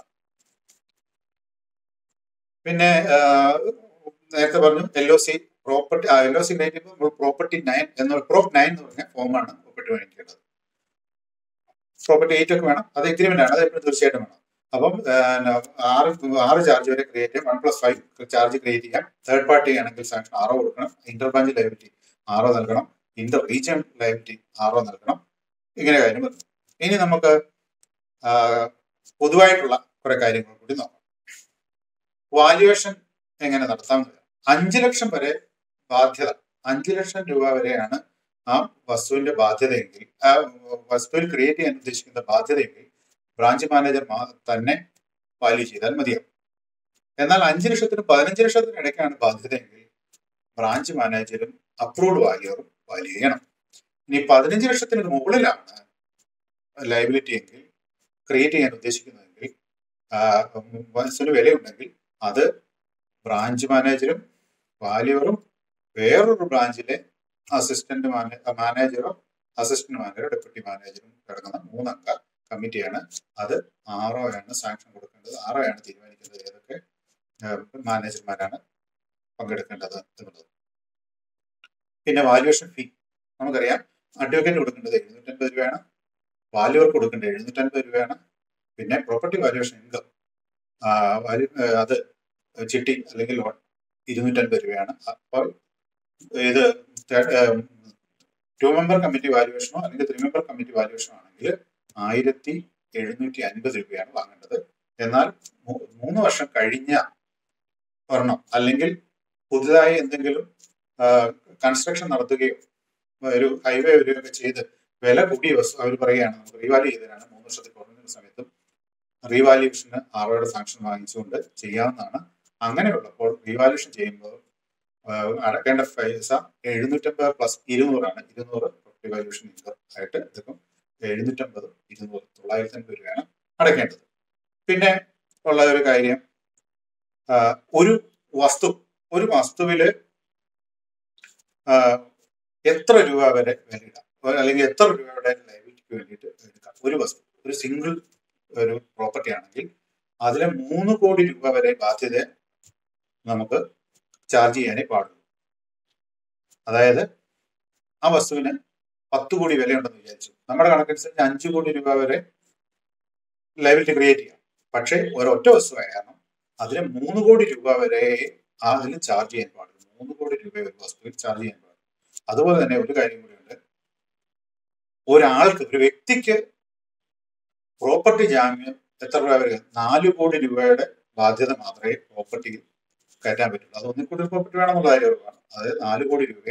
പിന്നെ നേരത്തെ പറഞ്ഞു L O C property L O C create ചെയ്യുമ്പോൾ പ്രോപ്പർട്ടി നയൻ എന്ന പ്രോപ്പ് നയൻ എന്ന് പറഞ്ഞ ഫോമാണ് പ്രോപ്പർട്ടി മേടിക്കേണ്ടത്. പ്രോപ്പർട്ടി എയ്റ്റ് ഒക്കെ വേണം, അത് എഗ്രിമെന്റ് ആണ്, അത് എപ്പോഴും തീർച്ചയായിട്ടും വേണം. അപ്പം ആറ് ആറ് ചാർജ് വരെ ക്രിയേറ്റ് ചെയ്യാം, one plus five charge create ചെയ്യാം. തേർഡ് പാർട്ടി ആണെങ്കിൽ സാങ്ഷൻ ആറോ കൊടുക്കണം, ഇന്റർ ബ്രാഞ്ച് ലയബിലിറ്റി ആറോ നൽകണം, ഇന്റർ റീജിയൺ ലയബിലിറ്റി ആറോ നൽകണം. ഇങ്ങനെ കാര്യം വരും. ഇനി നമുക്ക് പൊതുവായിട്ടുള്ള കുറെ കാര്യങ്ങൾ കൂടി നോക്കാം. വാല്യുവേഷൻ എങ്ങനെ നടത്താം? അഞ്ചു ലക്ഷം വരെ ബാധ്യത, അഞ്ചു ലക്ഷം രൂപ വരെയാണ് ആ വസ്തുവിന്റെ ബാധ്യതയെങ്കിൽ, ആ വസ്തുവിൽ ക്രിയേറ്റ് ചെയ്യാൻ ഉദ്ദേശിക്കുന്ന ബാധ്യതയെങ്കിൽ ബ്രാഞ്ച് മാനേജർ തന്നെ വാല്യൂ ചെയ്താൽ മതിയാവും. എന്നാൽ അഞ്ചു ലക്ഷത്തിനും പതിനഞ്ച് ലക്ഷത്തിനും ഇടയ്ക്കാണ് ബാധ്യതയെങ്കിൽ ബ്രാഞ്ച് മാനേജരും അപ്രൂവ്ഡ് വാല്യൂറും വാല്യൂ ചെയ്യണം. ഇനി പതിനഞ്ച് ലക്ഷത്തിന് മുകളിലാണ് ലയബിലിറ്റി എങ്കിൽ ക്രിയേറ്റ് ചെയ്യാൻ ഉദ്ദേശിക്കുന്നതെങ്കിൽ വസ്തുവിന് വിലയുണ്ടെങ്കിൽ അത് ബ്രാഞ്ച് മാനേജരും വാല്യൂറും വേറൊരു ബ്രാഞ്ചിലെ അസിസ്റ്റന്റ് മാനേജറോ അസിസ്റ്റന്റ് മാനേജറോ ഡെപ്യൂട്ടി മാനേജറും കിടക്കുന്ന മൂന്നംഗ കമ്മിറ്റിയാണ്. അത് ആറോ ആണ് സാങ്ഷൻ കൊടുക്കേണ്ടത്, ആറോ ആണ് തീരുമാനിക്കുന്നത് ഏതൊക്കെ മാനേജർമാരാണ് പങ്കെടുക്കേണ്ടത് എന്നുള്ളത്. പിന്നെ വാല്യുവേഷൻ ഫീ നമുക്കറിയാം, അഡ്വക്കേറ്റ് കൊടുക്കേണ്ടത് എഴുന്നൂറ്റൻപത് രൂപയാണ്, വാല്യുവർക്ക് കൊടുക്കേണ്ടത് എഴുന്നൂറ്റൻപത് രൂപയാണ്. പിന്നെ പ്രോപ്പർട്ടി വാല്യുവേഷൻ ഇൻകം അത് ചിട്ടി അല്ലെങ്കിൽ ലോൺ ഇരുന്നൂറ്റൻപത് രൂപയാണ്. അപ്പോൾ ഇത് ടു മെമ്പർ കമ്മിറ്റി വാല്യുവേഷനോ അല്ലെങ്കിൽ ത്രീ മെമ്പർ കമ്മിറ്റി വാല്യുവേഷനോ ആണെങ്കിൽ ആയിരത്തി എഴുന്നൂറ്റി അൻപത് രൂപയാണ് വാങ്ങേണ്ടത്. എന്നാൽ മൂന്ന് വർഷം കഴിഞ്ഞ ഒരെണ്ണം അല്ലെങ്കിൽ പുതുതായി എന്തെങ്കിലും കൺസ്ട്രക്ഷൻ നടത്തുകയോ ഒരു ഹൈവേ വരികയൊക്കെ ചെയ്ത് വില കൂടിയ വസ്തു അവർ പറയുകയാണ് നമുക്ക് റീവാല്യൂ ചെയ്തതാണ്, മൂന്ന് വർഷത്തിൽ കുറഞ്ഞ സമയത്തും റീവാല്യൂഷന് ആറോടെ സാങ്ഷൻ വാങ്ങിച്ചുകൊണ്ട് ചെയ്യാവുന്നതാണ്. അങ്ങനെയുള്ളപ്പോൾ റീവാല്യൂഷൻ ചെയ്യുമ്പോൾ അടക്കേണ്ട പൈസ എഴുന്നൂറ്റമ്പത് പ്ലസ് ഇരുന്നൂറാണ്. ഇരുന്നൂറ് പ്രോപ്പർട്ടി വാല്യൂഷൻ ഇൻകം ആയിട്ട് എടുക്കും. എഴുന്നൂറ്റമ്പതും ഇരുന്നൂറ് തൊള്ളായിരത്തി അൻപത് രൂപയാണ് അടയ്ക്കേണ്ടത്. പിന്നെ ഉള്ള ഒരു കാര്യം, ഒരു വസ്തു ഒരു വസ്തുവില് എത്ര രൂപ വരെ വിലയിടാം അല്ലെങ്കിൽ എത്ര രൂപയുടെ ലയബിലിറ്റിക്ക് വേണ്ടിയിട്ട് എടുക്കാം. ഒരു വസ്തു ഒരു സിംഗിൾ ഒരു പ്രോപ്പർട്ടി ആണെങ്കിൽ അതിലെ മൂന്ന് കോടി രൂപ വരെ ബാധ്യത നമുക്ക് ചാർജ് ചെയ്യാനേ പാടുള്ളൂ. അതായത് ആ വസ്തുവിന് പത്ത് കോടി വിലയുണ്ടെന്ന് വിചാരിച്ചു, നമ്മുടെ കണക്കനുസരിച്ച് അഞ്ചു കോടി രൂപ വരെ ലയബിലിറ്റി ക്രിയേറ്റ് ചെയ്യാം. പക്ഷേ ഒരൊറ്റ വസ്തുവായ കാരണം അതിന് മൂന്ന് കോടി രൂപ വരെ അതിൽ ചാർജ് ചെയ്യാൻ പാടുള്ളൂ. മൂന്ന് കോടി രൂപ ഒരു വസ്തുവിൽ ചാർജ് ചെയ്യാൻ പാടുള്ളൂ. അതുപോലെ തന്നെ ഒരു കാര്യം കൂടിയുണ്ട്, ഒരാൾക്ക് ഒരു വ്യക്തിക്ക് പ്രോപ്പർട്ടി ജാമ്യം എത്ര രൂപ വരെ? നാല് കോടി രൂപയുടെ ബാധ്യത മാത്രമേ പ്രോപ്പർട്ടിയിൽ കയറ്റാൻ പറ്റുള്ളൂ. അത് ഒന്നിൽ കൂടുതൽ പ്രോപ്പർട്ടി വേണമെന്നുള്ള കാര്യം ഉറപ്പാണ്. അതായത് നാല് കോടി രൂപയെ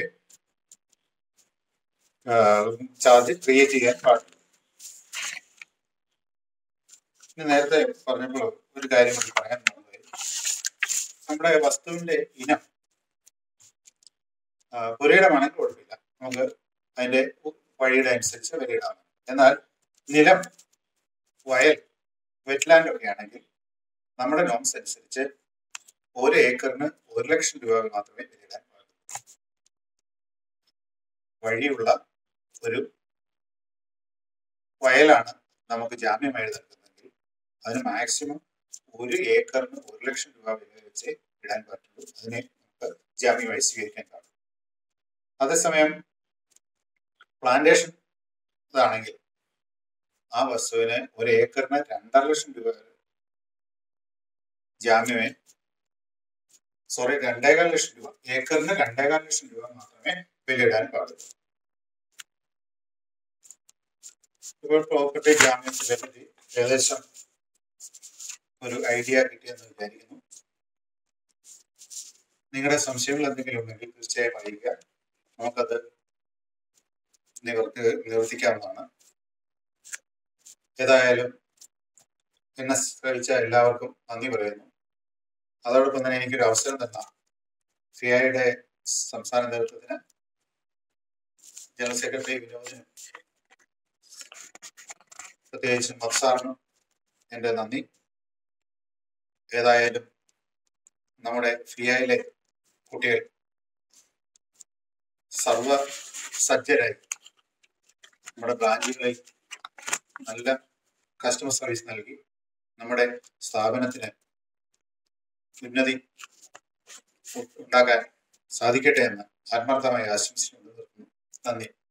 ചാർജ് ക്രിയേറ്റ് ചെയ്യാൻ പാടില്ല. ഇനി നേരത്തെ പറഞ്ഞപ്പോൾ ഒരു കാര്യം കൂടി പറയാൻ പോകുന്നത്, നമ്മുടെ വസ്തുവിന്റെ ഇനം പുരയിടമാണെങ്കിൽ കുഴപ്പമില്ല, നമുക്ക് അതിന്റെ വഴിയുടെ അനുസരിച്ച് വിലയിടാം. എന്നാൽ നിലം, വയൽ, വെറ്റ്ലാൻഡ് ഒക്കെ ആണെങ്കിൽ നമ്മുടെ നോംസ് അനുസരിച്ച് ഒരു ഏക്കറിന് ഒരു ലക്ഷം രൂപ മാത്രമേ വിലയിടാൻ പാടുള്ളൂ. വഴിയുള്ള ഒരു വയലാണ് നമുക്ക് ജാമ്യമായി നൽകുന്നതെങ്കിൽ അതിന് മാക്സിമം ഒരു ഏക്കറിന് ഒരു ലക്ഷം രൂപ വില വെച്ച് ഇടാൻ പറ്റുള്ളൂ. അതിനെ നമുക്ക് ജാമ്യമായി സ്വീകരിക്കാൻ പാടുള്ളൂ. അതേസമയം പ്ലാന്റേഷൻ ഇതാണെങ്കിൽ ആ വസ്തുവിന് ഒരു ഏക്കറിന് രണ്ടര ലക്ഷം രൂപ ജാമ്യമേ സോറി രണ്ടേകാൽ ലക്ഷം രൂപ ഏക്കറിന് രണ്ടേകാൽ ലക്ഷം രൂപ മാത്രമേ വിലയിടാൻ പാടുള്ളൂ. ഇപ്പോൾ പ്രോപ്പർട്ടി ജാമ്യത്തിനെ പറ്റി ഏകദേശം ഒരു ഐഡിയ കിട്ടിയെന്ന് വിചാരിക്കുന്നു. നിങ്ങളുടെ സംശയങ്ങൾ എന്തെങ്കിലും ഉണ്ടെങ്കിൽ തീർച്ചയായും അറിയിക്കുക, നമുക്കത് നിവർത്തി നിവർത്തിക്കാവുന്നതാണ്. ഏതായാലും എന്നെ ശ്രമിച്ച എല്ലാവർക്കും നന്ദി പറയുന്നു. അതോടൊപ്പം തന്നെ എനിക്കൊരു അവസരം തന്ന സി ഐയുടെ സംസ്ഥാന നേതൃത്വത്തിന്, ജനറൽ സെക്രട്ടറി വിനോദിനും പ്രത്യേകിച്ചും മത്സാറിനും എൻ്റെ നന്ദി. ഏതായാലും നമ്മുടെ ഫിയയിലെ കുട്ടികൾ സർവ സജ്ജരായി നമ്മുടെ ബ്രാഞ്ചുകളിൽ നല്ല കസ്റ്റമർ സർവീസ് നൽകി നമ്മുടെ സ്ഥാപനത്തിന് ഉന്നതി ഉണ്ടാക്കാൻ സാധിക്കട്ടെ എന്ന് ആത്മാർത്ഥമായി ആശംസിച്ചുകൊണ്ട് നിർത്തുന്നു. നന്ദി.